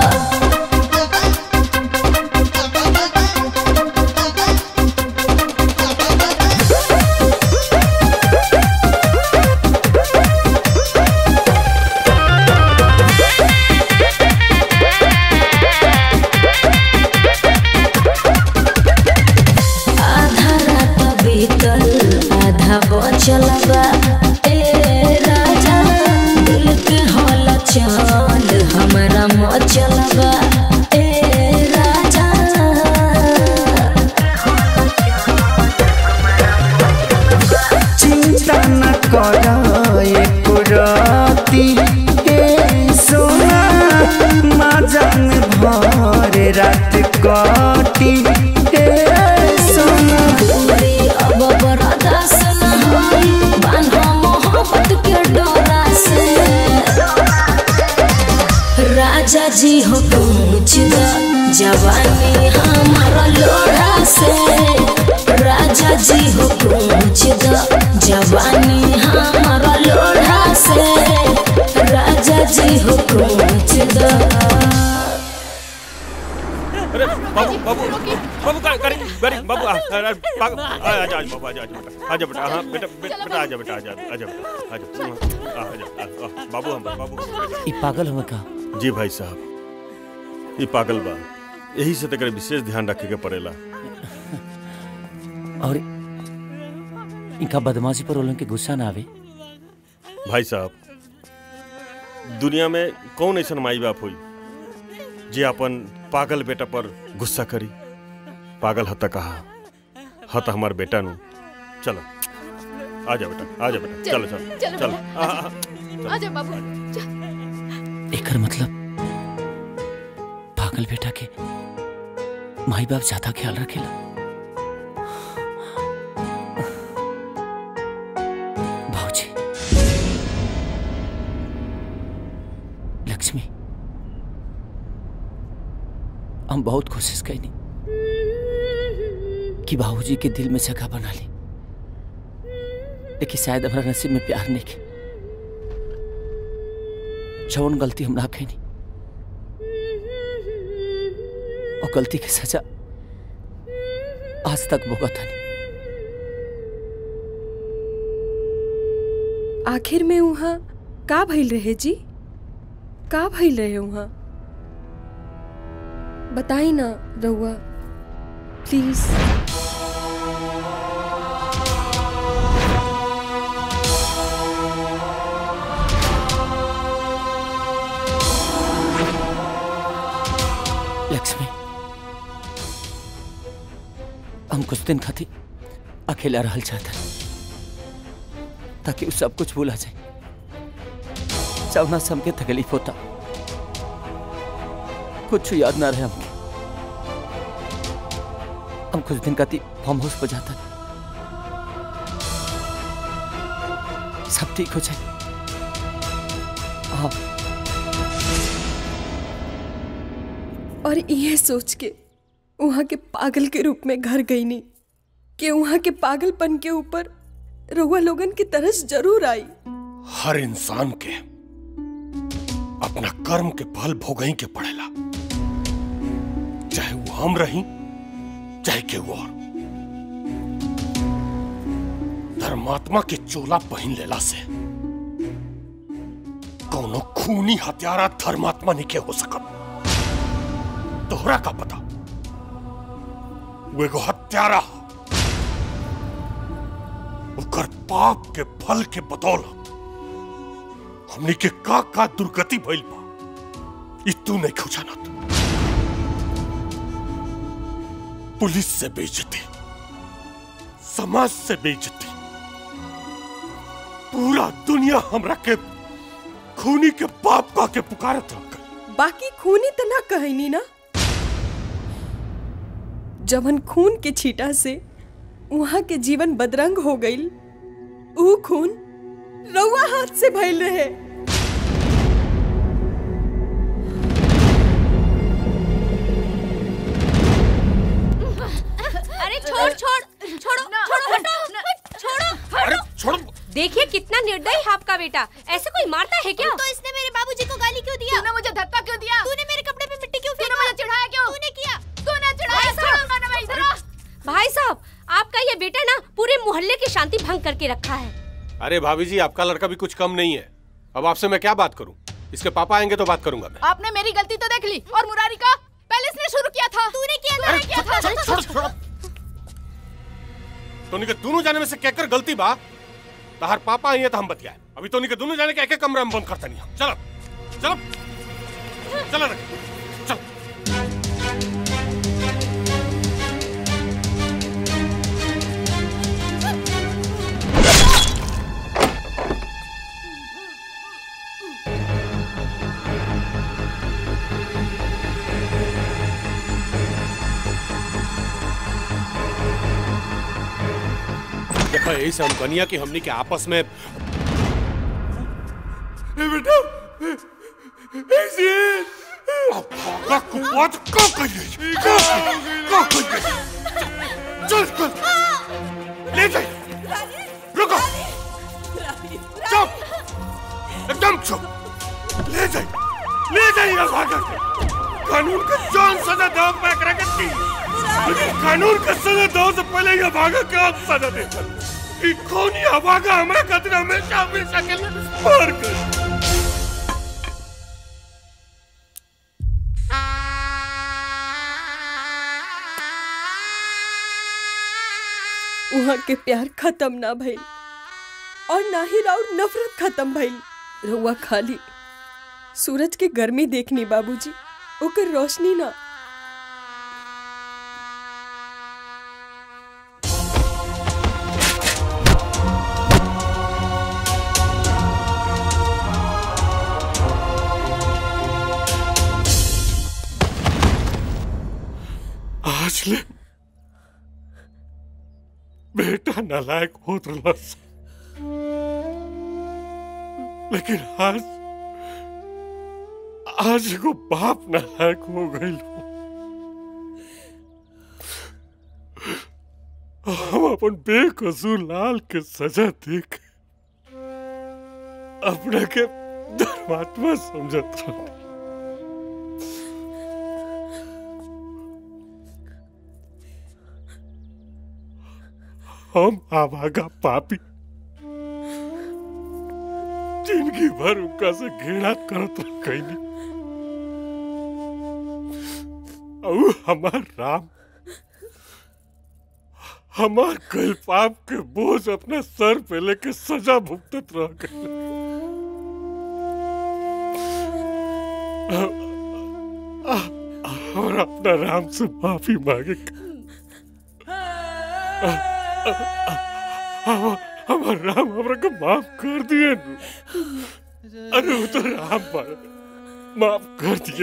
Speaker 18: बचल बा ए राजा दिल के हल चल हमारा मचल बा ए राजा
Speaker 1: चिंता न कर एको राती ए सोना मजान भर रात काटी ए सोना
Speaker 18: अब बरदास के डोरा से राजा जी हो पूछ दो जवानी हमारा लोढ़ा से राजा जी हो पूछ दो जवानी हमारा लोढ़ा से राजा जी हो पूछ दो
Speaker 10: अरे बाबू बाबू बाबू कर कर कर बाबू आ आ जा आ बाबू आ जा आ जा बेटा हां बेटा बेटा आ जा बेटा आ जा आ जा आ जा आ जा बाबू हम बाबू
Speaker 22: ई पागल हम का
Speaker 10: जी भाई साहब ई पागल बा यही से तकर विशेष ध्यान रखे के पड़ेला
Speaker 22: और इनका बदमाशी पर उनके गुस्सा ना आवे
Speaker 10: भाई साहब दुनिया में कौन ऐसा माई बाप हुई जे अपन पागल बेटा पर गुस्सा करी पागल हता कहा हता हमार बेटा नु चलो आ जा बेटा आ जा बेटा चलो चलो चलो
Speaker 4: आ जा बाबू
Speaker 22: एकर मतलब पागल बेटा के माई बाप ज्यादा ख्याल रखेला भाऊजी लक्ष्मी हम बहुत कोशिश कईनी कि बाबूजी के दिल में जगह बना ली लेकिन शायद हमारा नसीब में प्यार नहीं के जौन गलती हम ना कईनी और गलती की सजा आज तक भुगता नहीं।
Speaker 5: आखिर में वहाँ का भइल रहे जी का भइल रहे वहाँ बताई ना रउआ प्लीज।
Speaker 22: लक्ष्मी हम कुछ दिन खातिर अकेला रहल चाहता ताकि वो सब कुछ भूला जाए जब ना हमके तकलीफ होता कुछ याद ना रहे हमके हम कुछ दिन खातिर फार्म हाउस पर जाता सब ठीक हो जाए। हाँ
Speaker 5: और ये सोच के वहाँ के पागल के रूप में घर गई नहीं कि वहाँ के पागलपन के ऊपर रउआ लोगन की तरस जरूर आई।
Speaker 3: हर इंसान के अपना कर्म के फल भोगई के पड़ेला, चाहे वो हम रही चाहे के वो और। धर्मात्मा के चोला पहन लेला से कौनो खूनी हत्यारा धर्मात्मा नहीं के हो सकत। तोहरा का पता वो एगो हत्यारा उकर पाप के फल के बदौलत हमने के का का दुर्गति भइल बा ई तू नहीं खुजानत। पुलिस से बेइज्जती, समाज से बेइज्जती, पूरा दुनिया हमरा के खूनी के पाप का के पुकारत रह।
Speaker 5: बाकी खूनी तो ना कहनी ना, जबन खून के छीटा से वहां के जीवन बदरंग हो गई, वो खून रउआ हाथ से भइल रहे।
Speaker 13: अरे छोड़ छोड़ छोड़ो छोड़ो हटो छोड़ो
Speaker 3: अरे छोड़ो।
Speaker 13: देखिए कितना निर्दयी है आपका बेटा, ऐसे कोई मारता है क्या?
Speaker 7: तो इसने मेरे बाबूजी को गाली क्यों दिया?
Speaker 13: तूने मुझे धक्का क्यों दिया?
Speaker 7: तूने मेरे कपड़े पे मिट्टी क्यों फेंका?
Speaker 13: तूने मुझे चिढ़ाया क्यों?
Speaker 7: तूने किया।
Speaker 13: तूने चिढ़ाया। भाई साहब, आपका ये बेटा ना पूरे मोहल्ले की शांति भंग करके रखा है।
Speaker 3: अरे भाभी जी, आपका लड़का भी कुछ कम नहीं है। अब आपसे मैं क्या बात करूं? इसके पापा आएंगे तो बात करूंगा मैं।
Speaker 4: आपने मेरी गलती तो देख ली, और मुरारी का पहले इसने शुरू किया था।
Speaker 7: तूने किया
Speaker 4: था। तूने किया था।
Speaker 3: छोड़ छोड़ छोड़। तोनी के दोनों जाने में से कहकर गलती बा। तहार पापा आई है तो हम बतियाए। अभी तोनी के दोनों जाने के एक एक कमरे में बंद करता नहीं। चलो चलो चलो चलो। देखो यही से हम कनिया की हमनी के आपस में बेटा ऐसे का कुवात का कहिए का का कहिए चल चल ले जाइए। रुको चुप एकदम चुप। ले जाइए ले जाइए भागा। कानून का जान सजा दो मैं करके लेकिन कानून का सजा दो से पहले ये भागा क्या सजा देता। ये कौन ही भागा हमारे खातिर हमेशा हमेशा के लिए मार कर।
Speaker 5: वहाँ के प्यार खत्म ना भइल और ना ही राउर नफरत खत्म भइल। रउआ खाली सूरज के गर्मी देखनी बाबूजी, ओकर रोशनी ना।
Speaker 3: आज ले बेटा नालायक होत रहलस, लेकिन आज आज को बाप नालायक हो गई। हम अपन बेकसूर लाल के सजा देख अपने के धर्मात्मा समझत रहे। हम आवागा पापी जिंदगी भर उनका से घृणा करत रही। और हमार राम हमार कल पाप के बोझ अपने सर पे लेके सजा भुगतत रह गए। और अपना राम से माफी मांगे। हमार राम हमरा को माफ कर दिए। अरे वो तो राम पर माफ कर दिए।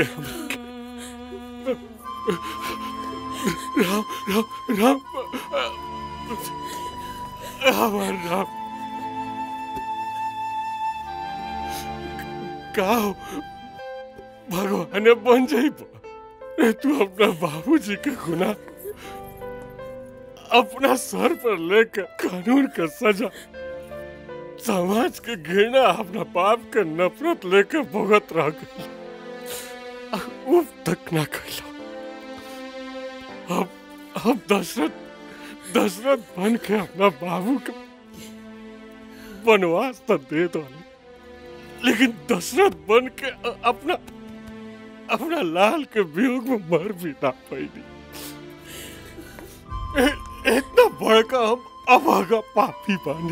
Speaker 3: राम राम राम हमार राम का भगवान बन जाइब।
Speaker 10: ए, तू अपना बाबूजी का गुनाह अपना सर पर लेकर कानून का सजा, समाज के घृणा, अपना बाप का नफरत लेकर भुगत रह गई। उफ तक ना कहला। अब अब दशरथ दशरथ बन के अपना बाबू का वनवास तो दे दो, लेकिन दशरथ बन के अपना अपना लाल के वियोग में मर भी ना पाई। इतना बड़का हम अभागा पापी बानी,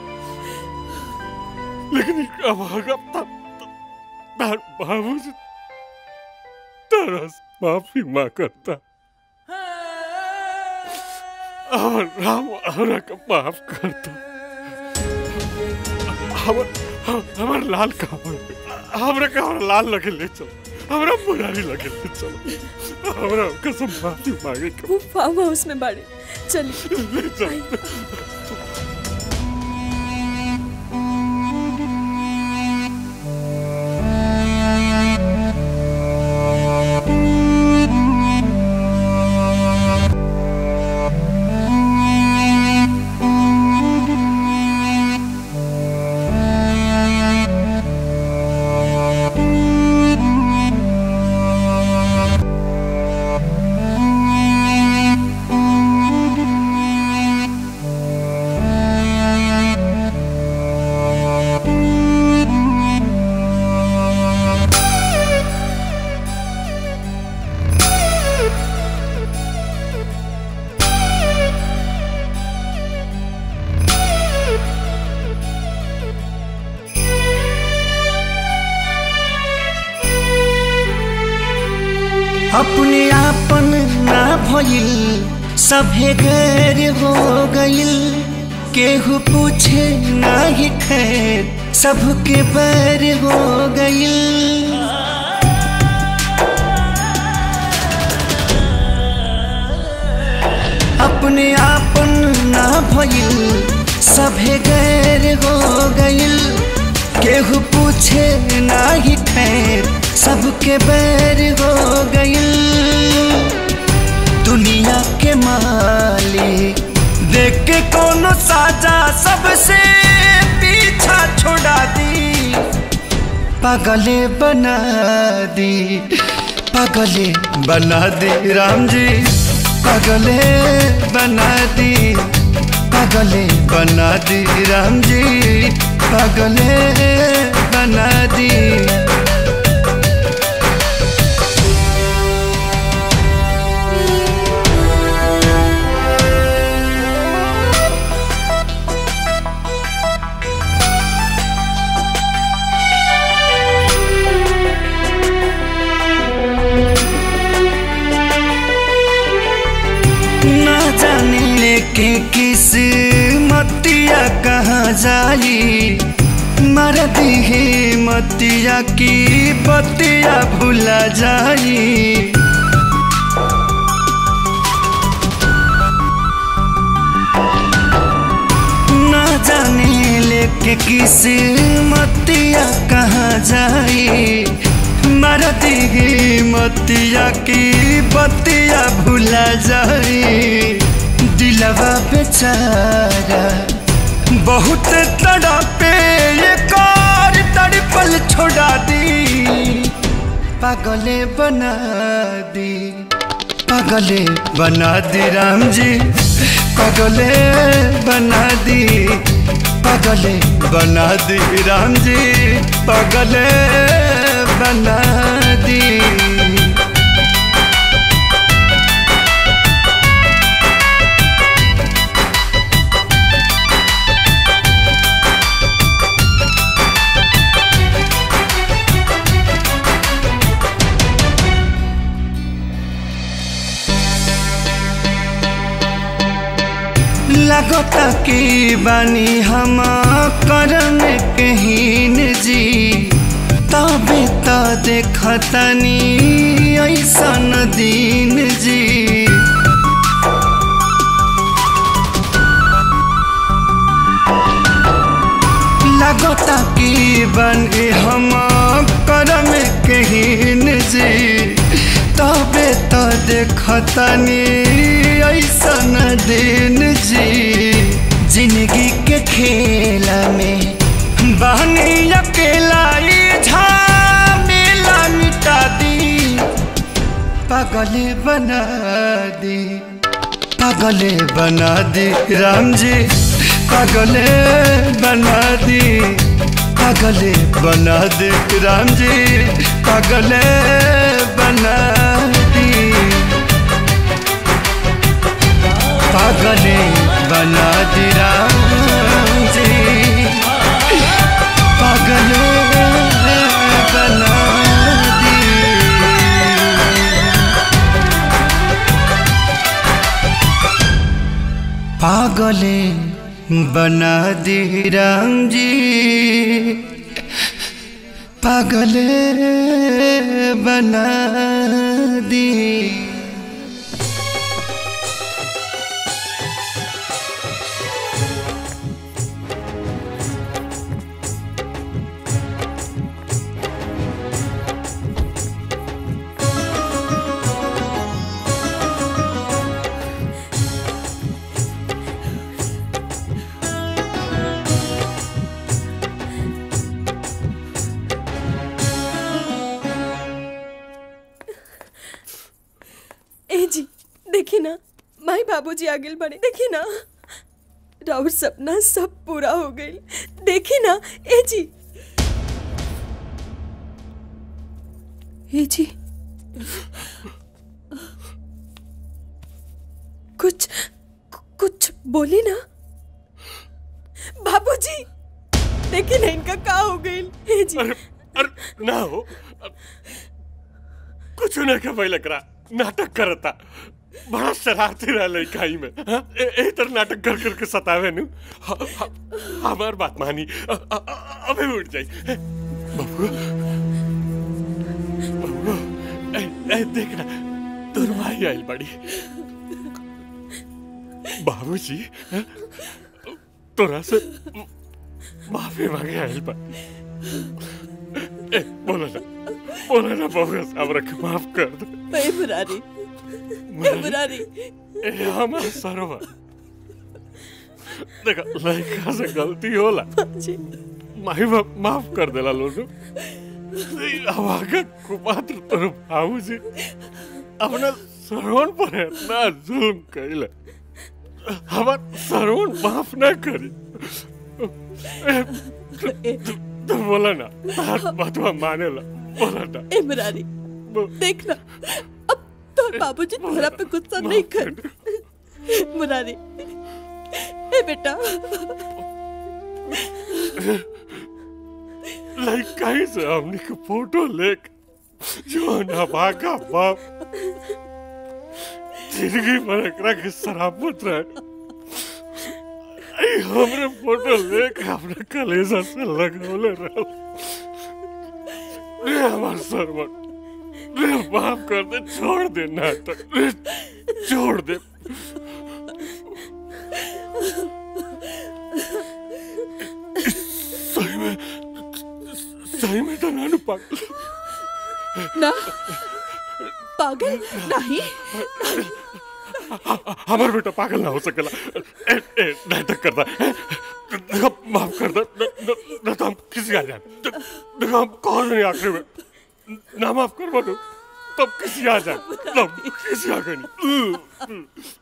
Speaker 10: लेकिन अभागा बाबू से तरस माफी माँ करता। और राम हमरा का माफ करता। हमर हमर लाल का हमरा का हमरा लाल लगे ले चलो, हमरा मुरारी लगे ले चलो, हमरा कसम माफी मांगे के
Speaker 5: वो फार्म हाउस में बाड़े, चलिए
Speaker 10: ले चलो।
Speaker 1: अपने आपन ना भइल सभे गैर हो गइल, केहू पूछे ना ही खैर सबके बैर हो गइल। अपने आपन ना भइल सभे गैर हो गइल, केहू पूछे ना ही खैर सबके बैर हो गइल। दुनिया के मालिक देख के कोनो साजा सबसे पीछा छोड़ा दी, पागले बना दी, पागले बना दी राम जी, पागले बना दी, पागले बना दी राम जी, पागले बना दी। के किस मतिया कहाँ जाई, मर दी है मतिया की बतिया भुला जाई। ना जाने लेके किस मतिया कहाँ जाई, मर दी है मतिया की बतिया भुला जाई। दिलवा बेचारा बहुत तड़पे, ये कार तड़पल छोड़ा दी, पागले बना दी, पागले बना दी राम जी, पागले बना दी, पागले बना दी राम जी, पागले बना दी। लगता की बानी हम करम कहीन जी, तबे तो देखतनी ऐसन दिन जी। लगता की बानी हम करम कहीन जी, तबे देखतनी ऐसन दिन जी जिंदगी के खेला में बहनी अकेला झमेला मिटा दी पागले बना दी पागले बना दी राम जी पागले बना दी पागले बना दी राम जी पागले बना दी पागले बना दी राम जी पागले बना दी पागले बना दी राम जी पागले बना दी।
Speaker 5: देखी ना माई बाबूजी आगे बढ़े देखी ना राउर सपना सब पूरा हो गई देखी ना ए जी ए जी कुछ कुछ बोली ना बाबूजी देखी ना इनका क्या हो गई ए जी
Speaker 10: अरे, अरे ना हो कुछ नहीं के पहले करा नाटक करता बड़ा शरारती रहा लड़काई में ए, ए तर नाटक कर करके सतावे नु हमार बात मानी अ, अ, अ, अबे उठ जाई बाबू बाबू ए, ए देखना तोर भाई आइल बड़ी बाबूजी तोरा से माफी मांगे आइल बा ए बोला ना बोला ना बाबू साहब रख माफ कर दो
Speaker 5: ए मुरारी मुरारी
Speaker 10: ए हमार सरवा देखा लड़का से गलती होला माही बाप माफ कर देला लोनु अब आगे कुपात्र तोर बाबूजी अपना सरवन पर इतना जुल्म कइले हमार सरवन माफ ना करी तो बोला ना बात बातवा मानेला बोला ना
Speaker 5: ए मुरारी देखना अब तोर बाबूजी तोरा पे गुस्सा नहीं कर मुरारी ए बेटा
Speaker 10: लाइक कहीं से हमने के फोटो लेक जो ना भागा बाप जिंदगी भर एकरा के शराबत रहे हमरे फोटो लेके अपने कलेजा से लगौले रहो रे हमार सरवन रे माफ कर दे छोड़ दे नाटक रे छोड़ दे सही में सही में तो नानू पागल
Speaker 5: ना पागल नहीं
Speaker 10: हमार बेटा पागल ना हो सकेला ए ए नाटक करता देखो माफ कर दे न तो हम किसी आ जाए देखो हम कौन नहीं आखिर में ना माफ कर दो तब किसी आ जाए तब किसी आ गई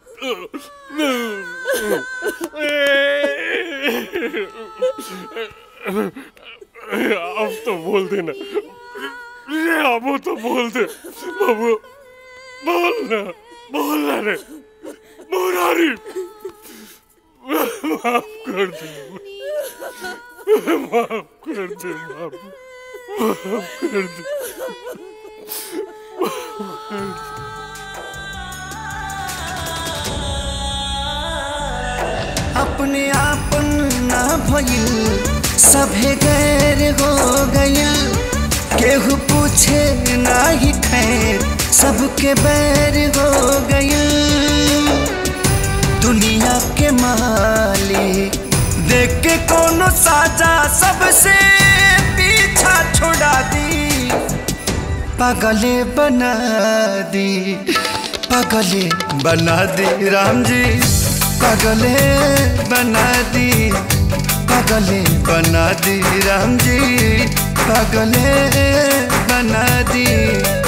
Speaker 10: अब तो बोल देना अब तो बोल दे बाबू बोल ना बोल ना रे मुरारी माफ कर दे माफ कर दे बाबू माफ कर दे
Speaker 1: अपने आपन ना भइल सभे गैर हो गइल केहू पूछे ना ही खैर सबके बैर हो गइल दुनिया के मालिक देख के कोनो साजा सबसे पीछा छोड़ा दी पागले बना दी, पागले बना दी राम जी, पागले बना दी, पागले बना दी राम जी, पागले बना दी।